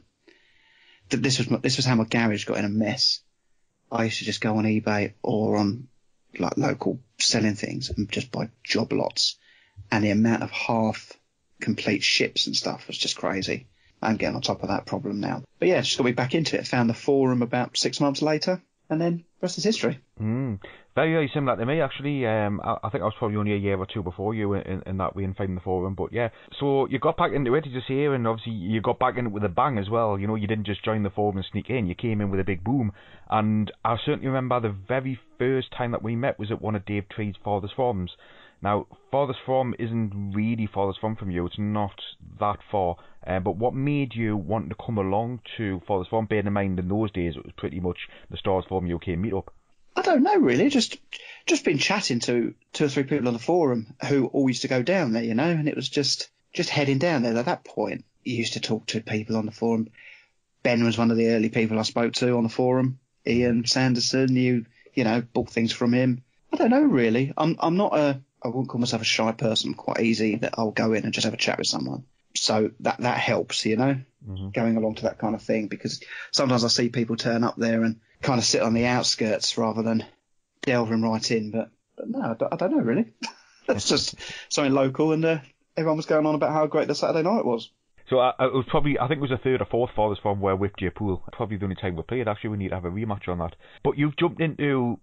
this was, this was how my garage got in a mess. I used to just go on eBay or on like local selling things and just buy job lots. And the amount of half complete ships and stuff was just crazy. I'm getting on top of that problem now. But yeah, just got me back into it. Found the forum about six months later, and then the rest is history. Mm. Very, very similar to me, actually. Um, I, I think I was probably only a year or two before you in, in that way in finding the forum. But yeah, so you got back into it, as you say, and obviously you got back into it with a bang as well. You know, you didn't just join the forum and sneak in. You came in with a big boom. And I certainly remember the very first time that we met was at one of Dave Tree's farthest forums. Now, farthest from isn't really farthest from from you. It's not that far. Uh, but what made you want to come along to farthest from? Bearing in mind, in those days, it was pretty much the Star Wars Forum U K meetup. I don't know, really. Just just been chatting to two or three people on the forum who all used to go down there, you know, and it was just, just heading down there. At that point, you used to talk to people on the forum. Ben was one of the early people I spoke to on the forum. Ian Sanderson, you, you know, bought things from him. I don't know, really. I'm I'm not a... I wouldn't call myself a shy person. I'm quite easy that I'll go in and just have a chat with someone. So that that helps, you know, mm-hmm. going along to that kind of thing, because sometimes I see people turn up there and kind of sit on the outskirts rather than delving right in. But, but no, I don't, I don't know, really. That's just something local, and uh, everyone was going on about how great the Saturday night was. So uh, it was probably, I think it was the third or fourth farthest from where whipped your pool. Probably the only time we played. Actually, we need to have a rematch on that. But you've jumped into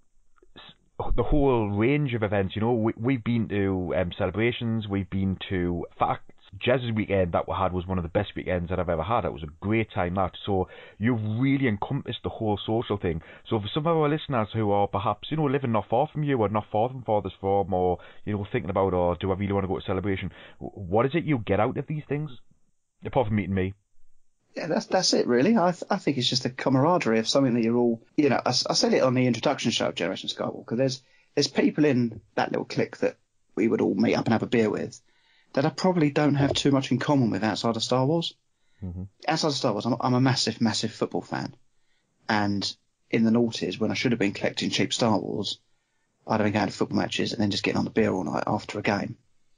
the whole range of events, you know. We, we've been to um, celebrations, we've been to facts. Jez's weekend that we had was one of the best weekends that I've ever had. It was a great time, that. So you've really encompassed the whole social thing. So for some of our listeners who are perhaps, you know, living not far from you or not far from farthest from, or, you know, thinking about, or do I really want to go to celebration? What is it you get out of these things, apart from meeting me? Yeah, that's that's it, really. I th- I think it's just a camaraderie of something that you're all, you know, I, I said it on the introduction show of Generation Skywalker. There's there's people in that little clique that we would all meet up and have a beer with that I probably don't have too much in common with outside of Star Wars. Mm-hmm. Outside of Star Wars, I'm, I'm a massive, massive football fan. And in the noughties, when I should have been collecting cheap Star Wars, I'd have been going to football matches and then just getting on the beer all night after a game.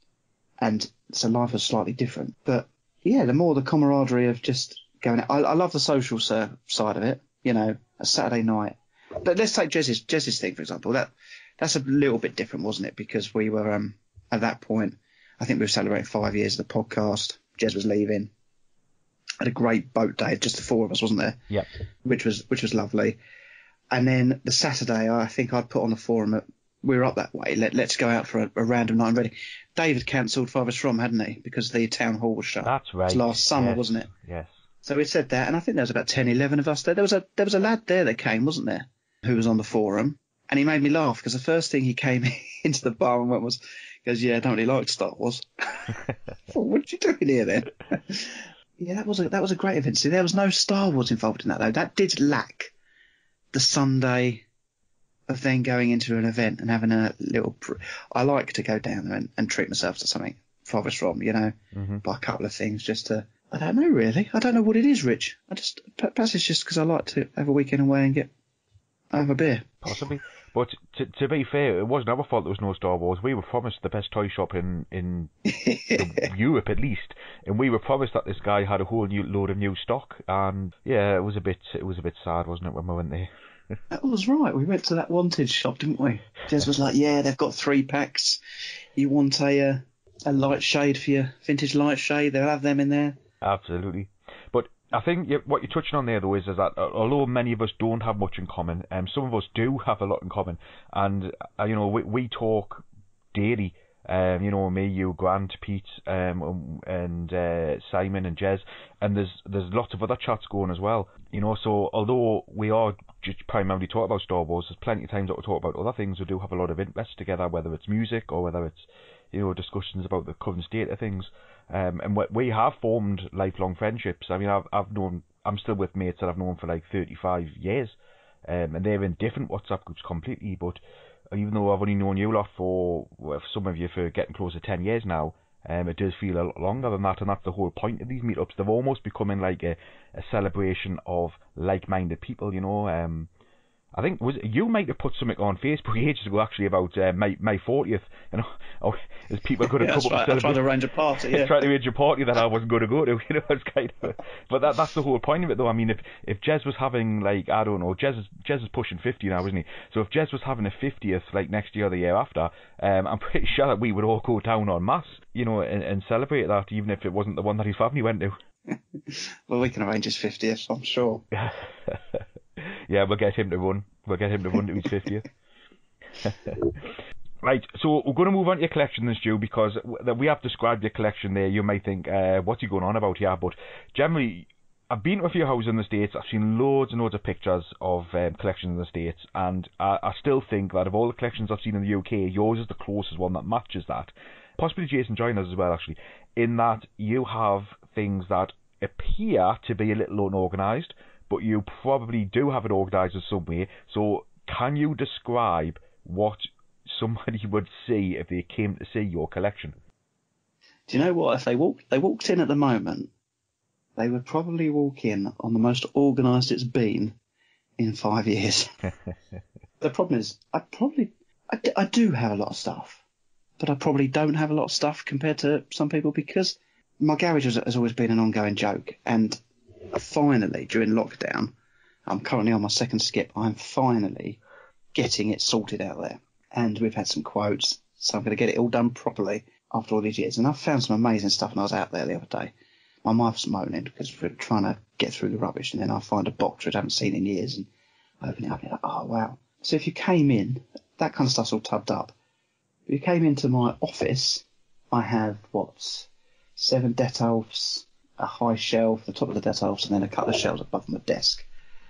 And so life was slightly different. But yeah, the more the camaraderie of just going out. I, I love the social side of it, you know, a Saturday night. But let's take Jez's, Jez's thing, for example. That That's a little bit different, wasn't it? Because we were, um, at that point, I think we were celebrating five years of the podcast. Jez was leaving. Had a great boat day, just the four of us, wasn't there? Yeah. Which was which was lovely. And then the Saturday, I think I'd put on the forum that we were up that way. Let, let's go out for a, a random night and ready. David cancelled Farthest From, hadn't he? Because the town hall was shut. That's right. It was last summer, yes. wasn't it? Yes. So we said that, and I think there was about ten, eleven of us there. There was a there was a lad there that came, wasn't there, who was on the forum, and he made me laugh because the first thing he came into the bar and went was, he goes, yeah, I don't really like Star Wars. Well, what are you doing here then? Yeah, that was a that was a great event. See, there was no Star Wars involved in that though. That did lack the Sunday of then going into an event and having a little. Pr- I like to go down there and, and treat myself to something farthest from, you know, mm-hmm. buy a couple of things just to. I don't know really. I don't know what it is, Rich. I just perhaps it's just because I like to have a weekend away and get have a beer. Possibly, But to, to be fair, it wasn't our fault there was no Star Wars. We were promised the best toy shop in, in Europe at least, and we were promised that this guy had a whole new load of new stock. And yeah, it was a bit it was a bit sad, wasn't it, when we went there? That was right. We went to that Wanted shop, didn't we? Jez was like, "Yeah, they've got three packs. You want a uh, a light shade for your vintage light shade? They'll have them in there." Absolutely. But I think what you're touching on there, though, is, is that although many of us don't have much in common, um, some of us do have a lot in common. And, uh, you know, we, we talk daily. Um, you know, me, you, Grant, Pete, um, and uh, Simon and Jez. And there's there's lots of other chats going as well. You know, so although we are just primarily talking about Star Wars, there's plenty of times that we talk about other things. We do have a lot of interest together, whether it's music or whether it's, you know, discussions about the current state of things. Um, and we have formed lifelong friendships. I mean, I've I've known, I'm still with mates that I've known for like thirty-five years, um, and they're in different WhatsApp groups completely. But even though I've only known you lot for, well, some of you for getting close to ten years now, um, it does feel a lot longer than that, and that's the whole point of these meetups. They're almost becoming like a, a celebration of like-minded people, you know. Um, I think was you might have put something on Facebook ages ago actually about uh, my my fortieth, you know, or as people could have yeah, come up right. and trying to arrange a party, yeah. trying to arrange a party that I wasn't going to go to, you know, it's kind of. But that that's the whole point of it, though. I mean, if if Jez was having like I don't know, Jez is Jez is pushing fifty now, isn't he? So if Jez was having a fiftieth like next year or the year after, um, I'm pretty sure that we would all go down en masse, you know, and, and celebrate that, even if it wasn't the one that his family went to. Well, we can arrange his fiftieth, I'm sure. Yeah, we'll get him to run. We'll get him to run to his fiftieth. Right, so we're going to move on to your collection then, Stu, because we have described your collection there. You might think, uh, what's he going on about here? But generally, I've been to a few houses in the States. I've seen loads and loads of pictures of um, collections in the States, and I, I still think that of all the collections I've seen in the U K, yours is the closest one that matches that. Possibly Jason joined us as well, actually, in that you have things that appear to be a little unorganised, but you probably do have it organised in some way. So can you describe what somebody would see if they came to see your collection? Do you know what? If they walked, they walked in at the moment, they would probably walk in on the most organised it's been in five years. The problem is, I probably, I, I do have a lot of stuff, but I probably don't have a lot of stuff compared to some people, because my garage has, has always been an ongoing joke. And finally, during lockdown, I'm currently on my second skip, I'm finally getting it sorted out there. And we've had some quotes, so I'm going to get it all done properly after all these years. And I've found some amazing stuff when I was out there the other day. My wife's moaning because we're trying to get through the rubbish, and then I find a box which I haven't seen in years and open it up and you're like, oh, wow. So if you came in, that kind of stuff's all tubbed up. If you came into my office, I have, what, seven Detolfs, a high shelf, the top of the Detolfs, and then a couple of shelves above my desk,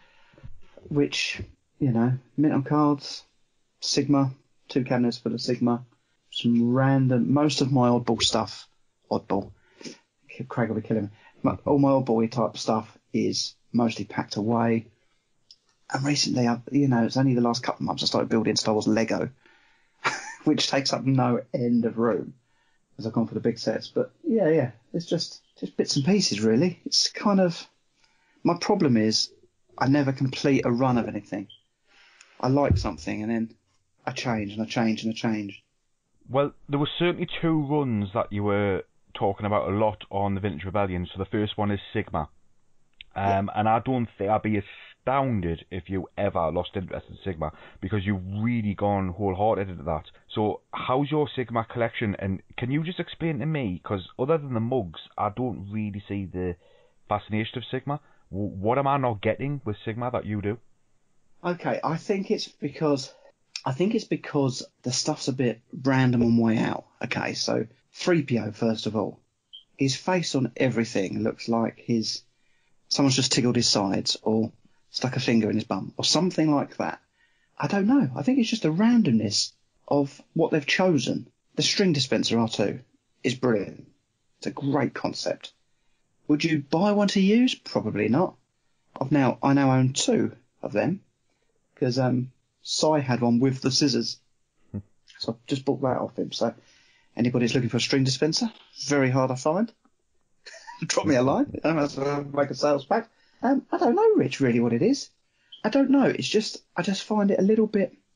which, you know, mint on cards, Sigma, two cabinets full of Sigma, some random, most of my oddball stuff, oddball, Craig will be killing me, my, all my oddball type stuff is mostly packed away. And recently, I've, you know, it's only the last couple of months I started building Star Wars Lego, which takes up no end of room as I've gone for the big sets. But yeah, yeah, it's just, just bits and pieces, really. It's kind of, my problem is I never complete a run of anything. I like something and then I change and I change and I change. Well, there were certainly two runs that you were talking about a lot on the Vintage Rebellion. So the first one is Sigma. Um, yeah. And I don't think I'd be astounded if you ever lost interest in Sigma, because you've really gone wholehearted into that. So how's your Sigma collection? And can you just explain to me, because other than the mugs, I don't really see the fascination of Sigma. What am I not getting with Sigma that you do? Okay, I think it's because I think it's because the stuff's a bit random on way out. Okay, so three P O first of all, his face on everything looks like his someone's just tickled his sides or stuck a finger in his bum or something like that. I don't know. I think it's just the randomness of what they've chosen. The string dispenser R two is brilliant. It's a great concept. Would you buy one to use? Probably not. I've now I now own two of them because um, Cy had one with the scissors, so I've just bought that off him. So anybody's looking for a string dispenser, very hard to find. Drop me a line. I don't have to make a sales pack. Um, I don't know, Rich, really what it is. I don't know. It's just I just find it a little bit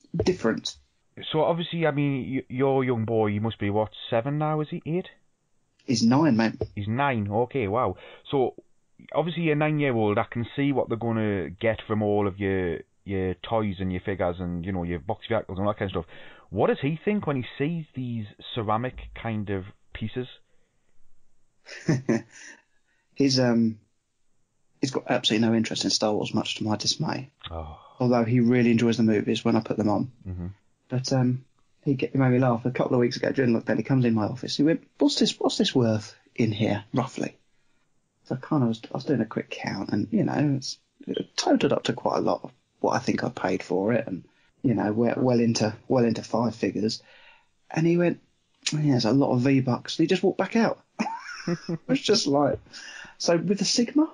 different. So obviously, I mean, y- your young boy, he must be, what, seven now, is he? Eight? He's nine, mate. He's nine, okay, wow. So, obviously, a nine-year-old, I can see what they're going to get from all of your your toys and your figures and, you know, your box vehicles and all that kind of stuff. What does he think when he sees these ceramic kind of pieces? he's um he's got absolutely no interest in Star Wars, much to my dismay. Oh. Although he really enjoys the movies when I put them on. Mm-hmm. But um, he, get, he made me laugh. A couple of weeks ago during lockdown, he comes in my office. He went, "What's this? What's this worth in here, roughly?" So I kind of was, I was doing a quick count, and you know, it's, it totaled up to quite a lot of what I think I paid for it, and you know, well, well into well into five figures. And he went, "Yeah, there's a lot of V bucks." And he just walked back out. It was just like, so with the Sigma,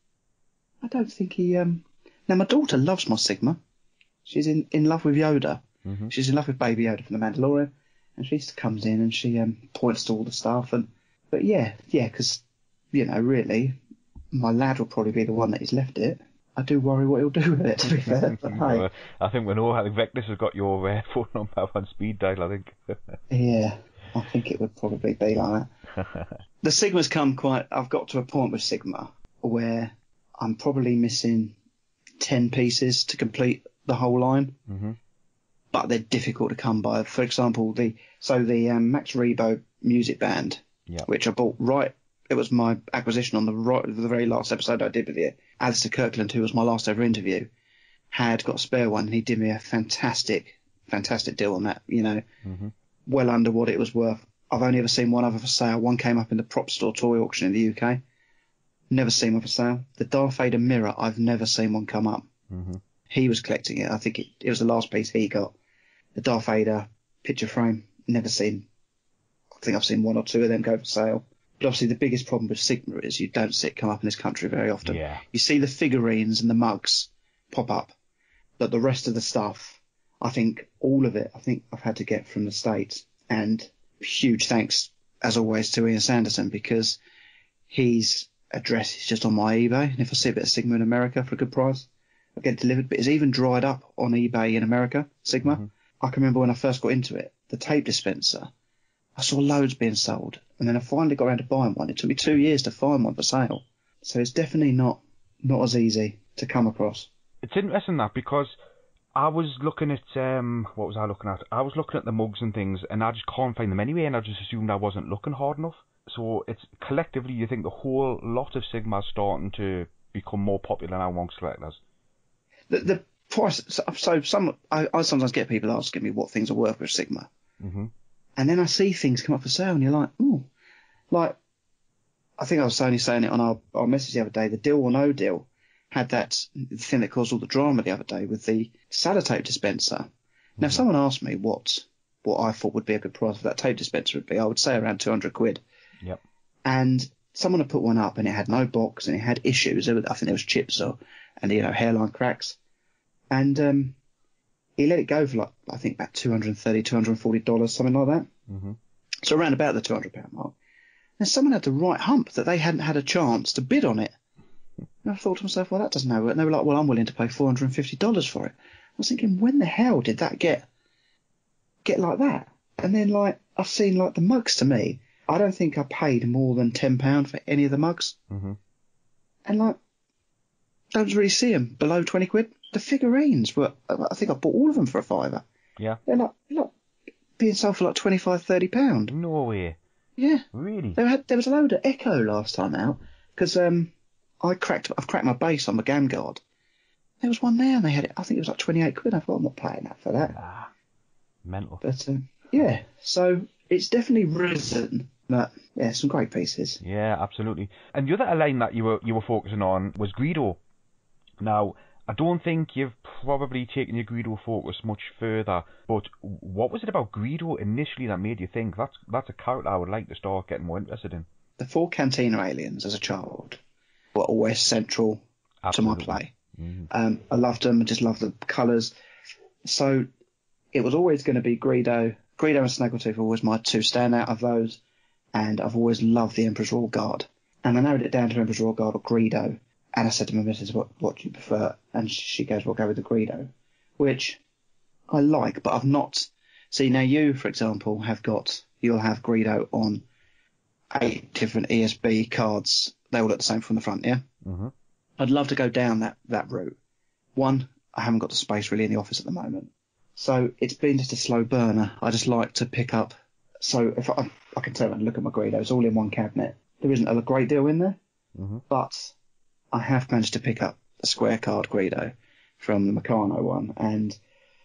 I don't think he. Um, now my daughter loves my Sigma. She's in, in love with Yoda. Mm-hmm. She's in love with Baby Yoda from The Mandalorian, and she comes in and she um, points to all the stuff. And but yeah, yeah, because you know, really, my lad will probably be the one that he's left it. I do worry what he'll do with it, to be fair. But, hey. Well, I think we know. I think Vectus has got your uh, phone number on speed dial, I think. Yeah, I think it would probably be like that. The Sigma's come quite... I've got to a point with Sigma where I'm probably missing ten pieces to complete the whole line. Mm-hmm. But they're difficult to come by. For example, the so the um, Max Rebo music band, yeah. which I bought right... It was my acquisition on the right, the very last episode I did with you. Alistair Kirkland, who was my last ever interview, had got a spare one, and he did me a fantastic, fantastic deal on that. You know, mm-hmm. well under what it was worth. I've only ever seen one other for sale. One came up in the prop store toy auction in the U K. Never seen one for sale. The Darth Vader mirror, I've never seen one come up. Mm-hmm. He was collecting it. I think it, it was the last piece he got. The Darth Vader picture frame, never seen. I think I've seen one or two of them go for sale. But obviously the biggest problem with Sigma is you don't see it come up in this country very often. Yeah. You see the figurines and the mugs pop up, but the rest of the stuff, I think all of it, I think I've had to get from the States. And huge thanks, as always, to Ian Sanderson, because his address is just on my eBay. And if I see a bit of Sigma in America for a good price, I get it delivered. But it's even dried up on eBay in America, Sigma. Mm-hmm. I can remember when I first got into it, the tape dispenser, I saw loads being sold, and then I finally got around to buying one. It took me two years to find one for sale. So it's definitely not not as easy to come across. It's interesting that, because I was looking at, um, what was I looking at? I was looking at the mugs and things, and I just can't find them anywhere, and I just assumed I wasn't looking hard enough. So it's collectively, you think the whole lot of Sigma's starting to become more popular now amongst collectors? The, the price, so some, I, I sometimes get people asking me what things are worth with Sigma. Mm-hmm. And then I see things come up for sale, and you're like, oh, like, I think I was only saying it on our, our message the other day, the Deal or No Deal had that thing that caused all the drama the other day with the sellotape dispenser. Mm-hmm. Now, if someone asked me what what I thought would be a good price for that tape dispenser would be, I would say around two hundred quid. Yep. And someone had put one up, and it had no box, and it had issues. I think there was chips or, and, you know, hairline cracks. And, um, he let it go for like, I think about two hundred thirty dollars, two hundred forty dollars, something like that. Mm-hmm. So around about the two hundred pound mark. And someone had the right hump that they hadn't had a chance to bid on it. And I thought to myself, well, that doesn't know. And they were like, well, I'm willing to pay four hundred fifty dollars for it. I was thinking, when the hell did that get get like that? And then, like, I've seen, like, the mugs to me. I don't think I paid more than ten pounds for any of the mugs. Mm-hmm. And, like, don't really see them below twenty quid. The figurines were, I think I bought all of them for a fiver. Yeah. They're like, like being sold for like twenty-five, thirty pounds. No way. Yeah. Really? There, had, there was a load of Echo last time out, because um, I cracked, I've cracked my base on my Gam Guard. There was one there, and they had it, I think it was like twenty-eight quid. I thought, I'm not paying that for that. Ah, mental. But, um, yeah, so it's definitely risen. But, yeah, some great pieces. Yeah, absolutely. And the other line that you were you were focusing on was Greedo. Now, I don't think you've probably taken your Greedo focus much further, but what was it about Greedo initially that made you think that's that's a character I would like to start getting more interested in? The four Cantina aliens as a child were always central Absolutely. to my play. Mm-hmm. Um, I loved them. I just loved the colours. So it was always going to be Greedo. Greedo and Snaggletooth were always my two standout of those, and I've always loved the Emperor's Royal Guard. And I narrowed it down to Emperor's Royal Guard or Greedo. And I said to my missus, what, what do you prefer? And she goes, well, go with the Greedo. Which I like, but I've not. See, now you, for example, have got you'll have Greedo on eight different E S B cards. They all look the same from the front, yeah. Mm-hmm. I'd love to go down that that route. One, I haven't got the space really in the office at the moment, so it's been just a slow burner. I just like to pick up. So if I, I can turn and look at my Greedo, it's all in one cabinet. There isn't a great deal in there, mm-hmm. but I have managed to pick up a square card Greedo from the Meccano one, and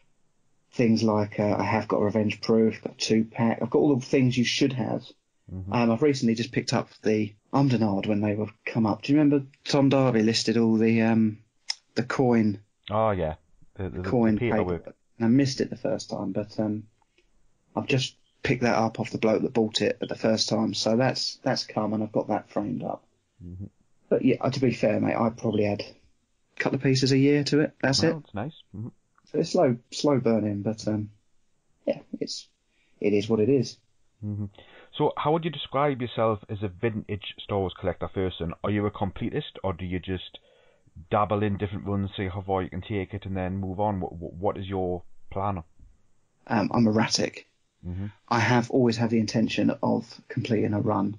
things like uh, I have got a Revenge Proof, got a two pack. I've got all the things you should have. Mm-hmm. Um, I've recently just picked up the Umdenard when they were come up. Do you remember Tom Darby listed all the um, the coin? Oh yeah, the, the, the coin the paper. And I missed it the first time, but um, I've just picked that up off the bloke that bought it at the first time. So that's that's come, and I've got that framed up. Mm-hmm. But yeah, to be fair, mate, I probably had a couple of pieces a year to it. That's well, it. It's nice. Mm-hmm. So it's slow, slow burning, but um, yeah, it's it is what it is. Mm-hmm. So, how would you describe yourself as a vintage Star Wars collector person? Are you a completist, or do you just dabble in different runs, see how far you can take it, and then move on? What, what is your plan? Um, I'm erratic. Mm-hmm. I have always had the intention of completing a run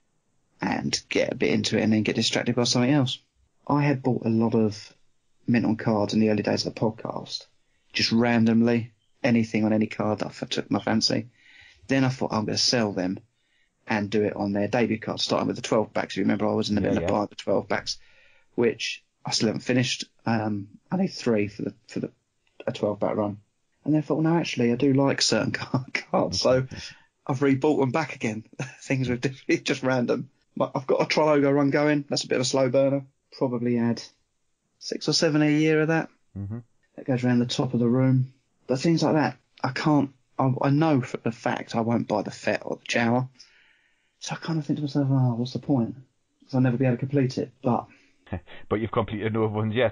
and get a bit into it and then get distracted by something else. I had bought a lot of mint on cards in the early days of the podcast, just randomly, anything on any card that took my fancy. Then I thought I'm going to sell them and do it on their debut cards, starting with the twelve backs. You remember I was in the yeah, middle yeah. of buying the twelve backs, which I still haven't finished. Um, I need three for the for the a twelve back run. And then I thought, well, no, actually, I do like certain cards, so I've rebought them back again. Things with it's just random. I've got a Trilogo run going. That's a bit of a slow burner. Probably add six or seven a year of that. Mm-hmm. That goes around the top of the room. But things like that, I can't. I, I know for the fact I won't buy the Fett or the Jawa. So I kind of think to myself, oh, what's the point? Because I'll never be able to complete it. But but you've completed no ones yet.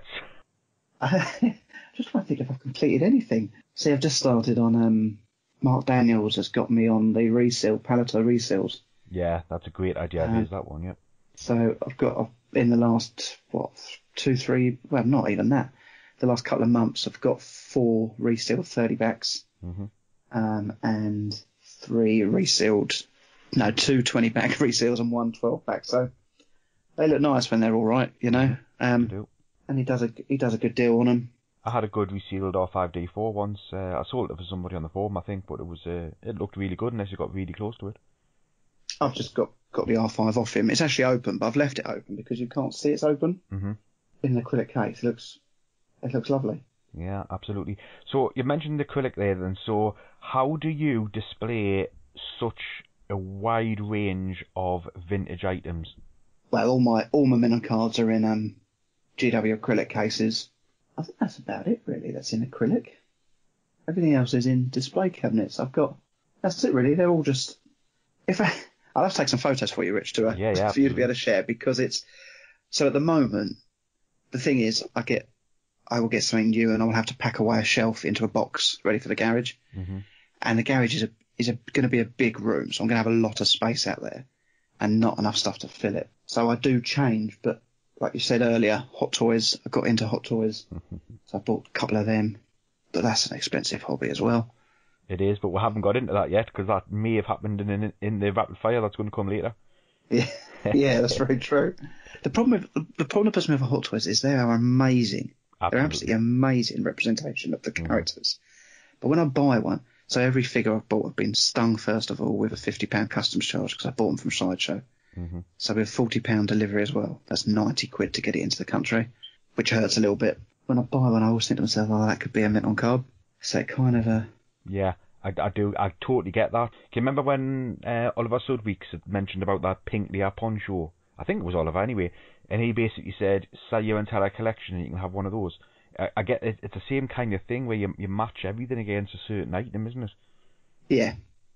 I just trying to think if I've completed anything. See, I've just started on um, Mark Daniels has got me on the reseal, Palitoy reseals. Yeah, that's a great idea. Um, There's that one, yeah. So I've got, I've, in the last, what, two, three, well, not even that. The last couple of months, I've got four resealed thirty backs. Mm-hmm. Um, and three resealed, no, two twenty back reseals and one twelve back. So they look nice when they're all right, you know. Um, and he does a he does a good deal on them. I had a good resealed R five D four once. Uh, I sold it for somebody on the forum, I think, but it was uh, it looked really good unless you got really close to it. I've just got, got the R five off him. It's actually open, but I've left it open because you can't see it's open. Mm-hmm. In the acrylic case, it looks it looks lovely. Yeah, absolutely. So you mentioned the acrylic there then. So how do you display such a wide range of vintage items? Well, all my all my minnow cards are in um, G W acrylic cases. I think that's about it really. That's in acrylic. Everything else is in display cabinets. I've got. That's it really. They're all just. If I, I'll have to take some photos for you, Rich, to uh, yeah, yeah, for you to be able to share because it's. So at the moment, the thing is, I get. I will get something new and I will have to pack away a shelf into a box ready for the garage. Mm-hmm. And the garage is a is a, going to be a big room, so I'm going to have a lot of space out there and not enough stuff to fill it. So I do change, but like you said earlier, Hot Toys, I got into Hot Toys, so I bought a couple of them, but that's an expensive hobby as well. It is, but we haven't got into that yet because that may have happened in, in in the rapid fire that's going to come later. Yeah, yeah, that's very true. The problem with the problem with with Hot Toys is they are amazing. Absolutely. They're absolutely amazing representation of the characters. Mm. But when I buy one, so every figure I've bought have been stung first of all with a fifty pound customs charge because I bought them from Sideshow. Mm-hmm. So with forty pound delivery as well. That's ninety quid to get it into the country, which hurts a little bit. When I buy one, I always think to myself, oh, that could be a mint on card. So it kind of a... Yeah, I, I do. I totally get that. Can you remember when uh, Oliver Sudweeks had mentioned about that pink Lear poncho? I think it was Oliver anyway. And he basically said, sell your entire collection and you can have one of those. I, I get it. It's the same kind of thing where you you match everything against a certain item, isn't it? Yeah.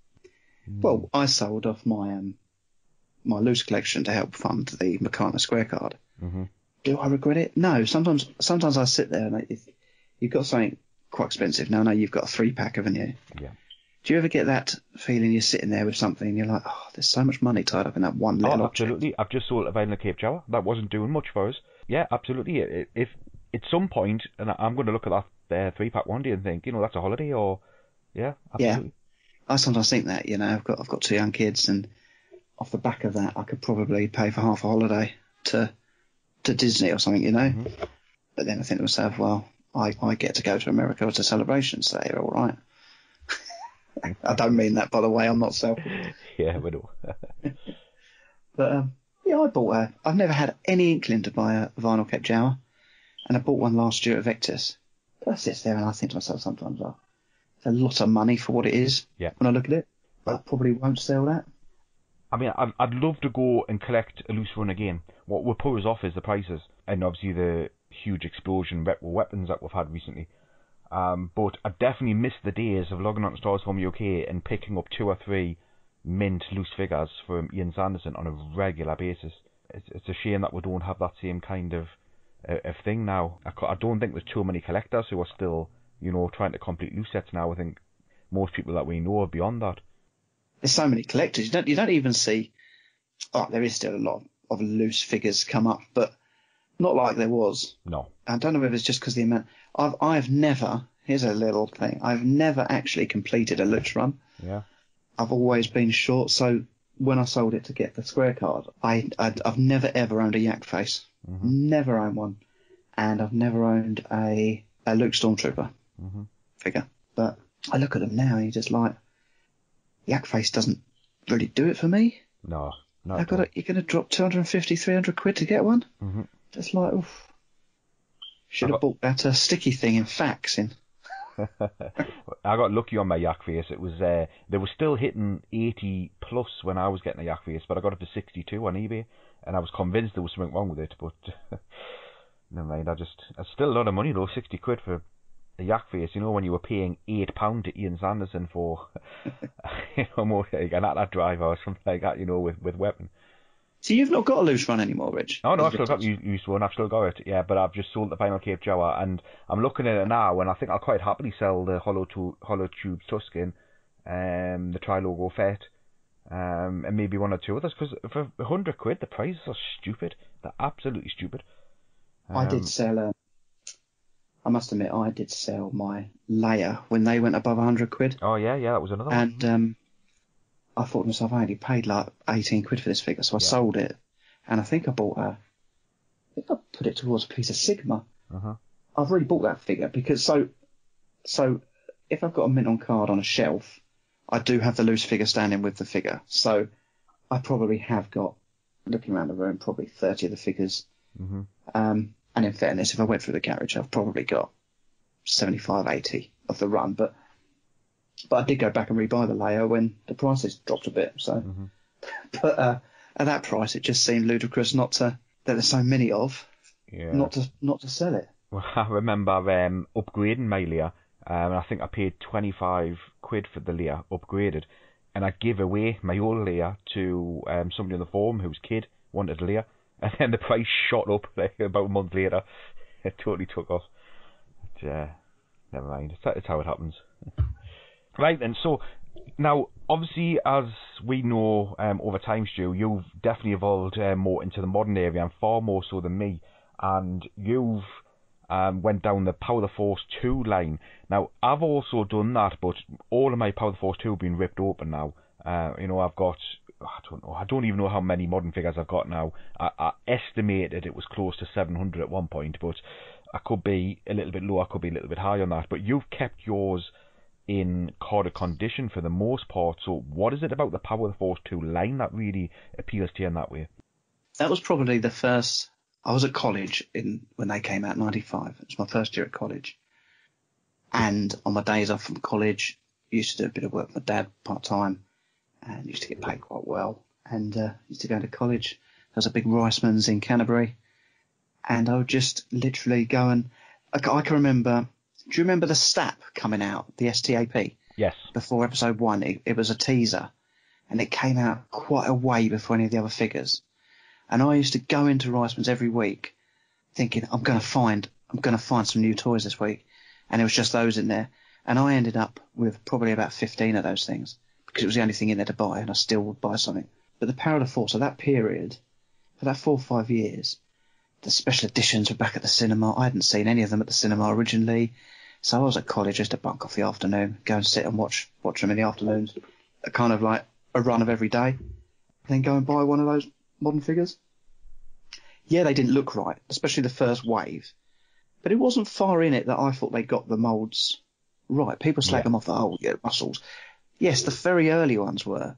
Mm. Well, I sold off my um my loose collection to help fund the Meccano Square card. Mm-hmm. Do I regret it? No. Sometimes sometimes I sit there and I, if you've got something quite expensive. Now, no, you've got a three pack, haven't you? Yeah. Do you ever get that feeling you're sitting there with something and you're like, oh, there's so much money tied up in that one little Oh, object? absolutely. I've just sold a vinyl Cape Jawa. That wasn't doing much for us. Yeah, absolutely. If at some point, and I'm going to look at that uh, three-pack one day and think, you know, that's a holiday, or... Yeah, absolutely. Yeah. I sometimes think that, you know, I've got I've got two young kids, and off the back of that, I could probably pay for half a holiday to to Disney or something, you know. Mm-hmm. But then I think to myself, well, I, I get to go to America as a celebration, so they're all right. I don't mean that, by the way. I'm not selfish. Yeah, we do. But um, yeah, I bought a. I've never had any inkling to buy a vinyl kept Jawa, and I bought one last year at Vectis. But I sit there and I think to myself sometimes, oh, it's a lot of money for what it is. Yeah. When I look at it, I probably won't sell that. I mean, I'd, I'd love to go and collect a loose run again. What will put us off is the prices, and obviously the huge explosion retro weapons that we've had recently. Um, but I definitely miss the days of logging on to Stars Home U K and picking up two or three mint loose figures from Ian Sanderson on a regular basis. It's, it's a shame that we don't have that same kind of uh, of thing now. I, I don't think there's too many collectors who are still, you know, trying to complete loose sets now. I think most people that we know are beyond that. There's so many collectors. You don't you don't even see. Oh, there is still a lot of loose figures come up, but not like there was. No. I don't know if it's just because the amount. I've I've never. Here's a little thing. I've never actually completed a loose run. Yeah. I've always been short, so when I sold it to get the square card, I I'd, I've never ever owned a Yak Face. Mm-hmm. Never owned one, and I've never owned a a Luke Stormtrooper mm-hmm. figure. But I look at them now, and you're just like, Yak Face doesn't really do it for me. No, no. I've got to, you're going to drop two hundred fifty, three hundred quid to get one. Mm-hmm. Just like, oof. Should have bought that uh, sticky thing in fax in. I got lucky on my Yak Face. It was uh, they were still hitting eighty plus when I was getting a Yak Face, but I got it to sixty-two on eBay, and I was convinced there was something wrong with it. But never mind. I just it's still a lot of money though, sixty quid for a Yak Face. You know, when you were paying eight pound to Ian Sanderson for you know more like an Atlas driver or something like that. You know, with with weapon. So you've not got a loose run anymore, Rich? Oh no, I've still got loose one. I've still got it. Yeah, but I've just sold the Final Cape Jawa, and I'm looking at it now, and I think I'll quite happily sell the Hollow tu- Hollow Tube Tusken, um, the Tri-Logo Fett, um, and maybe one or two others. Because for a hundred quid, the prices are stupid. They're absolutely stupid. Um, I did sell. Uh, I must admit, I did sell my Leia when they went above a hundred quid. Oh yeah, yeah, that was another and, one. And um. I thought to myself, I only paid like eighteen quid for this figure, so I yeah. sold it, and I think I bought a, I think I put it towards a piece of Sigma. Uh-huh. I've really bought that figure because so, so if I've got a mint on card on a shelf, I do have the loose figure standing with the figure, so I probably have got, looking around the room, probably thirty of the figures. Mm-hmm. Um, and in fairness, if I went through the garage, I've probably got seventy-five, eighty of the run, but. But I did go back and rebuy the Leia when the prices dropped a bit. So, mm-hmm. But uh, at that price, it just seemed ludicrous not to that there's so many of, yeah. not to not to sell it. Well, I remember um, upgrading my Leia, um, and I think I paid twenty-five quid for the Leia upgraded, and I gave away my old Leia to um, somebody on the forum whose kid wanted a Leia, and then the price shot up like about a month later. It totally took off. But, uh, never mind. It's, it's how it happens. Right then, so now obviously as we know um, over time, Stu, you've definitely evolved uh, more into the modern area and far more so than me, and you've um, went down the Power of the Force two line. Now I've also done that, but all of my Power of the Force two have been ripped open now. Uh, you know, I've got, I don't know, I don't even know how many modern figures I've got now. I, I estimated it was close to seven hundred at one point, but I could be a little bit low, I could be a little bit high on that. But you've kept yours in carded condition for the most part. So what is it about the Power of the Force two line that really appeals to you in that way? That was probably the first. I was at college in when they came out in ninety-five. It was my first year at college. And on my days off from college, I used to do a bit of work with my dad part-time and used to get paid quite well. And uh, used to go to college. There was a big Riceman's in Canterbury. And I would just literally go and... I, I can remember... Do you remember the S T A P coming out, the S T A P? Yes. Before episode one, it, it was a teaser, and it came out quite a way before any of the other figures. And I used to go into Riceman's every week, thinking I'm going to find, I'm going to find some new toys this week, and it was just those in there. And I ended up with probably about fifteen of those things because it was the only thing in there to buy, and I still would buy something. But the Power of the Force, of that period, for that four or five years, the special editions were back at the cinema. I hadn't seen any of them at the cinema originally. So I was at college just to bunk off the afternoon, go and sit and watch watch them in the afternoons, a kind of like a run of every day, then go and buy one of those modern figures. Yeah, they didn't look right, especially the first wave, but it wasn't far in it that I thought they got the moulds right. People slag Yeah. them off the oh yeah muscles. Yes, the very early ones were,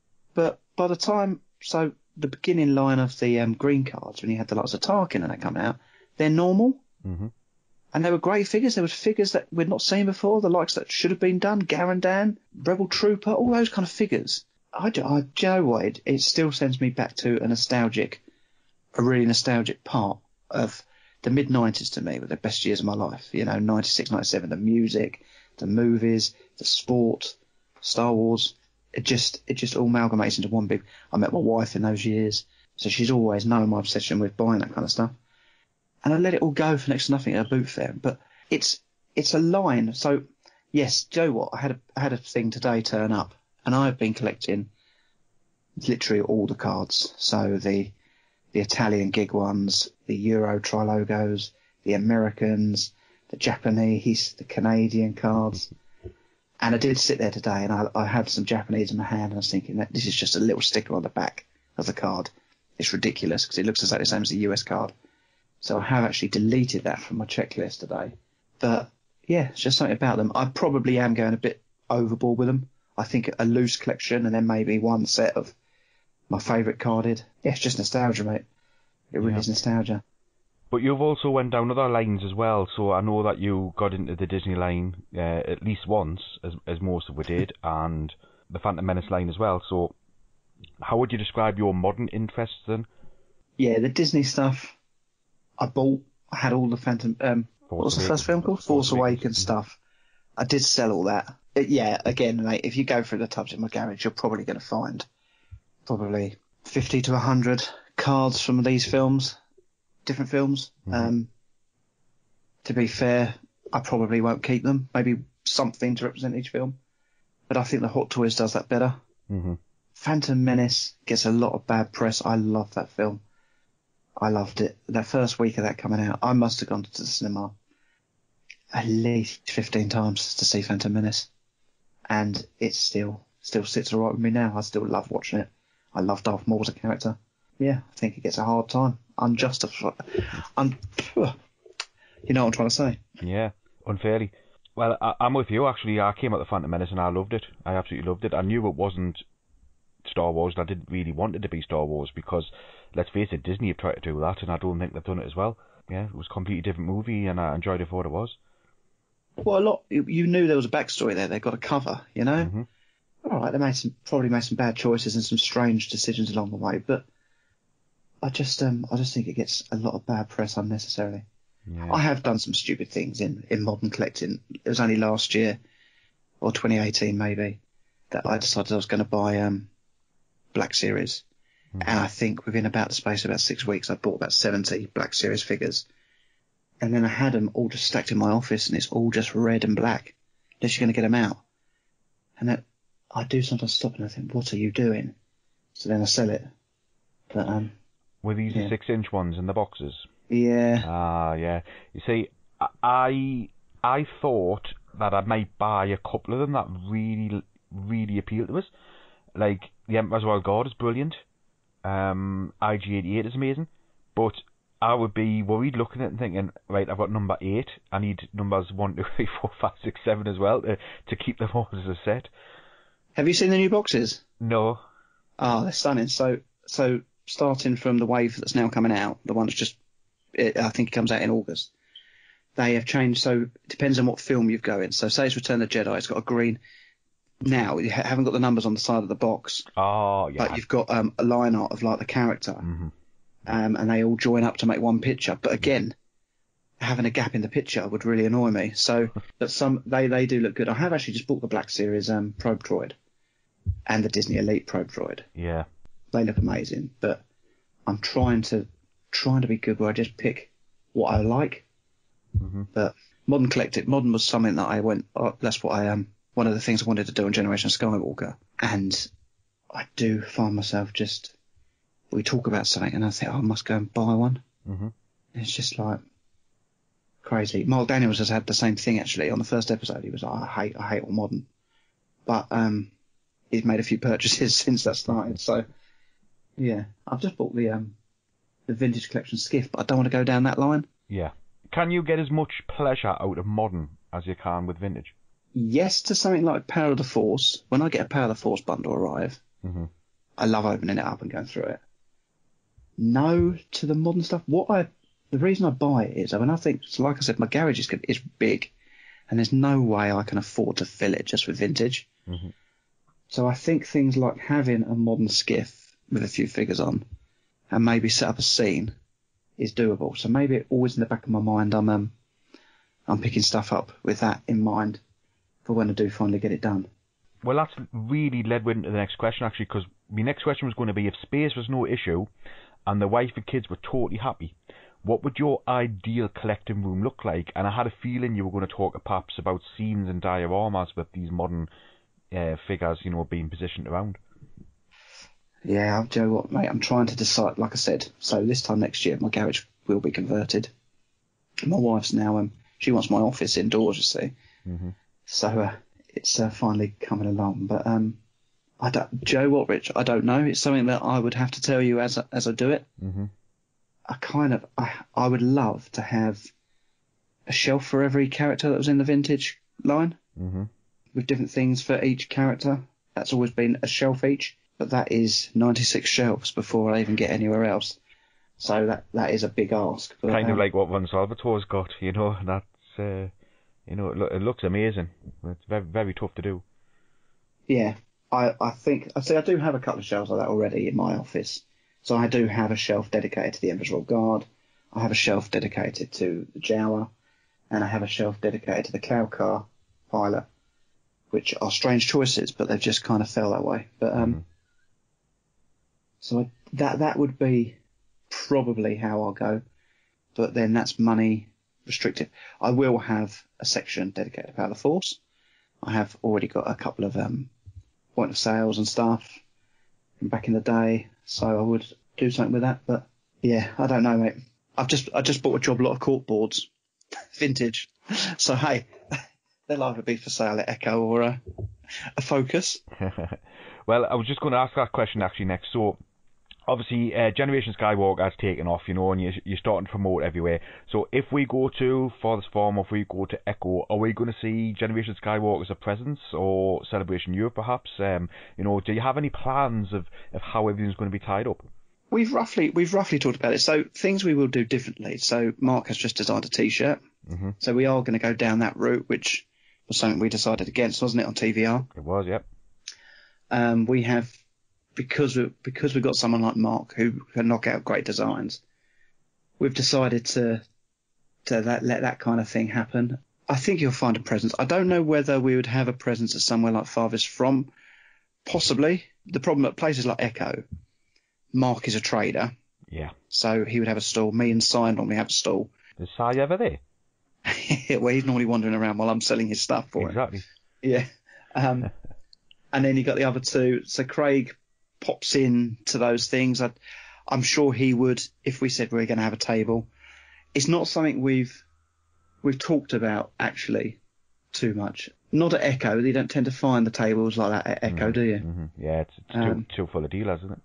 but by the time so the beginning line of the um, green cards when you had the likes of Tarkin and that coming out, they're normal. Mm-hmm. And they were great figures. There was figures that we'd not seen before, the likes that should have been done, Garandan, Rebel Trooper, all those kind of figures. I, do, I, do you know what? It, it still sends me back to a nostalgic, a really nostalgic part of the mid nineties to me, were the best years of my life. You know, ninety-six, ninety-seven, the music, the movies, the sport, Star Wars. It just, it just all amalgamates into one big. I met my wife in those years, so she's always known my obsession with buying that kind of stuff. And I let it all go for next to nothing at a boot fair. But it's it's a line. So, yes, do you know what? I had a, I had a thing today turn up, and I've been collecting literally all the cards. So the the Italian gig ones, the Euro Trilogos, the Americans, the Japanese, the Canadian cards. And I did sit there today, and I, I had some Japanese in my hand, and I was thinking that this is just a little sticker on the back of the card. It's ridiculous because it looks exactly the same as the U S card. So I have actually deleted that from my checklist today. But, yeah, it's just something about them. I probably am going a bit overboard with them. I think a loose collection and then maybe one set of my favourite carded. Yeah, it's just nostalgia, mate. It really Yeah. is nostalgia. But you've also went down other lines as well, so I know that you got into the Disney line uh, at least once, as as most of us did, and the Phantom Menace line as well. So how would you describe your modern interests then? Yeah, the Disney stuff, I bought. I had all the Phantom... Um, what was the first film called? Force Awakens stuff. I did sell all that. It, yeah, again, mate, if you go through the tubs in my garage, you're probably going to find probably fifty to one hundred cards from these films, different films. Mm-hmm. Um, to be fair, I probably won't keep them. Maybe something to represent each film. But I think the Hot Toys does that better. Mm-hmm. Phantom Menace gets a lot of bad press. I love that film. I loved it. That first week of that coming out, I must have gone to the cinema at least fifteen times to see Phantom Menace. And it still still sits all right with me now. I still love watching it. I love Darth Maul as a character. Yeah, I think it gets a hard time. Unjustified. Un- you know what I'm trying to say? Yeah, unfairly. Well, I, I'm with you, actually. I came at the Phantom Menace and I loved it. I absolutely loved it. I knew it wasn't Star Wars, and I didn't really want it to be Star Wars because, let's face it, Disney have tried to do that, and I don't think they've done it as well. Yeah, it was a completely different movie, and I enjoyed it for what it was. Well, a lot. You knew there was a backstory there. They got a cover, you know. Mm-hmm. All right, they made some probably made some bad choices and some strange decisions along the way, but I just um I just think it gets a lot of bad press unnecessarily. Yeah. I have done some stupid things in in modern collecting. It was only last year or twenty eighteen maybe that I decided I was going to buy um Black Series, mm-hmm. and I think within about the space of about six weeks I bought about seventy Black Series figures, and then I had them all just stacked in my office, and it's all just red and black. Unless you're going to get them out, and that I do sometimes stop and I think, what are you doing? So then I sell it. But um, were these yeah. the six-inch ones in the boxes? Yeah. Ah, yeah. You see, I I thought that I might buy a couple of them that really, really appealed to us. Like, the Emperor's Royal Guard is brilliant. Um, I G eighty-eight is amazing. But I would be worried looking at it and thinking, right, I've got number eight. I need numbers one, two, three, four, five, six, seven as well to, to keep them all as a set. Have you seen the new boxes? No. Oh, they're stunning. So, so starting from the wave that's now coming out, the one that's just, it, I think it comes out in August. They have changed. So it depends on what film you've got in. So say it's Return of the Jedi. It's got a green. Now you ha- haven't got the numbers on the side of the box. Oh, yeah. But you've got um, a line art of like the character, mm-hmm. um, and they all join up to make one picture. But again, having a gap in the picture would really annoy me. So, but some they they do look good. I have actually just bought the Black Series um, Probe Droid and the Disney Elite Probe Droid. Yeah. They look amazing, but I'm trying to trying to be good where I just pick what I like. Mm-hmm. But modern collected, modern was something that I went. Oh, that's what I um. One of the things I wanted to do on Generation Skywalker, and I do find myself just we talk about something and I think, oh, I must go and buy one. Mm-hmm. And it's just like crazy. Mark Daniels has had the same thing, actually. On the first episode, he was like, I hate, I hate all modern. But um, he's made a few purchases since that started. So, yeah. I've just bought the um, the vintage collection skiff, but I don't want to go down that line. Yeah. Can you get as much pleasure out of modern as you can with vintage? Yes, to something like Power of the Force. When I get a Power of the Force bundle arrive, mm-hmm. I love opening it up and going through it. No to the modern stuff. What I, the reason I buy it is, I mean, I think, like I said, my garage is is big, and there's no way I can afford to fill it just with vintage. Mm-hmm. So I think things like having a modern skiff with a few figures on, and maybe set up a scene, is doable. So maybe always in the back of my mind, I'm um, I'm picking stuff up with that in mind for when I do finally get it done. Well, that's really led me into the next question, actually, because my next question was going to be, if space was no issue and the wife and kids were totally happy, what would your ideal collecting room look like? And I had a feeling you were going to talk perhaps about scenes and dioramas with these modern uh, figures, you know, being positioned around. Yeah, do you know what, mate? I'm trying to decide, like I said, so this time next year, my garage will be converted. My wife's now, um, she wants my office indoors, you see. Mm-hmm. So uh, it's uh, finally coming along. But um, I don't, do you know what, Rich? I don't know. It's something that I would have to tell you as I, as I do it. Mm-hmm. I kind of, I, I would love to have a shelf for every character that was in the vintage line, mm-hmm. with different things for each character. That's always been a shelf each. But that is ninety-six shelves before I even get anywhere else. So that that is a big ask. But, kind um, of like what Von Salvatore's got, you know. That's uh, you know, it, lo- it looks amazing. It's very very tough to do. Yeah, I I think I see. I do have a couple of shelves like that already in my office. So I do have a shelf dedicated to the Invisible Guard. I have a shelf dedicated to the Jawa, and I have a shelf dedicated to the Cloud Car Pilot, which are strange choices, but they've just kind of fell that way. But um. Mm-hmm. So I, that that would be probably how I'll go, but then that's money restricted. I will have a section dedicated to Power of the Force. I have already got a couple of um, point of sales and stuff from back in the day, so I would do something with that. But yeah, I don't know, mate. I've just I just bought a job lot of cork boards, vintage. So hey, they'll either be for sale at Echo or a, a Focus. Well, I was just going to ask that question actually next. So, obviously, uh, Generation Skywalker has taken off, you know, and you're, you're starting to promote everywhere. So, if we go to Farthest Farm, or if we go to Echo, are we going to see Generation Skywalker as a presence, or Celebration Europe, perhaps? Um, you know, do you have any plans of, of how everything's going to be tied up? We've roughly we've roughly talked about it. So, things we will do differently. So, Mark has just designed a T-shirt. Mm-hmm. So, we are going to go down that route, which was something we decided against, wasn't it, on T V R? It was, yep. Um, we have, because we because we've got someone like Mark who can knock out great designs, we've decided to to let, let that kind of thing happen. I think you'll find a presence. I don't know whether we would have a presence at somewhere like Farthest From. Possibly. The problem at places like Echo, Mark is a trader. Yeah. So he would have a stall. Me and Si normally have a stall. Is Si ever there? Well, he's normally wandering around while I'm selling his stuff for exactly. him. Exactly. Yeah. Um, and then you got the other two. So Craig pops in to those things. I, I'm sure he would if we said we we're going to have a table. It's not something we've we've talked about actually too much. Not at Echo. You don't tend to find the tables like that at Echo, mm-hmm. do you? Mm-hmm. Yeah, it's, it's um, too, too full of dealers, isn't it?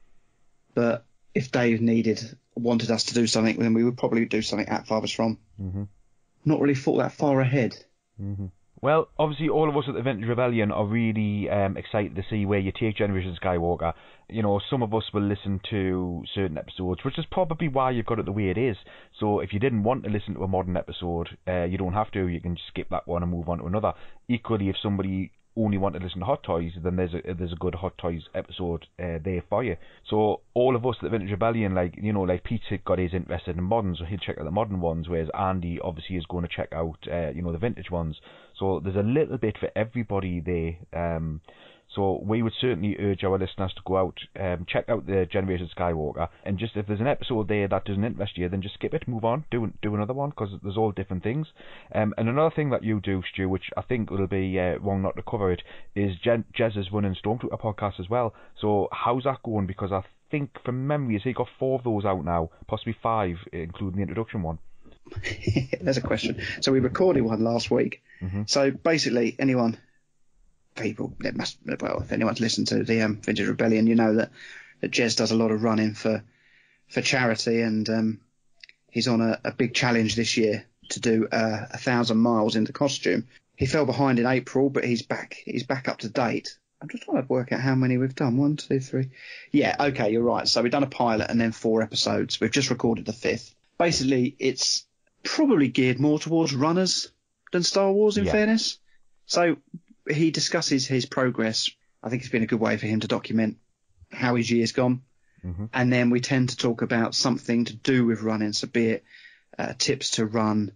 But if Dave needed, wanted us to do something, then we would probably do something at Farthest From. Mm-hmm. Not really thought that far ahead. Mm-hmm. Well, obviously, all of us at the Vintage Rebellion are really um, excited to see where you take Generation Skywalker. You know, some of us will listen to certain episodes, which is probably why you've got it the way it is. So if you didn't want to listen to a modern episode, uh, you don't have to. You can just skip that one and move on to another. Equally, if somebody only want to listen to Hot Toys, then there's a there's a good Hot Toys episode uh, there for you. So all of us at the Vintage Rebellion, like, you know, like Pete's got his interested in modern, so he'll check out the modern ones, whereas Andy obviously is going to check out, uh, you know, the vintage ones. So there's a little bit for everybody there. Um, so we would certainly urge our listeners to go out, um, check out the Generation Skywalker, and just if there's an episode there that doesn't interest you, then just skip it, move on, do do another one, because there's all different things. Um, and another thing that you do, Stu, which I think will be uh, wrong not to cover it, is Jen- Jez is running Stormtrooper podcast as well. So how's that going? Because I think from memory, has he got four of those out now, possibly five, including the introduction one. there's a question. So we recorded one last week. Mm-hmm. So basically, anyone, people, it must, well, if anyone's listened to the um, Vintage Rebellion, you know that, that Jez does a lot of running for for charity, and um, he's on a, a big challenge this year to do uh, a thousand miles in the costume. He fell behind in April, but he's back. He's back up to date. I'm just trying to work out how many we've done. One, two, three. Yeah, okay, you're right. So we've done a pilot and then four episodes. We've just recorded the fifth. Basically, it's probably geared more towards runners than Star Wars, in yeah. fairness. So he discusses his progress. I think it's been a good way for him to document how his year's gone. Mm-hmm. And then we tend to talk about something to do with running, so be it uh, tips to run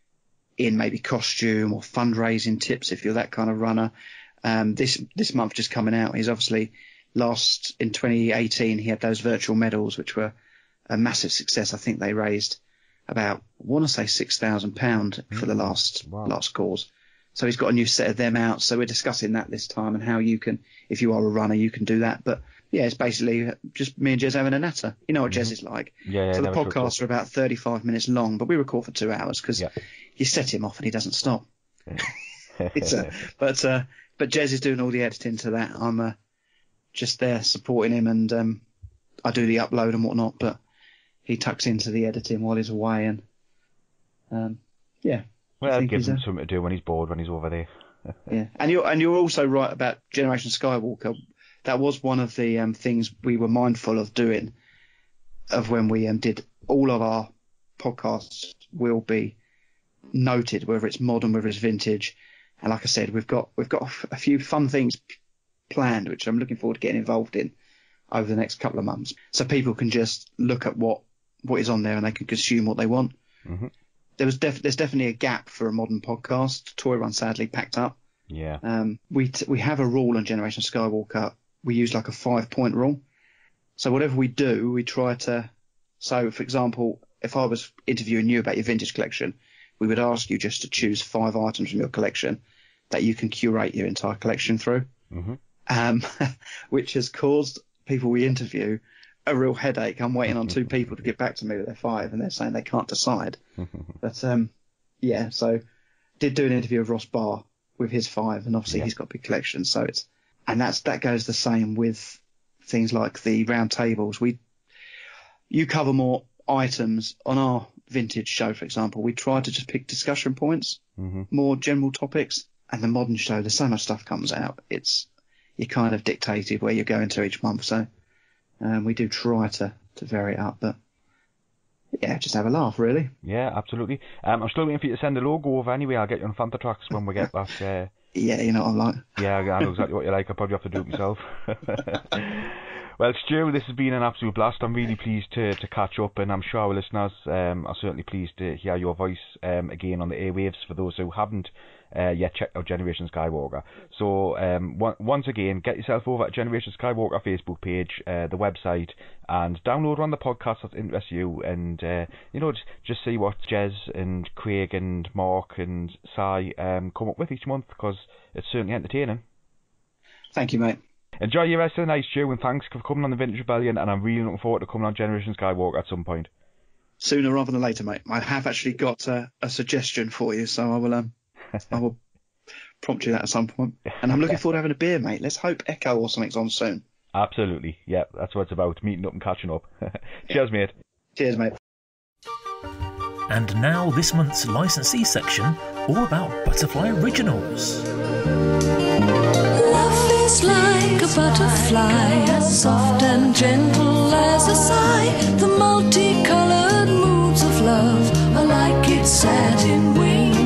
in maybe costume or fundraising tips if you're that kind of runner. Um, this this month just coming out, he's obviously last in twenty eighteen. He had those virtual medals, which were a massive success. I think they raised about, I want to say six thousand pounds for the last wow. last cause. So he's got a new set of them out. So we're discussing that this time and how you can, if you are a runner, you can do that. But yeah, it's basically just me and Jez having a natter. You know what mm-hmm. Jez is like. Yeah, yeah, so the podcasts are about thirty-five minutes long, but we record for two hours because yeah. you set him off and he doesn't stop. it's a, but uh, but Jez is doing all the editing to that. I'm uh, just there supporting him, and um, I do the upload and whatnot. But he tucks into the editing while he's away, and um, yeah. Well, it gives him something to do when he's bored, when he's over there. yeah, and you're and you're also right about Generation Skywalker. That was one of the um, things we were mindful of doing, of when we um, did all of our podcasts will be noted, whether it's modern, whether it's vintage. And like I said, we've got we've got a few fun things planned, which I'm looking forward to getting involved in over the next couple of months, so people can just look at what what is on there and they can consume what they want. Mm-hmm. There was def- there's definitely a gap for a modern podcast. Toy Run sadly packed up. Yeah. Um, we t- we have a rule on Generation Skywalker. We use like a five point rule. So whatever we do, we try to. So for example, if I was interviewing you about your vintage collection, we would ask you just to choose five items from your collection that you can curate your entire collection through. Mm-hmm. Um, which has caused people we interview a real headache. I'm waiting on two people to get back to me with their five, and they're saying they can't decide. But um, yeah, so did do an interview of Ross Barr with his five, and obviously yeah. he's got a big collection. So it's and that's that goes the same with things like the round tables. We you cover more items on our vintage show, for example. We try to just pick discussion points, mm-hmm. more general topics. And the modern show, there's so much stuff comes out. It's you're kind of dictated where you're going to each month. So. Um, we do try to, to vary it up, but yeah, just have a laugh, really. Yeah, absolutely. Um, I'm still waiting for you to send the logo over anyway. I'll get you on Fanta Tracks when we get back. Uh... Yeah, you know what I'm like. Yeah, I know exactly what you like. I'll probably have to do it myself. Well, Stu, this has been an absolute blast. I'm really pleased to, to catch up, and I'm sure our listeners um, are certainly pleased to hear your voice um, again on the airwaves for those who haven't uh, yet checked out Generation Skywalker. So um, one, once again, get yourself over to Generation Skywalker Facebook page, uh, the website, and download one of the podcasts that interests you, and uh, you know, just, just see what Jez and Craig and Mark and Si um, come up with each month, because it's certainly entertaining. Thank you, mate. Enjoy your rest of the night, Stu, and thanks for coming on the Vintage Rebellion, and I'm really looking forward to coming on Generation Skywalker at some point. Sooner rather than later, mate. I have actually got uh, a suggestion for you, so I will um, I will prompt you that at some point. And I'm looking forward to having a beer, mate. Let's hope Echo or something's on soon. Absolutely. Yeah, that's what it's about, meeting up and catching up. Cheers, mate. Cheers, mate. And now this month's licensee section, all about Butterfly Originals. Love is like a butterfly, as soft and gentle as a sigh. The multicolored moods of love are like its satin wings.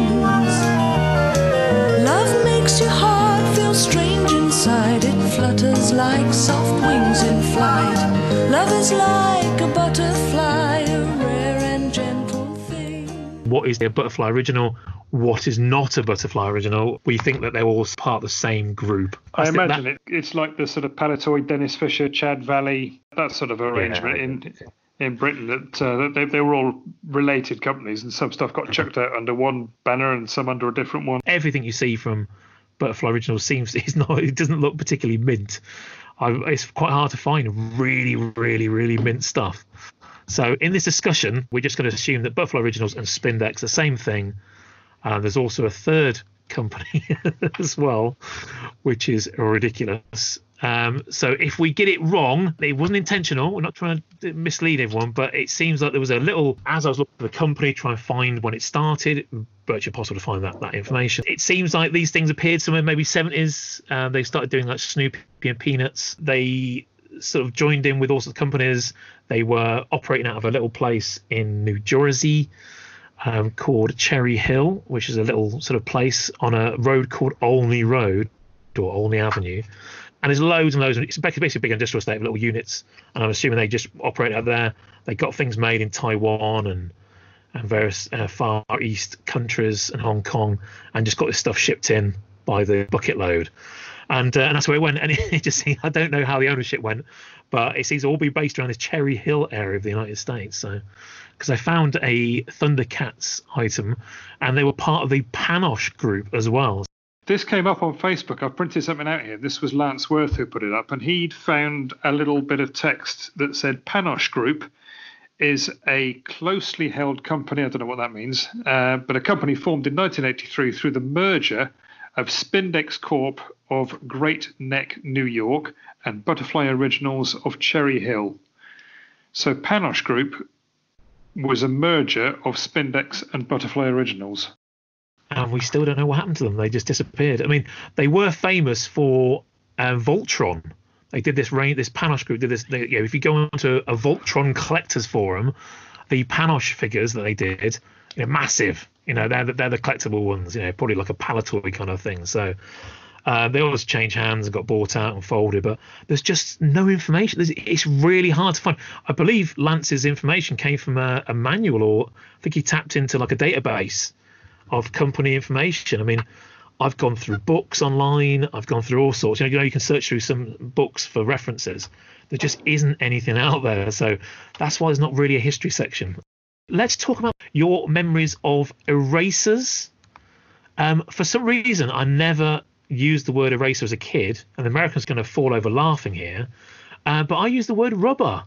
Love makes your heart feel strange inside. It flutters like soft wings in flight. Love is like a butterfly, a rare and gentle thing. What is a Butterfly Original? What is not a Butterfly Original? We think that they're all part of the same group. I, I imagine that... it, it's like the sort of Palitoy, Dennis Fisher, Chad Valley, that sort of arrangement yeah, in in Britain. That, uh, that they, they were all related companies, and some stuff got chucked out under one banner and some under a different one. Everything you see from Butterfly Original seems it's not. It doesn't look particularly mint. I, it's quite hard to find really, really, really mint stuff. So in this discussion, we're just going to assume that Butterfly Originals and Spindex are the same thing. Uh, there's also a third company as well, which is ridiculous. Um, so if we get it wrong, it wasn't intentional. We're not trying to mislead everyone, but it seems like there was a little, as I was looking at the company, trying to find when it started, virtually impossible to find that, that information. It seems like these things appeared somewhere maybe seventies. Uh, they started doing like Snoopy and Peanuts. They sort of joined in with all sorts of companies. They were operating out of a little place in New Jersey um, called Cherry Hill, which is a little sort of place on a road called Olney Road or Olney Avenue. And there's loads and loads of, it's basically a big industrial estate of little units. And I'm assuming they just operate out there. They got things made in Taiwan and and various uh, Far East countries and Hong Kong, and just got this stuff shipped in by the bucket load. And uh, and that's where it went. And it, it just, I don't know how the ownership went, but it seems to all be based around this Cherry Hill area of the United States. So, because I found a Thundercats item, and they were part of the Panosh group as well. This came up on Facebook. I printed something out here. This was Lance Worth who put it up, and he'd found a little bit of text that said Panosh Group is a closely held company. I don't know what that means, uh, but a company formed in nineteen eighty-three through the merger of Spindex Corp of Great Neck, New York, and Butterfly Originals of Cherry Hill. So Panosh Group was a merger of Spindex and Butterfly Originals. And we still don't know what happened to them. They just disappeared. I mean, they were famous for uh, Voltron. They did this rain. This Panosh group did this. They, you know, if you go onto a Voltron collectors forum, the Panosh figures that they did, you know, massive. You know, they're the, they're the collectible ones. You know, probably like a Palitoy kind of thing. So uh, they always change hands and got bought out and folded. But there's just no information. There's, it's really hard to find. I believe Lance's information came from a, a manual, or I think he tapped into like a database of company information. I mean, I've gone through books online. I've gone through all sorts. You know, you know, you can search through some books for references. There just isn't anything out there. So that's why there's not really a history section. Let's talk about your memories of erasers. Um, for some reason, I never used the word eraser as a kid, and the Americans are going to fall over laughing here. Uh, but I used the word rubber.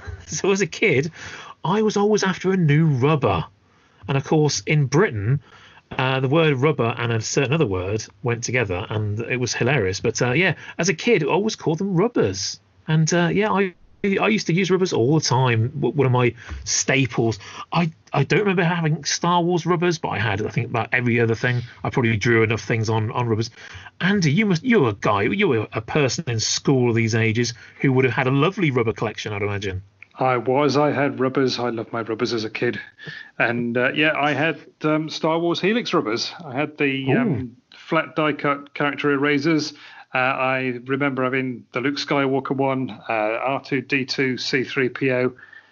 So as a kid, I was always after a new rubber. And of course, in Britain, uh, the word rubber and a certain other word went together, and it was hilarious. But uh, yeah, as a kid, I always called them rubbers. And uh, yeah, I I used to use rubbers all the time. One of my staples. I, I don't remember having Star Wars rubbers, but I had, I think, about every other thing. I probably drew enough things on, on rubbers. Andy, you must you're a guy, you were a person in school of these ages who would have had a lovely rubber collection, I'd imagine. I was. I had rubbers. I loved my rubbers as a kid. And, uh, yeah, I had um, Star Wars Helix rubbers. I had the um, flat die-cut character erasers. Uh, I remember having the Luke Skywalker one, uh, R two D two, C three P O.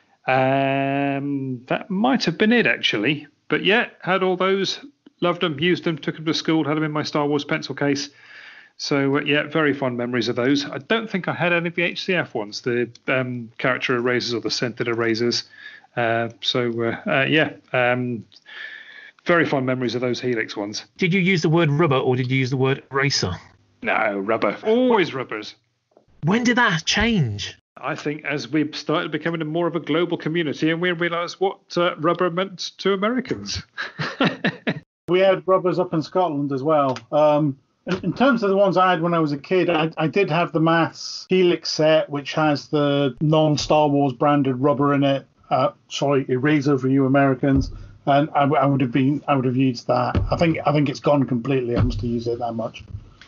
Um, that might have been it, actually. But, yeah, had all those. Loved them, used them, took them to school, had them in my Star Wars pencil case. So, uh, yeah, very fond memories of those. I don't think I had any of the H C F ones, the um, character erasers or the scented erasers. Uh, so, uh, uh, yeah, um, very fond memories of those Helix ones. Did you use the word rubber or did you use the word eraser? No, rubber. Always rubbers. When did that change? I think as we started becoming a more of a global community and we realised what uh, rubber meant to Americans. We had rubbers up in Scotland as well. Um, in, in terms of the ones I had when I was a kid, I, I did have the Mass Helix set, which has the non-Star Wars branded rubber in it. Uh, sorry, eraser for you Americans. And I, I would have been, I would have used that. I think, I think it's gone completely. I must have used it that much.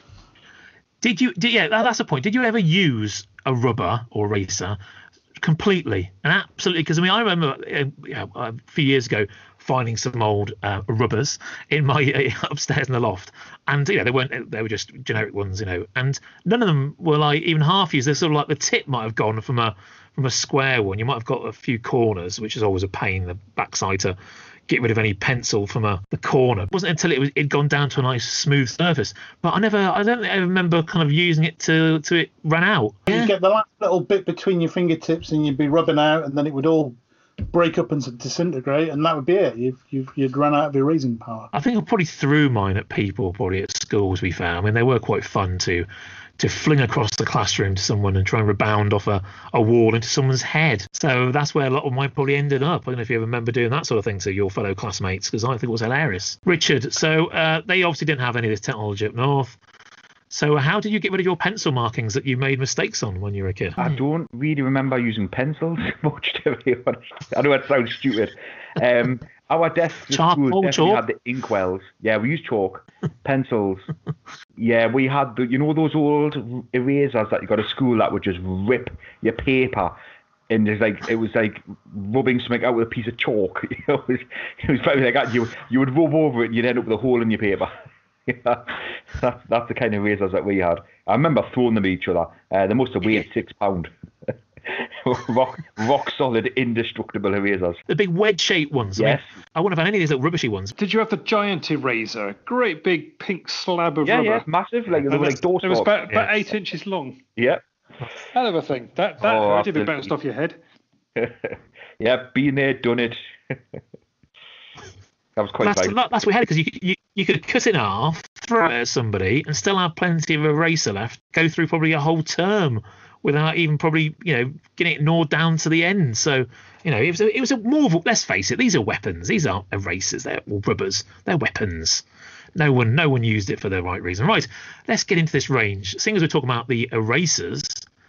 Did you? Did, yeah, that's the point. Did you ever use a rubber or eraser completely and absolutely? Because I mean, I remember uh, you know, a few years ago finding some old uh, rubbers in my uh, upstairs in the loft, and you know they weren't. They were just generic ones, you know, and none of them were like even half used. They're sort of like the tip might have gone from a from a square one. You might have got a few corners, which is always a pain. The backside to get rid of any pencil from a, the corner. It wasn't until it was it'd gone down to a nice smooth surface. But I never, I don't ever remember kind of using it to to it ran out. You get the last little bit between your fingertips, and you'd be rubbing out, and then it would all break up and disintegrate, and that would be it. You've, you've you'd run out of erasing power. I think I probably threw mine at people, probably at school, to be fair. I mean, they were quite fun to to fling across the classroom to someone and try and rebound off a, a wall into someone's head. So that's where a lot of mine probably ended up. I don't know if you ever remember doing that sort of thing to your fellow classmates, because I think it was hilarious. Richard, so uh, they obviously didn't have any of this technology up north. So how did you get rid of your pencil markings that you made mistakes on when you were a kid? I don't really remember using pencils much, to be honest. I know that sounds stupid. Um, our desks at school definitely had the inkwells. Yeah, we used chalk, pencils. Yeah, we had the, you know, those old erasers that you got at school that would just rip your paper, and it's like it was like rubbing something out with a piece of chalk. You know, it was, it was probably like that. You you would rub over it and you'd end up with a hole in your paper. Yeah, that's that's the kind of erasers that we had. I remember throwing them at each other. Uh, they must have weighed six pound. rock, rock solid, indestructible erasers. The big wedge-shaped ones. Yes. I mean, I wouldn't have had any of these little rubbishy ones. Did you have the giant eraser? Great big pink slab of yeah, rubber. Yeah, massive. Like, they were like door It was about, yeah. about eight inches long. Yeah. Hell of a thing. That, that oh, hurt if it bounced off your head. Yeah, been there, done it. That was quite that's, that's what we had, because you, you you could cut it in half, throw it at somebody, and still have plenty of eraser left. Go through probably a whole term without even probably, you know, getting it gnawed down to the end. So, you know, it was a, it was a more of a, let's face it, these are weapons. These aren't erasers. They're well, rubbers. They're weapons. No one no one used it for the right reason. Right, let's get into this range. Seeing as we're talking about the erasers,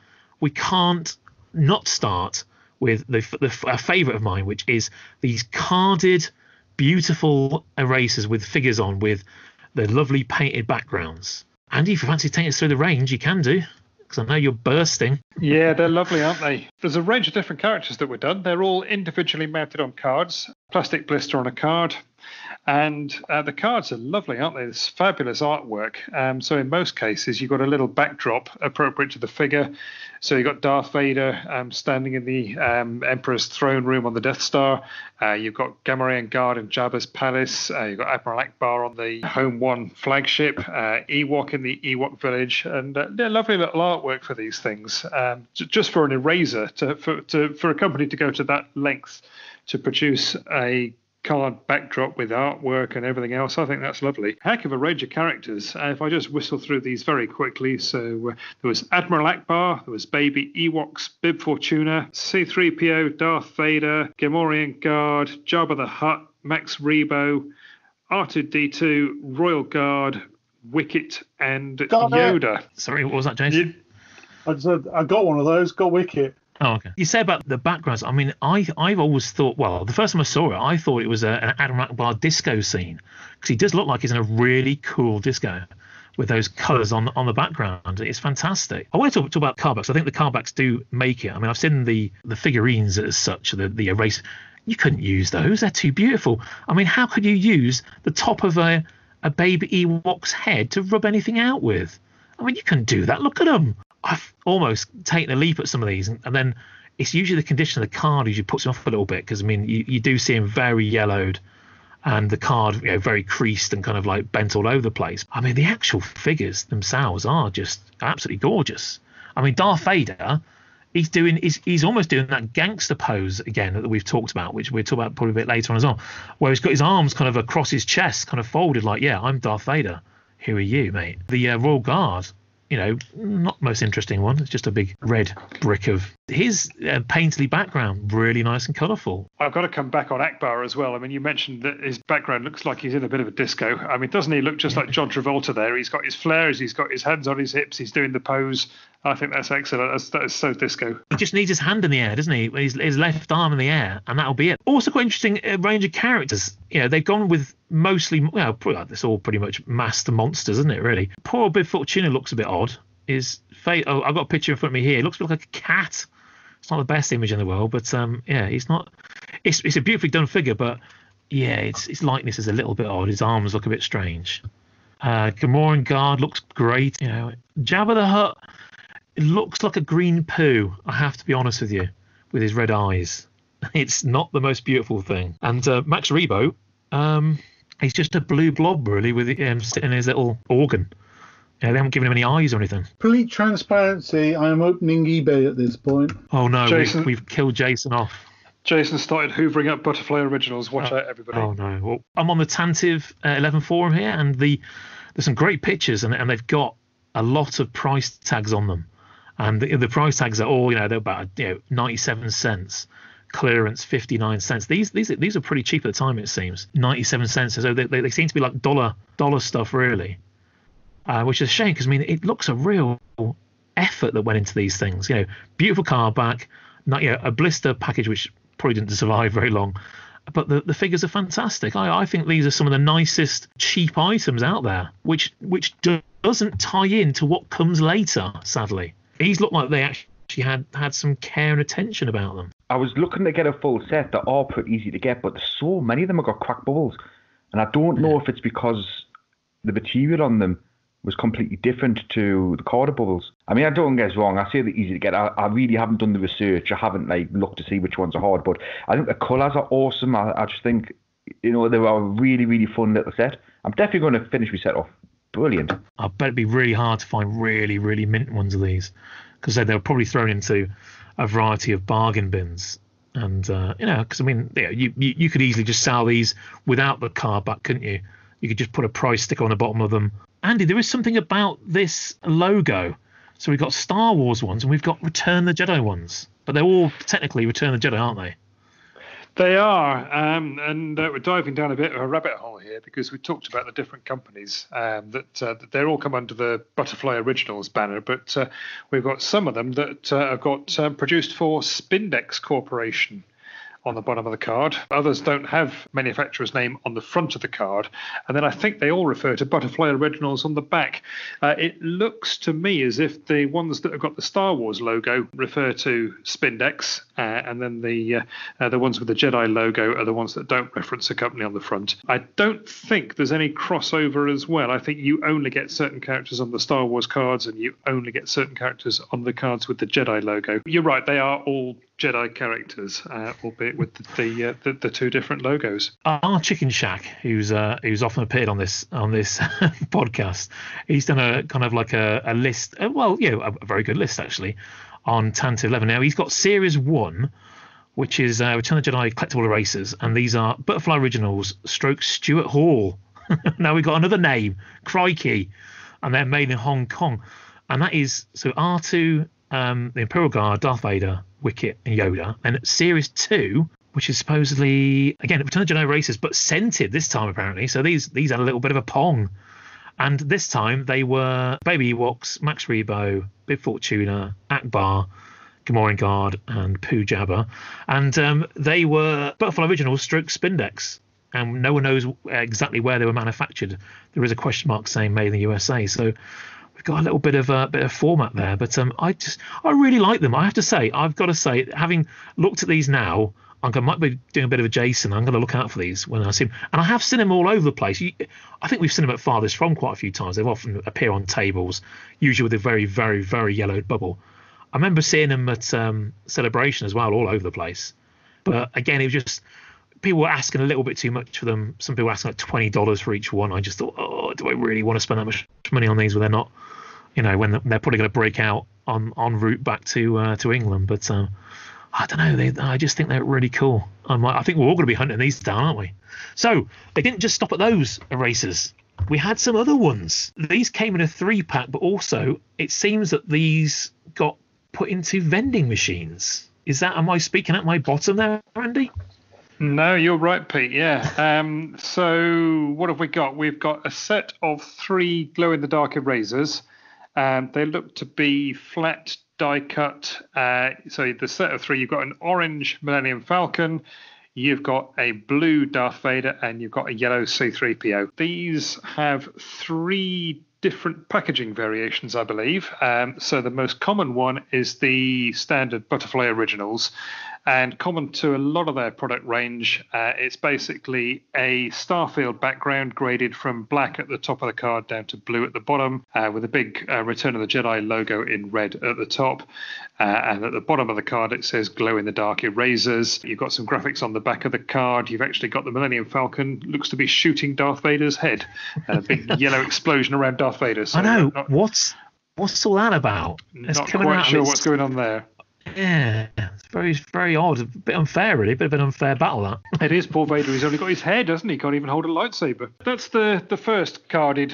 we can't not start with the, the a favourite of mine, which is these carded, beautiful erasers with figures on, with the lovely painted backgrounds. Andy, if you fancy taking us through the range, you can do, because I know you're bursting. Yeah, they're lovely, aren't they? There's a range of different characters that were done. They're all individually mounted on cards, plastic blister on a card. And uh, the cards are lovely, aren't they? It's fabulous artwork. Um, so in most cases, you've got a little backdrop appropriate to the figure. So you've got Darth Vader um, standing in the um, Emperor's throne room on the Death Star. Uh, you've got Gamorrean Guard in Jabba's palace. Uh, you've got Admiral Akbar on the Home One flagship. Uh, Ewok in the Ewok village. And uh, they're lovely little artwork for these things. Um, j- just for an eraser, to, for, to, for a company to go to that length to produce a card backdrop with artwork and everything else, I think that's lovely. Heck of a range of characters. Uh, if I just whistle through these very quickly, so uh, there was Admiral Akbar, there was Baby Ewoks, Bib Fortuna, C three P O, Darth Vader, Gamorrean Guard, Jabba the Hutt, Max Rebo, R two D two, Royal Guard, Wicket, and Got Yoda. It. Sorry, what was that, Jason? I said I got one of those. Got Wicket. Oh, okay. You say about the backgrounds. I mean, I I've always thought. Well, the first time I saw it, I thought it was a, an Admiral Akbar disco scene, because he does look like he's in a really cool disco with those colours on on the background. It's fantastic. I want to talk, talk about cardbacks. I think the cardbacks do make it. I mean, I've seen the the figurines as such, the the erase. You couldn't use those. They're too beautiful. I mean, how could you use the top of a a baby Ewok's head to rub anything out with? I mean, you couldn't do that. Look at them. I've almost taken a leap at some of these, and, and then it's usually the condition of the card usually puts me off a little bit, because I mean you, you do see him very yellowed, and the card, you know, very creased and kind of like bent all over the place. I mean, the actual figures themselves are just absolutely gorgeous. I mean, Darth Vader, he's doing he's, he's almost doing that gangster pose again that we've talked about, which we'll talk about probably a bit later on as well, where he's got his arms kind of across his chest, kind of folded, like, yeah, I'm Darth Vader. Who are you, mate? The uh, Royal Guard, you know, not the most interesting one. It's just a big red brick of his uh, painterly background, really nice and colourful. I've got to come back on Akbar as well. I mean, you mentioned that his background looks like he's in a bit of a disco. I mean, doesn't he look just like John Travolta there? He's got his flares, he's got his hands on his hips, he's doing the pose. I think that's excellent. That's, that is so disco. He just needs his hand in the air, doesn't he? His, his left arm in the air, and that'll be it. Also quite interesting uh, range of characters. You know, they've gone with mostly, well, probably like this all pretty much master monsters, isn't it, really? Poor Bib Fortuna looks a bit odd. His face, oh, I've got a picture in front of me here. It looks a bit like a cat. It's not the best image in the world, but um, yeah, he's not. It's it's a beautifully done figure, but yeah, its its likeness is a little bit odd. His arms look a bit strange. Uh, Gamorrean Guard looks great. You know, Jabba the Hutt, it looks like a green poo. I have to be honest with you, with his red eyes. It's not the most beautiful thing. And uh, Max Rebo, um, he's just a blue blob really, with him sitting in his little organ. Yeah, they haven't given him any eyes or anything. Complete transparency, I am opening eBay at this point. Oh no, Jason, we've, we've killed Jason off. Jason started hoovering up Butterfly Originals. Watch oh, out, everybody. Oh no. Well, I'm on the Tantive uh, eleven forum here, and the there's some great pictures, and, and they've got a lot of price tags on them, and the, the price tags are all, you know, they're about, you know, ninety-seven cents, clearance fifty-nine cents. These these these are pretty cheap at the time, it seems. ninety-seven cents. So they they, they seem to be like dollar dollar stuff, really, uh, which is a shame, because I mean it looks a real effort that went into these things. You know, beautiful card back, not, you know, a blister package which probably didn't survive very long. But the, the figures are fantastic. I, I think these are some of the nicest cheap items out there, which which do, doesn't tie in to what comes later, sadly. These look like they actually had, had some care and attention about them. I was looking to get a full set that are pretty easy to get, but there's so many of them have got cracked bubbles. And I don't know if it's because the material on them was completely different to the carded bubbles. I mean, I don't get us wrong. I say they're easy to get. I, I really haven't done the research. I haven't like looked to see which ones are hard, but I think the colours are awesome. I, I just think, you know, they are a really, really fun little set. I'm definitely going to finish my set off. Brilliant. I bet it'd be really hard to find really, really mint ones of these, because they were probably thrown into a variety of bargain bins. And, uh, you know, because, I mean, you, know, you, you you could easily just sell these without the card back, couldn't you? You could just put a price sticker on the bottom of them. Andy, there is something about this logo. So we've got Star Wars ones and we've got Return the Jedi ones. But they're all technically Return the Jedi, aren't they? They are. Um, and uh, we're diving down a bit of a rabbit hole here, because we talked about the different companies um, that, uh, that they're all come under the Butterfly Originals banner. But uh, we've got some of them that uh, have got um, produced for Spindex Corporation on the bottom of the card. Others don't have manufacturer's name on the front of the card. And then I think they all refer to Butterfly Originals on the back. Uh, it looks to me as if the ones that have got the Star Wars logo refer to Spindex, uh, and then the uh, uh, the ones with the Jedi logo are the ones that don't reference a company on the front. I don't think there's any crossover as well. I think you only get certain characters on the Star Wars cards, and you only get certain characters on the cards with the Jedi logo. You're right, they are all Jedi characters, uh, albeit with the the, uh, the the two different logos. Our Chicken Shack, who's uh, who's often appeared on this on this podcast, he's done a kind of like a, a list. Uh, well, you know, a, a very good list actually on Tanto eleven. Now he's got Series One, which is uh, Return of the Jedi collectible erasers, and these are Butterfly Originals, stroke Stuart Hall. Now we've got another name, crikey, and they're made in Hong Kong, and that is so R two, um, the Imperial Guard, Darth Vader, Wicket and Yoda, and Series two, which is supposedly again Return of the Jedi erasers, but scented this time apparently. So these these had a little bit of a pong, and this time they were Baby Ewoks, Max Rebo, Bib Fortuna, Akbar, Gamorrean Guard, and Pooh Jabba, and um, they were Butterfly Originals stroke Spindex, and no one knows exactly where they were manufactured. There is a question mark saying made in the U S A, so we've got a little bit of a bit of format there, but um, I just I really like them. I have to say, I've got to say, having looked at these now, I'm gonna, might be doing a bit of a Jason. I'm going to look out for these when I see them, and I have seen them all over the place. You, I think we've seen them at Farthest From quite a few times. They often appear on tables, usually with a very, very, very yellowed bubble. I remember seeing them at um, Celebration as well, all over the place. But again, it was just people were asking a little bit too much for them. Some people were asking like twenty dollars for each one. I just thought, oh, do I really want to spend that much money on these when they're not, you know, when they're probably going to break out on en route back to uh, to England? But um, I don't know. They, I just think they're really cool. I might, I think we're all going to be hunting these down, aren't we? So they didn't just stop at those erasers. We had some other ones. These came in a three pack, but also it seems that these got put into vending machines. Is that, am I speaking at my bottom there, Andy? No, you're right, Pete. Yeah. Um, so what have we got? We've got a set of three glow-in-the-dark erasers. Um, they look to be flat die cut. Uh, so the set of three, you've got an orange Millennium Falcon, you've got a blue Darth Vader, and you've got a yellow C three P O. These have three different packaging variations, I believe. Um, so the most common one is the standard Butterfly Originals, and common to a lot of their product range, uh, it's basically a Starfield background graded from black at the top of the card down to blue at the bottom, uh, with a big uh, Return of the Jedi logo in red at the top. Uh, and at the bottom of the card, it says glow-in-the-dark erasers. You've got some graphics on the back of the card. You've actually got the Millennium Falcon, looks to be shooting Darth Vader's head. A big yellow explosion around Darth Vader. So I know. Not, what's what's all that about? It's not quite sure what's going on there. Yeah, it's very, very odd. A bit unfair, really. A bit of an unfair battle, that. It is. Poor Vader. He's only got his head, hasn't he? Can't even hold a lightsaber. That's the, the first carded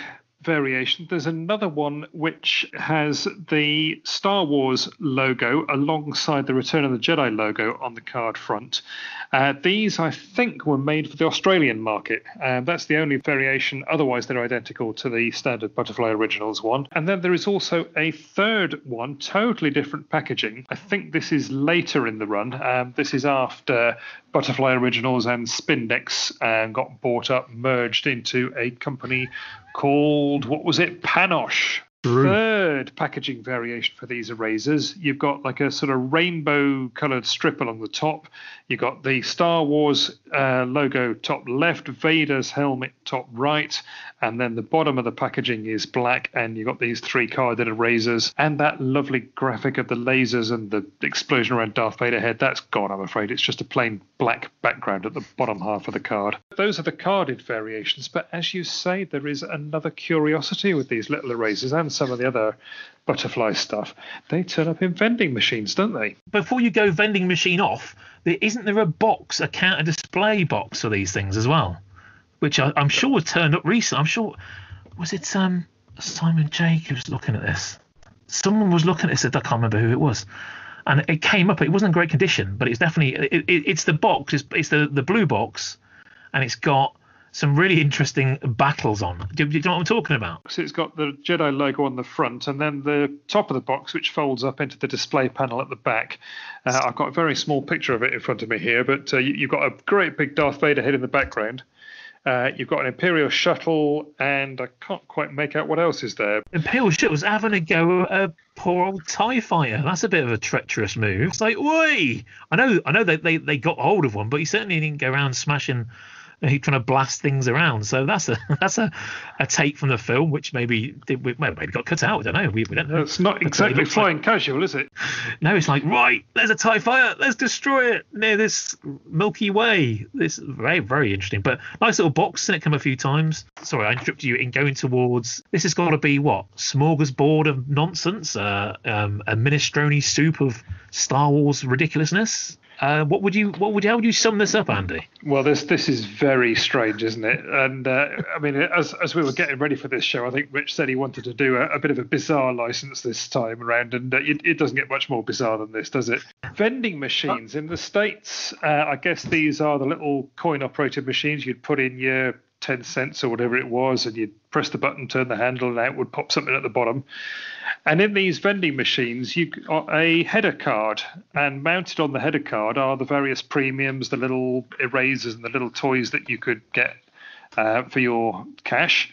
variation, there's another one which has the Star Wars logo alongside the Return of the Jedi logo on the card front. Uh, these, I think, were made for the Australian market. Uh, that's the only variation. Otherwise, they're identical to the standard Butterfly Originals one. And then there is also a third one, totally different packaging. I think this is later in the run. Um, this is after Butterfly Originals and Spindex uh, got bought up, merged into a company called, what was it, Panosh. Third packaging variation for these erasers. You've got like a sort of rainbow coloured strip along the top. You've got the Star Wars uh, logo top left, Vader's helmet top right, and then the bottom of the packaging is black, and you've got these three carded erasers, and that lovely graphic of the lasers and the explosion around Darth Vader head, that's gone, I'm afraid. It's just a plain black background at the bottom half of the card. Those are the carded variations, but as you say, there is another curiosity with these little erasers and some of the other Butterfly stuff. They turn up in vending machines, don't they? Before you go vending machine off, there isn't there a box, a counter display box for these things as well, which I, I'm sure turned up recently. I'm sure, was it um Simon Jacobs looking at this? Someone was looking at this. I can't remember who it was, and it came up. It wasn't in great condition, but it's definitely it, it, it's the box. It's, it's the the blue box, and it's got some really interesting battles on. Do, do you know what I'm talking about? So it's got the Jedi logo on the front, and then the top of the box, which folds up into the display panel at the back. Uh, I've got a very small picture of it in front of me here, but uh, you, you've got a great big Darth Vader head in the background. Uh, you've got an Imperial shuttle, and I can't quite make out what else is there. Imperial shuttle's having a go at a poor old TIE fighter. That's a bit of a treacherous move. It's like, oi! I know, I know they, they, they got hold of one, but he certainly didn't go around smashing. He's trying to blast things around, so that's a that's a, a take from the film, which maybe did, well, maybe got cut out. I don't know. We, we don't know. It's not exactly it flying like, casual, is it? No, it's like, right, there's a TIE fighter, let's destroy it near this Milky Way. This very very interesting, but nice little box. Seen it come a few times. Sorry, I interrupted you in going towards. This has got to be what, smorgasbord of nonsense, uh, um, a minestrone soup of Star Wars ridiculousness. Uh, what would you, what would, how would you sum this up, Andy? Well, this this is very strange, isn't it? And uh, I mean, as as we were getting ready for this show, I think Rich said he wanted to do a, a bit of a bizarre license this time around, and uh, it, it doesn't get much more bizarre than this, does it? Vending machines in the States. Uh, I guess these are the little coin-operated machines. You'd put in your ten cents or whatever it was, and you'd press the button, turn the handle, and out would pop something at the bottom. And in these vending machines, you've got a header card, and mounted on the header card are the various premiums, the little erasers and the little toys that you could get uh, for your cash.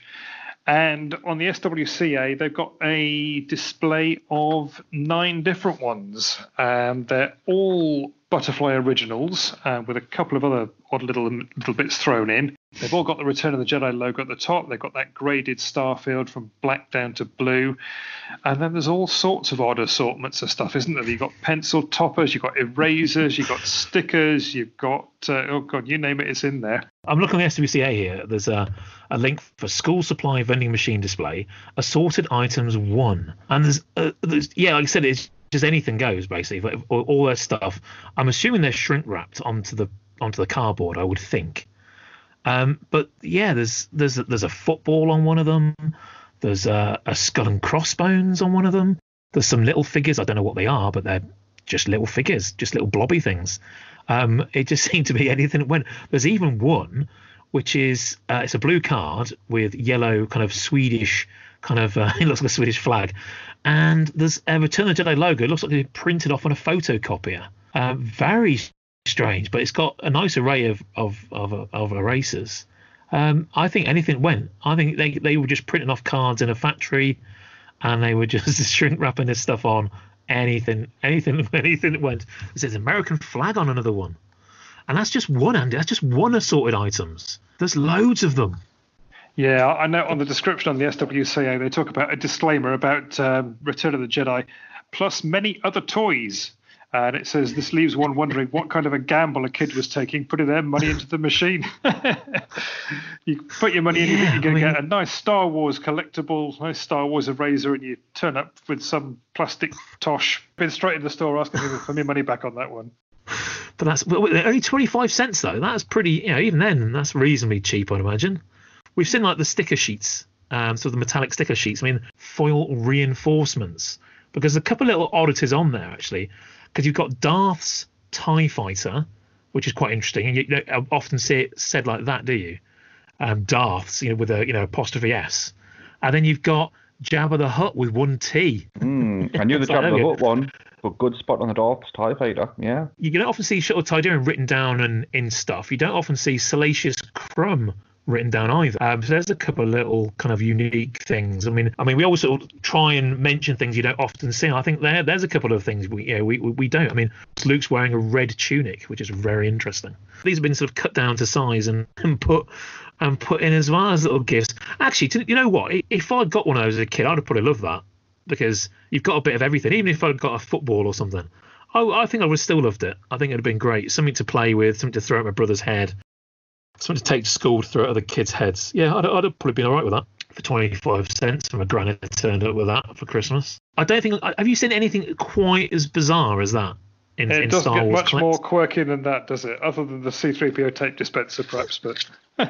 And on the S W C A, they've got a display of nine different ones. Um, they're all Butterfly Originals, uh, with a couple of other odd little little bits thrown in. They've all got the Return of the Jedi logo at the top. They've got that graded starfield from black down to blue. And then there's all sorts of odd assortments of stuff, isn't there? You've got pencil toppers, you've got erasers, you've got stickers, you've got, uh, oh God, you name it, it's in there. I'm looking at the S W C A here. There's a, a link for school supply vending machine display, assorted items one. And there's, uh, there's yeah, like I said, it's just anything goes, basically. All, all their stuff. I'm assuming they're shrink wrapped onto the onto the cardboard, I would think. Um, but yeah, there's there's a, there's a football on one of them. There's a, a skull and crossbones on one of them. There's some little figures. I don't know what they are, but they're just little figures, just little blobby things. Um, it just seemed to be anything that went. There's even one which is uh, it's a blue card with yellow kind of Swedish kind of uh, it looks like a Swedish flag, and there's a Return of the Jedi logo. It looks like it's printed off on a photocopier. Uh, very strange, but it's got a nice array of of of, of erasers. Um, I think anything went. I think they they were just printing off cards in a factory, and they were just shrink wrapping this stuff on. Anything, anything, anything that went. There's an American flag on another one, and that's just one, Andy. That's just one assorted items. There's loads of them. Yeah, I know on the description on the S W C A they talk about a disclaimer about um, Return of the Jedi, plus many other toys. And it says this leaves one wondering what kind of a gamble a kid was taking, putting their money into the machine. You put your money in, yeah, you think you're going to I mean, get a nice Star Wars collectible, nice Star Wars eraser, and you turn up with some plastic tosh. Been straight in the store asking me for my money back on that one. But that's only twenty-five cents though. That's pretty, you know, even then that's reasonably cheap, I'd imagine. We've seen like the sticker sheets um, sort of the metallic sticker sheets. I mean, foil reinforcements, because there's a couple of little oddities on there actually, because you've got Darth's TIE Fighter, which is quite interesting, and you, you don't often see it said like that, do you? Um, Darth's, you know, with a you know apostrophe S, and then you've got Jabba the Hutt with one T. Mm, I knew the Jabba the Hutt one, but good spot on the Darth's TIE Fighter, yeah. You don't often see Shuttle Tydirium written down and in stuff. You don't often see Salacious Crumb written down either. Um, so there's a couple of little kind of unique things. I mean, I mean, we always sort of try and mention things you don't often see. I think there, there's a couple of things we, you know, we, we don't. I mean, Luke's wearing a red tunic, which is very interesting. These have been sort of cut down to size and, and put and put in as well as little gifts. Actually, to, you know what? If I'd got one of those as a kid, I'd have probably loved that, because you've got a bit of everything. Even if I'd got a football or something, I, I think I would have still loved it. I think it would have been great. Something to play with, something to throw at my brother's head. Something to take to school to throw at other kids' heads. Yeah, I'd, I'd have probably been all right with that. For twenty-five cents, and my granny turned up with that for Christmas. I don't think... Have you seen anything quite as bizarre as that in, it in doesn't Star get Wars much collect- more quirky than that, does it? Other than the C three P O tape dispenser, perhaps, but...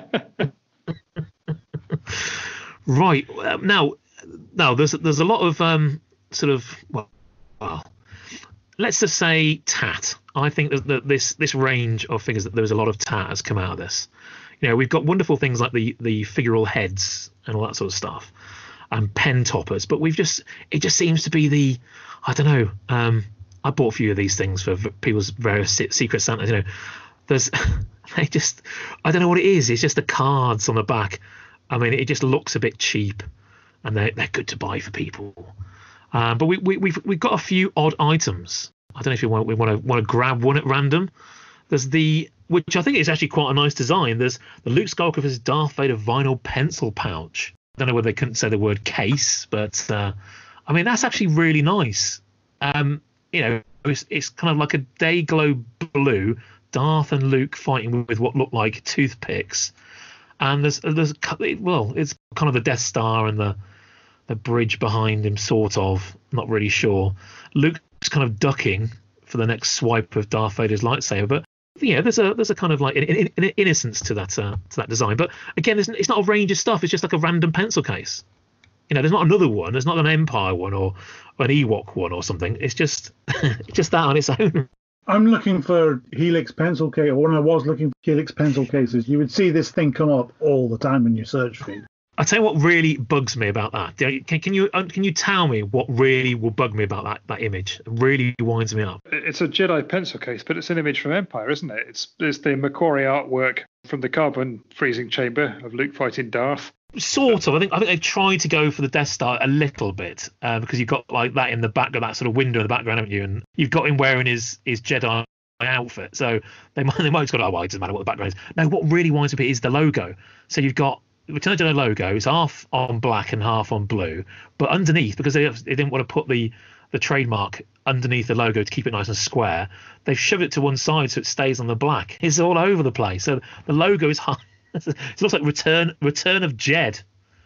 Right. Uh, now, now there's, there's a lot of um, sort of... Well, well, let's just say tat. I think that, that this this range of figures, that there's a lot of tat has come out of this. You know, we've got wonderful things like the the figural heads and all that sort of stuff, and pen toppers. But we've just it just seems to be the I don't know. Um, I bought a few of these things for people's various Secret Santas. You know, there's they just I don't know what it is. It's just the cards on the back. I mean, it just looks a bit cheap, and they're they're good to buy for people. Um, but we we we've we've got a few odd items. I don't know if you want we want to want to grab one at random. There's the which I think is actually quite a nice design. There's the Luke Skywalker's Darth Vader vinyl pencil pouch. I don't know whether they couldn't say the word case, but uh, I mean that's actually really nice. Um, you know, it's, it's kind of like a day glow blue Darth and Luke fighting with what look like toothpicks, and there's there's well, it's kind of the Death Star and the the bridge behind him, sort of. Not really sure. Luke's kind of ducking for the next swipe of Darth Vader's lightsaber, but yeah, there's a there's a kind of like an, an, an innocence to that uh, to that design. But again, it's, it's not a range of stuff. It's just like a random pencil case. You know, there's not another one. There's not an Empire one or an Ewok one or something. It's just it's just that on its own. I'm looking for Helix pencil case, or when I was looking for Helix pencil cases, you would see this thing come up all the time in your search feed. I tell you what really bugs me about that. Can, can you can you tell me what really will bug me about that, that image? It really winds me up. It's a Jedi pencil case, but it's an image from Empire, isn't it? It's, it's the Macquarie artwork from the carbon freezing chamber of Luke fighting Darth. Sort of. I think I think they've tried to go for the Death Star a little bit, uh, because you've got like that in the back of that sort of window in the background, haven't you? And you've got him wearing his his Jedi outfit. So they might they might have got, oh well, it doesn't matter what the background is. No, what really winds me up is the logo. So you've got Return of the Jedi logo is half on black and half on blue, but underneath, because they, they didn't want to put the the trademark underneath the logo to keep it nice and square, they've shoved it to one side so it stays on the black. It's all over the place. So the logo is high. It looks like Return Return of Jed.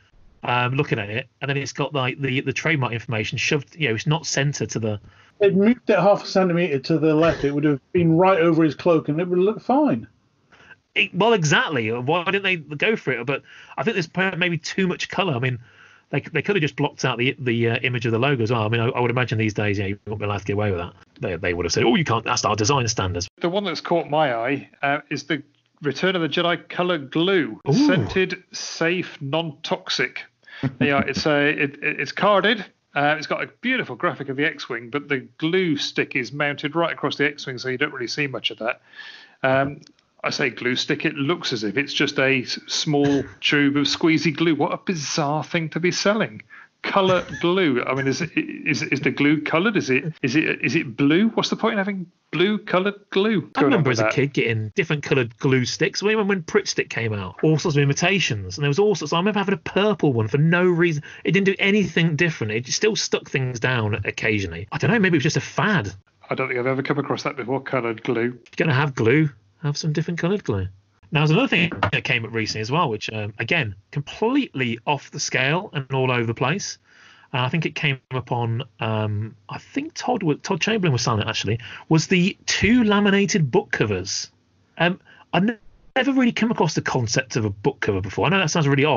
Um, looking at it, and then it's got like the the trademark information shoved. You know, it's not centered to the. They'd moved it half a centimetre to the left. It would have been right over his cloak, and it would look fine. It, well, exactly. Why didn't they go for it? But I think there's maybe too much colour. I mean, they they could have just blocked out the the uh, image of the logo as well. I mean, I, I would imagine these days, yeah, you wouldn't be allowed to get away with that. They they would have said, oh, you can't. That's our design standards. The one that's caught my eye uh, is the Return of the Jedi colour glue, Ooh. Scented, safe, non-toxic. Yeah, it's a it, it's carded. Uh, it's got a beautiful graphic of the X-wing, but the glue stick is mounted right across the X-wing, so you don't really see much of that. Um, I say glue stick, it looks as if it's just a small tube of squeezy glue. What a bizarre thing to be selling. Colour glue. I mean, is it, is is the glue coloured? Is it is it is it blue? What's the point in having blue coloured glue? I remember as a kid getting different coloured glue sticks. I mean, when Pritt Stick came out, all sorts of imitations, and there was all sorts. I remember having a purple one for no reason. It didn't do anything different. It still stuck things down occasionally. I don't know. Maybe it was just a fad. I don't think I've ever come across that before. Coloured glue. If you're gonna have glue, have some different coloured glue. Now, there's another thing that came up recently as well, which, um, again, completely off the scale and all over the place. Uh, I think it came up on, um, I think Todd Todd Chamberlain was selling it, actually, was the two laminated book covers. Um, I've never really come across the concept of a book cover before. I know that sounds really odd.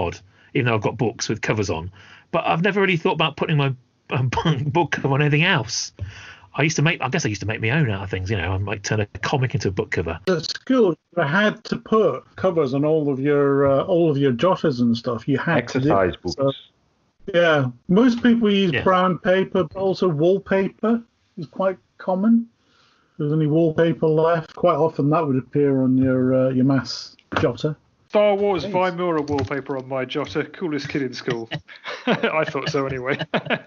even though I've got books with covers on. But I've never really thought about putting my um, book cover on anything else. I used to make, I guess I used to make my own out of things, you know, I might turn a comic into a book cover. At school, you had to put covers on all of your uh, all of your jotters and stuff. You had exercise to books. So, yeah, most people use Yeah. brown paper, but also wallpaper is quite common. If there's any wallpaper left, quite often that would appear on your uh, your maths jotter. Star Wars Vimura wallpaper on my jotter. Coolest kid in school. I thought so anyway.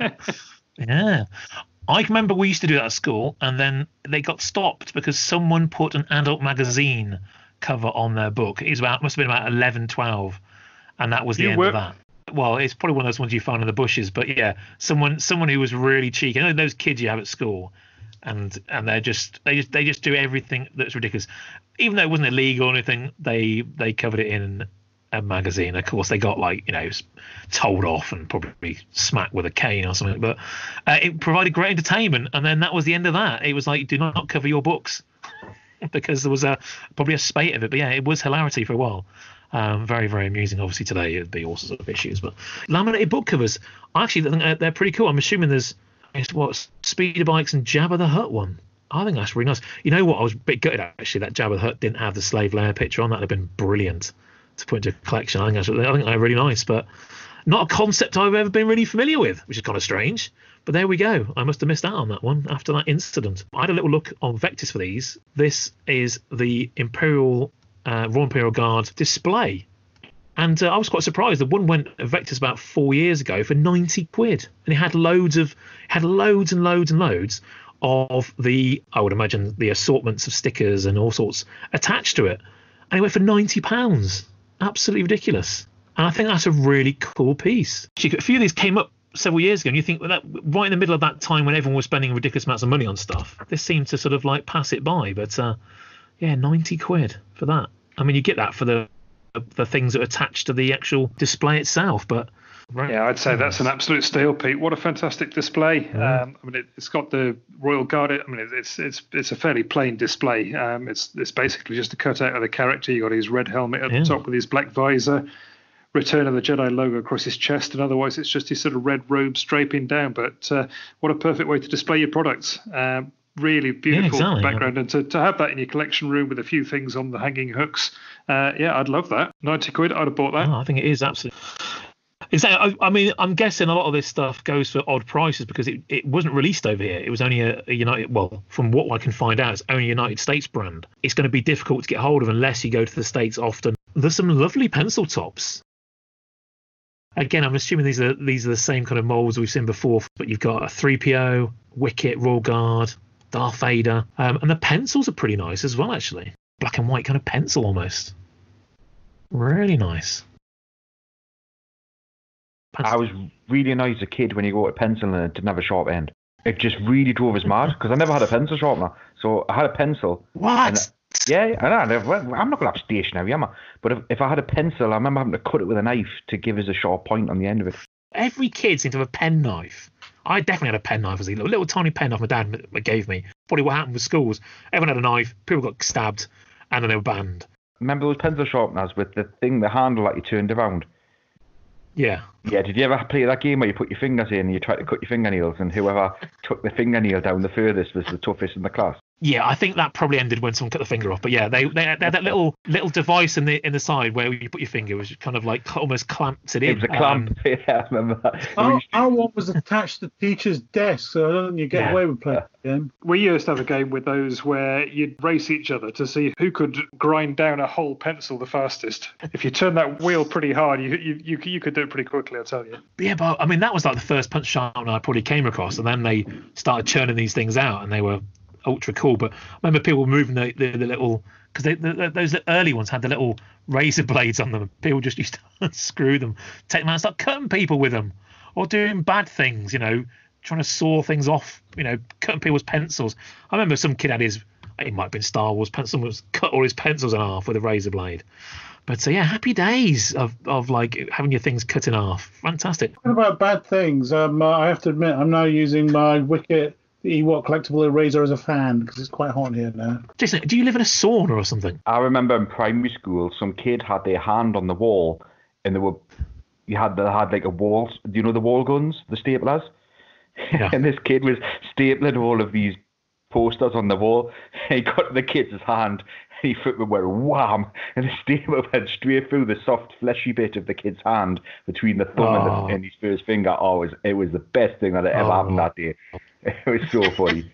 Yeah. I remember we used to do that at school, and then they got stopped because someone put an adult magazine cover on their book. It was about, must have been about eleven, twelve, and that was the You end were- of that. Well, it's probably one of those ones you find in the bushes, but yeah, someone someone who was really cheeky. You know those kids you have at school, and and they're just they just they just do everything that's ridiculous, even though it wasn't illegal or anything. They they covered it in a magazine. Of course, they got like you know told off and probably smacked with a cane or something. But uh, it provided great entertainment, and then that was the end of that. It was like, do not cover your books because there was a probably a spate of it. But yeah, it was hilarity for a while. Um, very, very amusing. Obviously, today it'd be all sorts of issues. But laminated book covers, I actually think they're- they're pretty cool. I'm assuming there's it's what Speeder Bikes and Jabba the Hutt one. I think that's really nice. You know what? I was a bit gutted actually that Jabba the Hutt didn't have the Slave Leia picture on. That'd have been brilliant to put into a collection. I think that's I think they're really nice, but not a concept I've ever been really familiar with, which is kind of strange. But there we go. I must have missed out on that one after that incident. I had a little look on Vectis for these. This is the Imperial uh, Royal Imperial Guard display. And uh, I was quite surprised. The one went at Vectis about four years ago for ninety quid. And it had loads of, had loads and loads and loads of the, I would imagine, the assortments of stickers and all sorts attached to it. And it went for ninety pounds. Absolutely ridiculous. And I think that's a really cool piece. Actually, a few of these came up several years ago, and you think well, that right in the middle of that time when everyone was spending ridiculous amounts of money on stuff, this seemed to sort of like pass it by. But uh, yeah, ninety quid for that. I mean, you get that for the the things that are attached to the actual display itself, but yeah, I'd say that's an absolute steal, Pete. What a fantastic display! Yeah. Um, I mean, it, it's got the Royal Guard. I mean, it's it's it's a fairly plain display. Um, it's it's basically just a cutout of the character. You got his red helmet at Yeah. the top with his black visor, Return of the Jedi logo across his chest, and otherwise it's just his sort of red robe draping down. But uh, what a perfect way to display your products. Um, really beautiful Yeah, exactly, background, and to, to have that in your collection room with a few things on the hanging hooks. Uh, yeah, I'd love that. ninety quid, I'd have bought that. Oh, I think it is absolutely. Exactly. I, I mean, I'm guessing a lot of this stuff goes for odd prices because it, it wasn't released over here. It was only a, a United. Well, from what I can find out, it's only a United States brand. It's going to be difficult to get hold of unless you go to the States often. There's some lovely pencil tops. Again, I'm assuming these are these are the same kind of molds we've seen before, but you've got a three P O, Wicket, Royal Guard, Darth Vader, um, and the pencils are pretty nice as well, actually. Black and white kind of pencil almost. Really nice. I was really annoyed as a kid when you got a pencil and it didn't have a sharp end. It just really drove us mad because I never had a pencil sharpener. So I had a pencil. What? And, yeah, I know. I'm not going to have stationery, am I? But if, if I had a pencil, I remember having to cut it with a knife to give us a sharp point on the end of it. Every kid seemed to have a penknife. I definitely had a penknife as a little, little tiny penknife my dad gave me. Probably what happened with schools. Everyone had a knife, people got stabbed, and then they were banned. Remember those pencil sharpeners with the thing, the handle that you turned around? Yeah. Yeah, did you ever play that game where you put your fingers in and you try to cut your fingernails and whoever took the fingernail down the furthest was the toughest in the class? Yeah, I think that probably ended when someone cut the finger off. But yeah, they they, they had that little little device in the in the side where you put your finger, which kind of like almost clamps it in. It was a clamp. Um, yeah, I remember that. Our, our one was attached to the teacher's desk, so I don't think you get Yeah. away with playing the game. We used to have a game with those where you'd race each other to see who could grind down a whole pencil the fastest. If you turn that wheel pretty hard, you you you, you could do it pretty quickly, I'll tell you. yeah, but I mean that was like the first punch sharpener I probably came across, and then they started churning these things out, and they were ultra cool. But I remember people moving the, the, the little because they, the, those early ones had the little razor blades on them. People just used to unscrew them, take them out and start cutting people with them, or doing bad things, you know, trying to saw things off, you know, cutting people's pencils. I remember some kid had his, it might have been Star Wars pencil, was cut all his pencils in half with a razor blade. But so yeah, happy days of, of like having your things cut in half. Fantastic. Talking about bad things, um, uh, I have to admit, I'm now using my Wicket the Ewok collectible eraser as a fan because it's quite hot here now. Jason, do you live in a sauna or something? I remember in primary school, some kid had their hand on the wall and they were you had they had like a wall. Do you know the wall guns, the staplers? Yeah. And this kid was stapling all of these posters on the wall. He got to the kid's hand, and he fucking went wham, and the stapler went straight through the soft, fleshy bit of the kid's hand between the thumb Oh. and, the, and his first finger. Oh, it was, it was the best thing that had ever Oh. happened that day. It was so funny.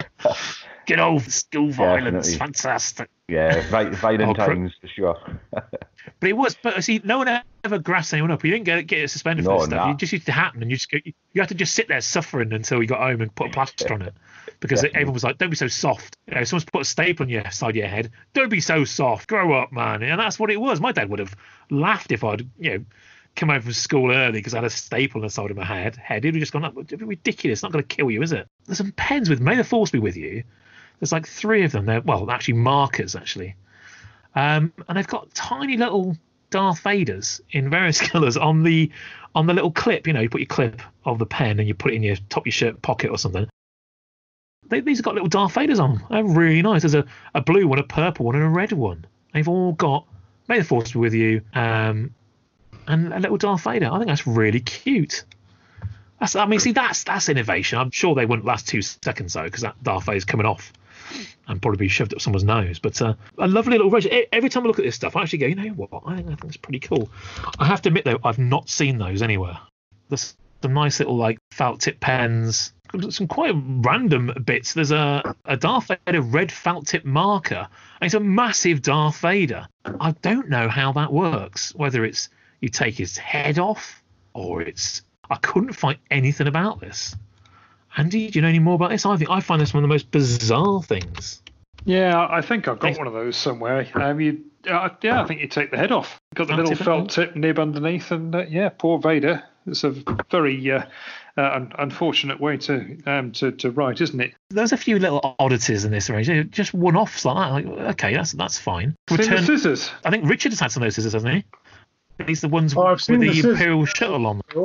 Good old school violence, Definitely. fantastic. Yeah, vi- violent Oh, cr- times for sure. But it was, but see, no one ever grassed anyone up. You didn't get get suspended for No, this stuff. nah. It just used to happen, and you just go, you had to just sit there suffering until you got home and put a plaster on it, because Definitely. everyone was like, "Don't be so soft." You know, someone's put a staple on your side of your head. Don't be so soft. Grow up, man. And that's what it was. My dad would have laughed if I'd, you know, come home from school early because I had a staple on the side of my head. Head. He'd have just gone, "Up, it'd be ridiculous. It's not going to kill you, is it?" There's some pens with "May the Force be with you." There's like three of them. They're well, actually markers, actually. Um, and they've got tiny little Darth Vaders in various colours on the on the little clip. You know, you put your clip of the pen and you put it in your top of your shirt pocket or something. They, these have got little Darth Vaders on. They're really nice. There's a, a blue one, a purple one, and a red one. They've all got "May the Force be with you" um, and a little Darth Vader. I think that's really cute. That's, I mean, see, that's that's innovation. I'm sure they wouldn't last two seconds though, because that Darth Vader's coming off and probably be shoved up someone's nose. But uh, a lovely little range. E- Every time I look at this stuff, I actually go, you know what? I think I think it's pretty cool. I have to admit though, I've not seen those anywhere. There's some nice little like felt tip pens, some quite random bits. There's a, a Darth Vader red felt tip marker, and it's a massive Darth Vader. I don't know how that works. Whether it's you take his head off or it's. I couldn't find anything about this. Andy, do you know any more about this? I think I find this one of the most bizarre things. Yeah, I think I've got one of those somewhere. Um, you, uh, yeah, I think you take the head off. Got the Felt little tip, felt tip nib underneath, and uh, yeah, poor Vader. It's a very uh, uh, un- unfortunate way to um to, to write, isn't it? There's a few little oddities in this range. Just one-offs like that. Like, okay, that's that's fine. Seen the scissors. I think Richard has had some of those scissors, hasn't he? These are the ones Oh, I've with seen the, the scissors. Imperial shuttle on them.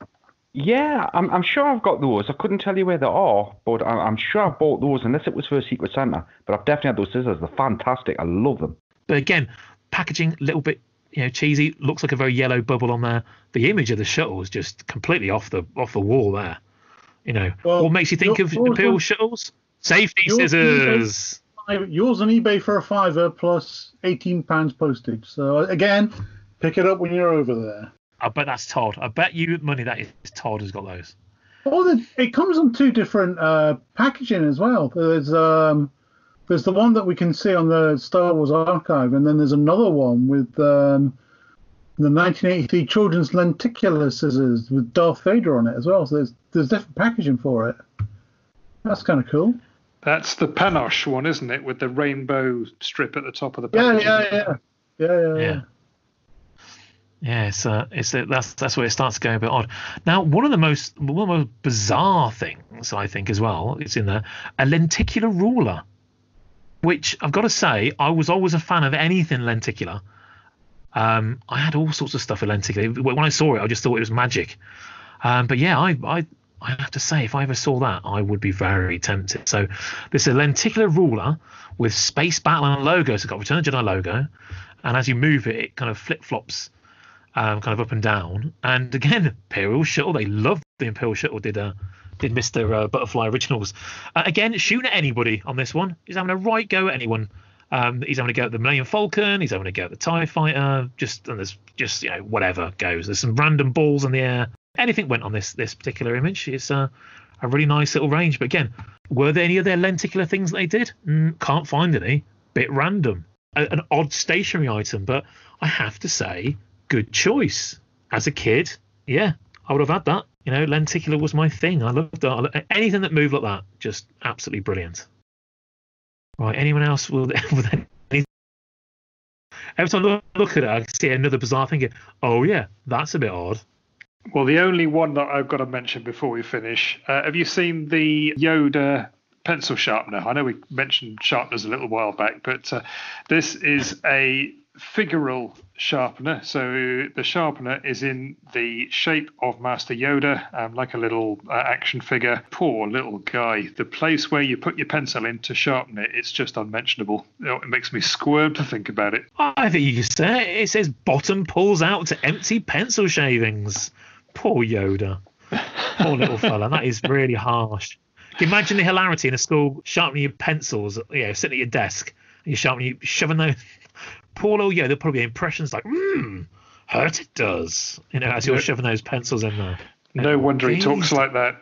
Yeah, I'm, I'm sure I've got those. I couldn't tell you where they are, but I'm, I'm sure I bought those, unless it was for a Secret Santa. But I've definitely had those scissors. They're fantastic. I love them. But again, packaging a little bit, you know, cheesy. Looks like a very yellow bubble on there. The image of the shuttle is just completely off the off the wall there. You know, Well, what makes you think yours- of Imperial yours- shuttles? Safety yours- scissors. Yours on eBay for a fiver plus eighteen pounds postage. So again, pick it up when you're over there. I bet that's Todd. I bet you money that is Todd has got those. Oh, the, it comes on two different uh, packaging as well. There's um, there's the one that we can see on the Star Wars archive, and then there's another one with um, the nineteen eighty-three children's lenticular scissors with Darth Vader on it as well. So there's there's different packaging for it. That's kind of cool. That's the Panoche one, isn't it, with the rainbow strip at the top of the Yeah, packaging? yeah, yeah, yeah, yeah. Yeah. yeah. Yeah, it's uh, it's uh, that's that's where it starts going a bit odd. Now, one of the most one of the most bizarre things I think as well, it's in there, a lenticular ruler, which I've got to say I was always a fan of anything lenticular. Um, I had all sorts of stuff with lenticular. When I saw it, I just thought it was magic. Um, but yeah, I I I have to say, if I ever saw that, I would be very tempted. So this is a lenticular ruler with Space Battle and a logo. So it's got Return of the Jedi logo, and as you move it, it kind of flip flops. Um, kind of up and down, and again, Imperial shuttle. They loved the Imperial shuttle. Did uh, did Mister Uh, Butterfly Originals? Uh, again, shooting at anybody on this one. He's having a right go at anyone. Um, he's having a go at the Millennium Falcon. He's having a go at the TIE Fighter. Just and there's just you know whatever goes. There's some random balls in the air. Anything went on this this particular image. It's uh, a really nice little range. But again, were there any of their lenticular things that they did? Mm, can't find any. Bit random. A, an odd stationary item, but I have to say. Good choice. As a kid, yeah, I would have had that. You know, lenticular was my thing. I loved that. Anything that moved like that, just absolutely brilliant. Right, anyone else with, with anything? Every time I look, look at it, I see another bizarre thing. Oh yeah, that's a bit odd. Well, the only one that I've got to mention before we finish, uh, have you seen the Yoda pencil sharpener? I know we mentioned sharpeners a little while back, but uh, this is a figural sharpener. So the sharpener is in the shape of Master Yoda, um, like a little uh, action figure. Poor little guy. The place where you put your pencil in to sharpen it, it's just unmentionable. It makes me squirm to think about it. I think you can say it. It says bottom pulls out to empty pencil shavings. Poor Yoda. Poor little fella. That is really harsh. Imagine the hilarity in a school sharpening your pencils, you know, sitting at your desk, and you're sharpening, you shoving those. Poor little Yoda, there'll probably be impressions like, mmm, hurt it does, you know, as you're shoving those pencils in there. No wonder he talks like that.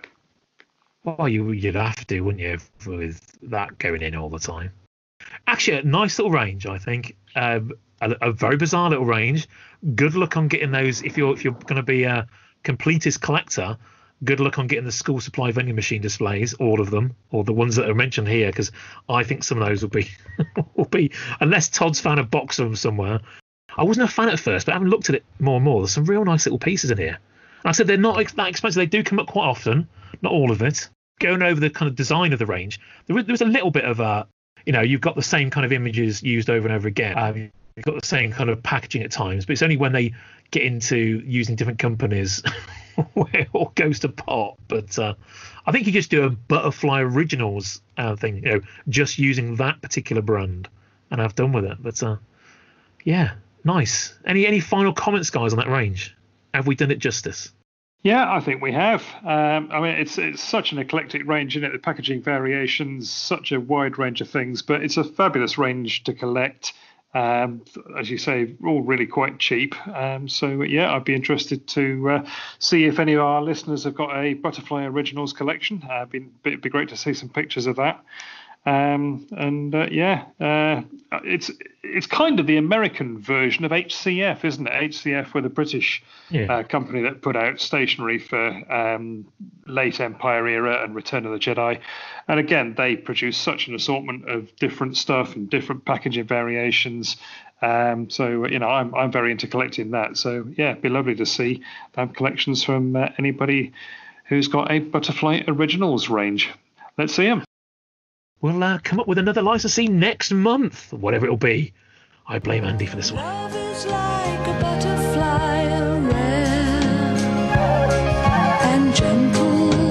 Well, you, you'd have to, wouldn't you, with that going in all the time. Actually, a nice little range, I think. Um, a, a very bizarre little range. Good luck on getting those if you're if you're going to be a completist collector. Good luck on getting the school supply vending machine displays, all of them, or the ones that are mentioned here, because I think some of those will be, will be, unless Todd's found a box of them somewhere. I wasn't a fan at first, but having looked at it more and more, there's some real nice little pieces in here. And I said they're not ex- that expensive. They do come up quite often, not all of it. Going over the kind of design of the range, there was, there was a little bit of a, you know, you've got the same kind of images used over and over again. Um, you've got the same kind of packaging at times, but it's only when they get into using different companies where it all goes to pot. But uh, I think you just do a Butterfly Originals uh, thing, you know, just using that particular brand, and I've done with it. But uh, yeah, nice. Any any final comments, guys, on that range? Have we done it justice? Yeah, I think we have. Um, I mean, it's it's such an eclectic range, isn't it? The packaging variations, such a wide range of things, but it's a fabulous range to collect. Um, as you say, all really quite cheap. Um, so, yeah, I'd be interested to uh, see if any of our listeners have got a Butterfly Originals collection. Uh, it'd, be, it'd be great to see some pictures of that. Um, and, uh, yeah, uh, it's it's kind of the American version of H C F, isn't it? H C F were the British yeah. uh, company that put out stationery for um, late Empire era and Return of the Jedi. And again, they produce such an assortment of different stuff and different packaging variations. Um, so, you know, I'm I'm very into collecting that. So, yeah, it'd be lovely to see um, collections from uh, anybody who's got a Butterfly Originals range. Let's see them. We'll uh, come up with another licensee next month, whatever it'll be. I blame Andy for this one. Love is like a butterfly, rare and gentle.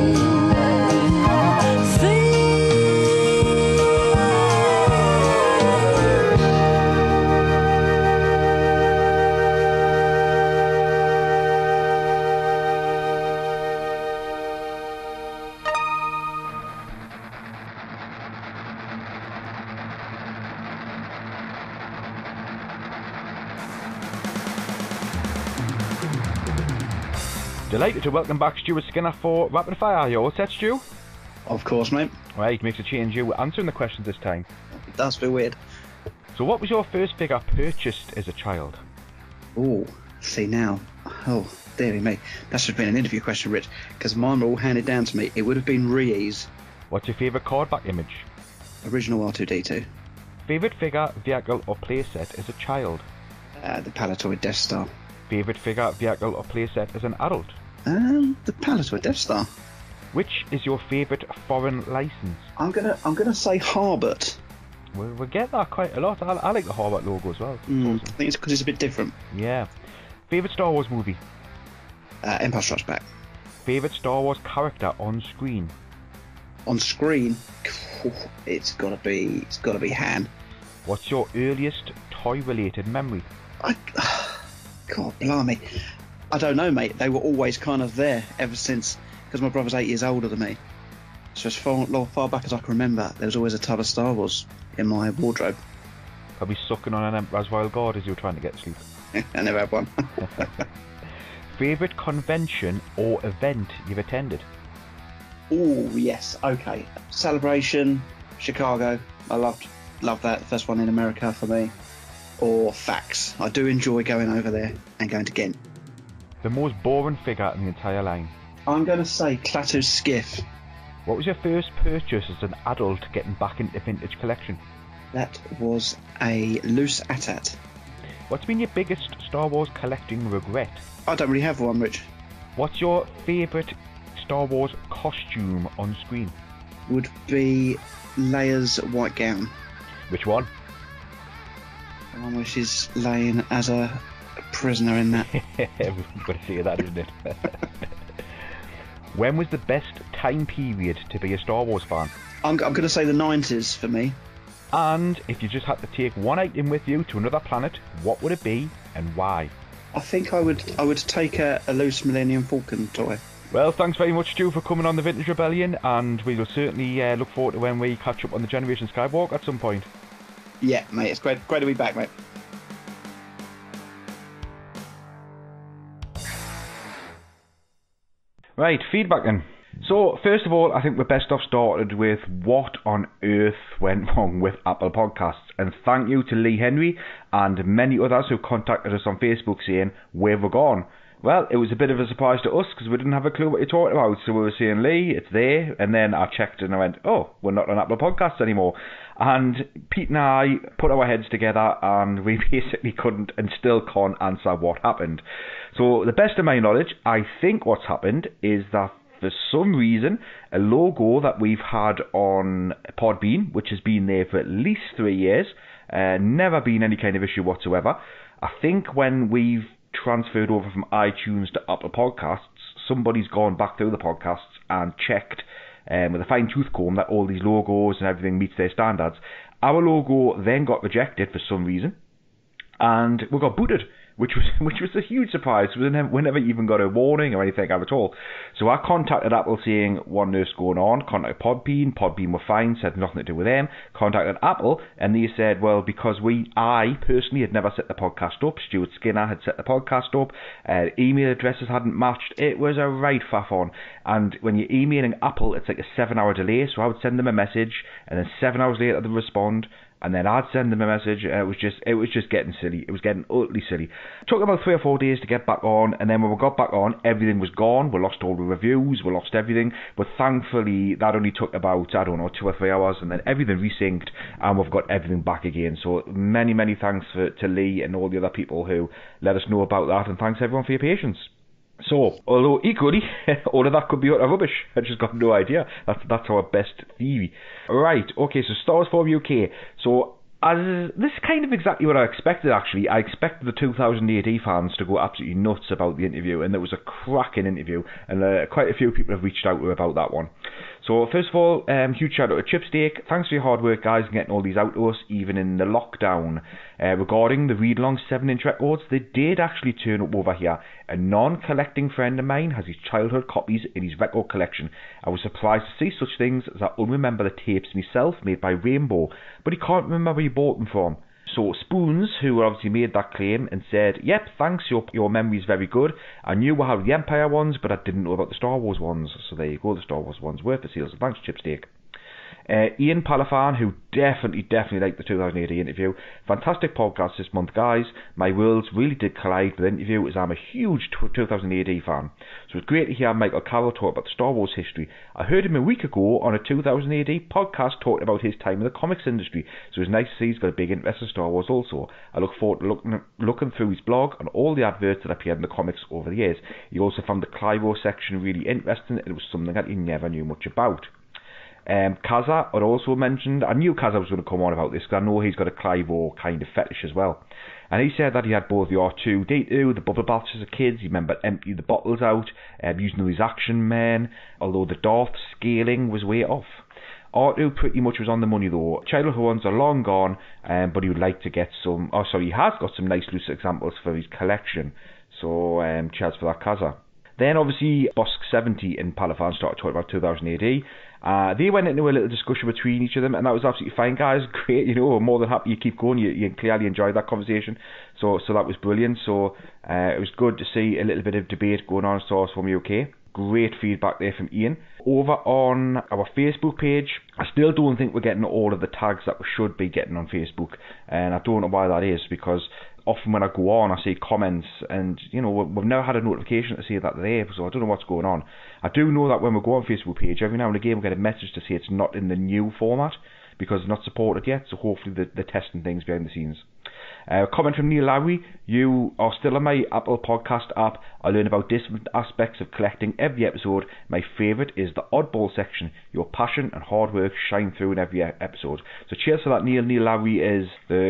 Delighted to welcome back Stuart Skinner for Rapid Fire. Are you all set, Stu? Of course, mate. Right, makes a change you answering the questions this time. It does feel weird. So what was your first figure purchased as a child? Oh, see now. Oh, dearie me. That should have been an interview question, Rich, because mine were all handed down to me. It would have been Ree's. What's your favourite card back image? Original R two D two. Favourite figure, vehicle or playset as a child? Uh, the Palitoy Death Star. Favourite figure, vehicle or playset as an adult? Um, the Palitoy Death Star. Which is your favourite foreign licence? I'm gonna, I'm gonna say Harbert. We'll, we'll get that quite a lot. I, I like the Harbert logo as well. Mm, awesome. I think it's because it's a bit different. Yeah. Favourite Star Wars movie? Uh, Empire Strikes Back. Favourite Star Wars character on screen? On screen, it's gotta be, it's gotta be Han. What's your earliest toy-related memory? I, God, blimey. I don't know, mate. They were always kind of there ever since, because my brother's eight years older than me. So as far, far back as I can remember, there was always a tub of Star Wars in my wardrobe. Probably sucking on an Emperor's Royal Guard as you were trying to get sleep. I never had one. Favourite convention or event you've attended? Oh, yes. Okay. Celebration, Chicago. I loved, loved that. First one in America for me. Or Fax. I do enjoy going over there and going to Ghent. The most boring figure in the entire line? I'm going to say Klaatu's Skiff. What was your first purchase as an adult getting back into vintage collection? That was a loose A T A T. What's been your biggest Star Wars collecting regret? I don't really have one, Rich. What's your favourite Star Wars costume on screen? Would be Leia's white gown. Which one? The one where she's laying as a prisoner in that. Everyone's got to see that, isn't it? When was the best time period to be a Star Wars fan? I'm, I'm going to say the nineties for me. And if you just had to take one item with you to another planet, what would it be and why? I think I would I would take a, a loose Millennium Falcon toy. Well, thanks very much, Stu, for coming on the Vintage Rebellion, and we will certainly uh, look forward to when we catch up on the Generation Skywalk at some point. Yeah, mate, it's great, great to be back, mate. Right, feedback then. So, first of all, I think we're best off started with what on earth went wrong with Apple Podcasts. And thank you to Lee Henry and many others who contacted us on Facebook saying, where we're gone. Well, it was a bit of a surprise to us because we didn't have a clue what you're talking about. So we were saying, Lee, it's there. And then I checked and I went, oh, we're not on Apple Podcasts anymore. And Pete and I put our heads together and we basically couldn't and still can't answer what happened. So, the best of my knowledge, I think what's happened is that for some reason, a logo that we've had on Podbean, which has been there for at least three years, uh, never been any kind of issue whatsoever. I think when we've transferred over from iTunes to Apple Podcasts, somebody's gone back through the podcasts and checked um, with a fine-tooth comb that all these logos and everything meets their standards. Our logo then got rejected for some reason, and we got booted, which was which was a huge surprise. We never, we never even got a warning or anything at all. So I contacted Apple saying, what on earth's going on? Contacted Podbean. Podbean were fine, said nothing to do with them. Contacted Apple, and they said, well, because we, I personally had never set the podcast up. Stuart Skinner had set the podcast up. Uh, email addresses hadn't matched. It was a right faff on. And when you're emailing Apple, it's like a seven-hour delay. So I would send them a message, and then seven hours later they'd respond. And then I'd send them a message, and it was just it was just getting silly. It was getting utterly silly. It took about three or four days to get back on, and then when we got back on, everything was gone. We lost all the reviews, we lost everything. But thankfully, that only took about, I don't know, two or three hours, and then everything resynced, and we've got everything back again. So many, many thanks for, to Lee and all the other people who let us know about that, and thanks everyone for your patience. So, although equally, all of that could be utter rubbish. I just got no idea. That's that's our best theory. Right, okay, so Star Wars four U K. So, as this is kind of exactly what I expected, actually. I expected the two thousand A D fans to go absolutely nuts about the interview, and there was a cracking interview, and uh, quite a few people have reached out to me about that one. So, first of all, um, huge shout out to Chipsteak. Thanks for your hard work, guys, and getting all these out to us, even in the lockdown. Uh, regarding the read-along seven inch records, they did actually turn up over here. A non-collecting friend of mine has his childhood copies in his record collection. I was surprised to see such things as I only remember the tapes myself made by Rainbow, but he can't remember where he bought them from. So Spoons, who obviously made that claim and said, yep, thanks, your your memory is very good. I knew we had the Empire ones, but I didn't know about the Star Wars ones. So there you go, the Star Wars ones were for sales. Thanks, Chipsteak. Uh, Ian Palafan, who definitely, definitely liked the two thousand A D interview. Fantastic podcast this month, guys. My worlds really did collide with the interview, as I'm a huge two thousand A D fan. So it's great to hear Michael Carroll talk about the Star Wars history. I heard him a week ago on a two thousand A D podcast talking about his time in the comics industry. So it's nice to see he's got a big interest in Star Wars also. I look forward to looking, looking through his blog and all the adverts that appeared in the comics over the years. He also found the Clivo section really interesting, and it was something that he never knew much about. Um, Kaza had also mentioned, I knew Kaza was going to come on about this because I know he's got a Clivo kind of fetish as well. And he said that he had both the R two D two, the bubble baths as a kid. He remembered emptying the bottles out, um, using his action men, although the Darth scaling was way off. R two pretty much was on the money though. Childhood ones are long gone, um, but he would like to get some, oh sorry, he has got some nice loose examples for his collection. So, um, cheers for that, Kaza. Then obviously Bosk seventy and Palafan started talking about two thousand A D. Uh, they went into a little discussion between each of them, and that was absolutely fine, guys. Great, you know, we're more than happy you keep going. You, you clearly enjoyed that conversation, so so that was brilliant. So uh, it was good to see a little bit of debate going on in Star Wars from U K. Great feedback there from Ian. Over on our Facebook page, I still don't think we're getting all of the tags that we should be getting on Facebook, and I don't know why that is, because often when I go on, I see comments, and you know, we've never had a notification to say that they're there, so I don't know what's going on. I do know that when we go on Facebook page, every now and again we get a message to say it's not in the new format because it's not supported yet, so hopefully they're, they're testing things behind the scenes. Uh, comment from Neil Lowry, you are still on my Apple Podcast app. I learn about different aspects of collecting every episode. My favourite is the oddball section. Your passion and hard work shine through in every episode. So cheers for that, Neil. Neil Lowry is the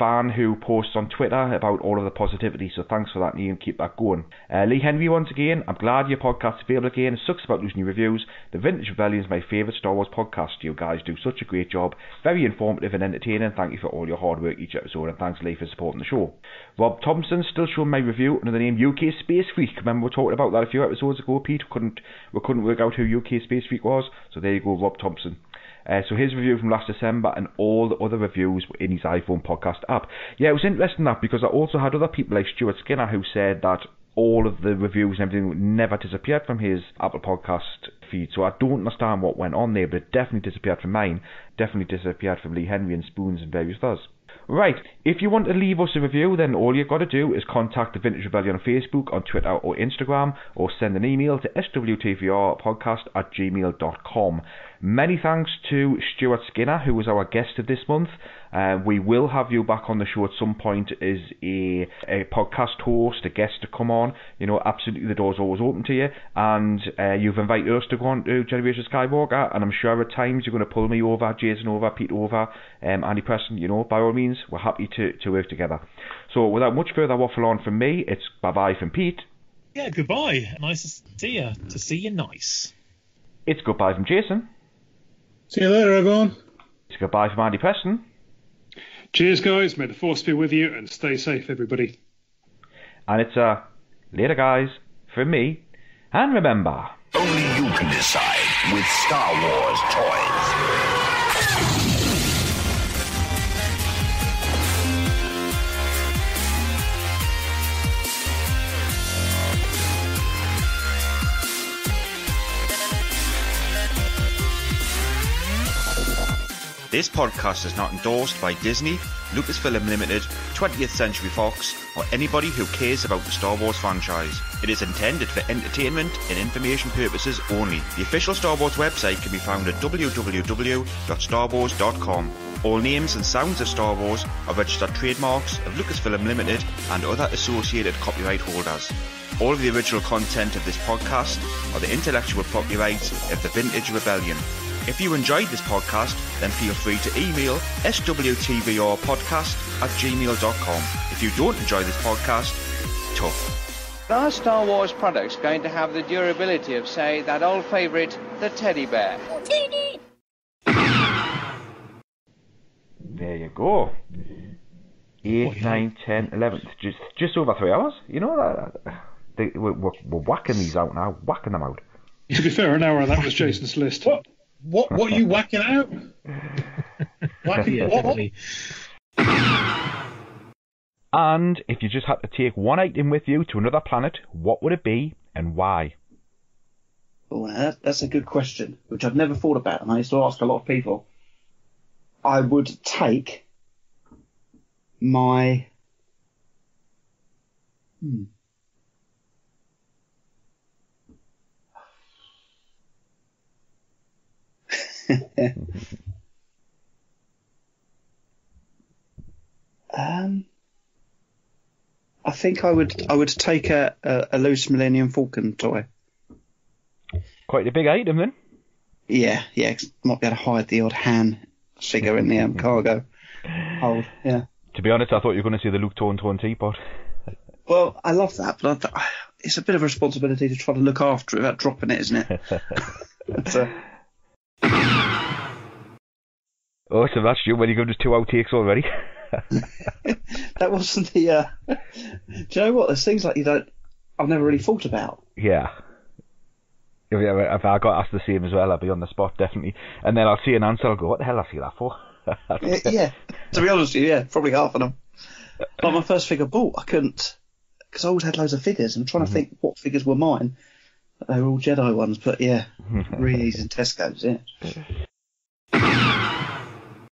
fan who posts on Twitter about all of the positivity, so thanks for that, Ian. Keep that going. Uh, Lee Henry, once again, I'm glad your podcast's available again. It sucks about losing your reviews. The Vintage Rebellion is my favourite Star Wars podcast. You guys do such a great job. Very informative and entertaining. Thank you for all your hard work each episode, and thanks, Lee, for supporting the show. Rob Thompson, still showing my review under the name U K Space Freak. Remember we talked about that a few episodes ago, Pete? We couldn't, we couldn't work out who U K Space Freak was, so there you go, Rob Thompson. Uh, so his review from last December and all the other reviews were in his iPhone podcast app. Yeah, it was interesting that because I also had other people like Stuart Skinner who said that all of the reviews and everything never disappeared from his Apple Podcast feed. So I don't understand what went on there, but it definitely disappeared from mine. Definitely disappeared from Lee Henry and Spoons and various others. Right, if you want to leave us a review, then all you've got to do is contact the Vintage Rebellion on Facebook, on Twitter or Instagram, or send an email to s w t v r podcast at gmail dot com. Many thanks to Stuart Skinner, who was our guest of this month. Uh, we will have you back on the show at some point as a, a podcast host, a guest to come on. You know, absolutely the door's always open to you. And uh, you've invited us to go on to Generation Skywalker, and I'm sure at times you're going to pull me over, Jason over, Pete over, um, Andy Preston. You know, by all means, we're happy to, to work together. So without much further waffle on from me, it's bye-bye from Pete. Yeah, goodbye. Nice to see you. To see you nice. It's goodbye from Jason. See you later, everyone. It's goodbye from Andy Preston. Cheers, guys. May the force be with you, and stay safe, everybody. And it's a uh, later, guys, from me. And remember, only you can decide with Star Wars toys. This podcast is not endorsed by Disney, Lucasfilm Limited, twentieth Century Fox, or anybody who cares about the Star Wars franchise. It is intended for entertainment and information purposes only. The official Star Wars website can be found at w w w dot star wars dot com. All names and sounds of Star Wars are registered trademarks of Lucasfilm Limited and other associated copyright holders. All of the original content of this podcast are the intellectual property rights of the Vintage Rebellion. If you enjoyed this podcast, then feel free to email s w t v r podcast at gmail dot com. If you don't enjoy this podcast, tough. Are Star Wars products going to have the durability of, say, that old favourite, the teddy bear? There you go. eight, nine, ten, eleven. Just, just over three hours. You know, uh, they, we're, we're whacking these out now. Whacking them out. To be fair, an hour of that was Jason's list. What? What what are you whacking out? Whacking yeah, what? And if you just had to take one item with you to another planet, what would it be and why? Oh, that, that's a good question, which I've never thought about, and I used to ask a lot of people. I would take my... Hmm. um, I think I would I would take a, a, a loose Millennium Falcon toy. Quite a big item then. Yeah, yeah. Might be able to hide the odd Han figure in the um, cargo hold. Yeah. To be honest, I thought you were going to see the Luke Tauntaun teapot. Well, I love that, but I, it's a bit of a responsibility to try to look after it without dropping it, isn't it? But, uh, oh, so that's you when you go to two outtakes already. That wasn't the. Uh... Do you know what? There's things like you don't. I've never really thought about. Yeah. If, if I got asked the same as well, I'd be on the spot definitely, and then I'll see an answer. I'll go, "What the hell did I see that for?" yeah, yeah. To be honest with you, yeah, probably half of them. Like my first figure bought, I couldn't because I always had loads of figures. I'm trying to mm-hmm. think what figures were mine. They were all Jedi ones, but yeah, really easy in Tesco's, yeah.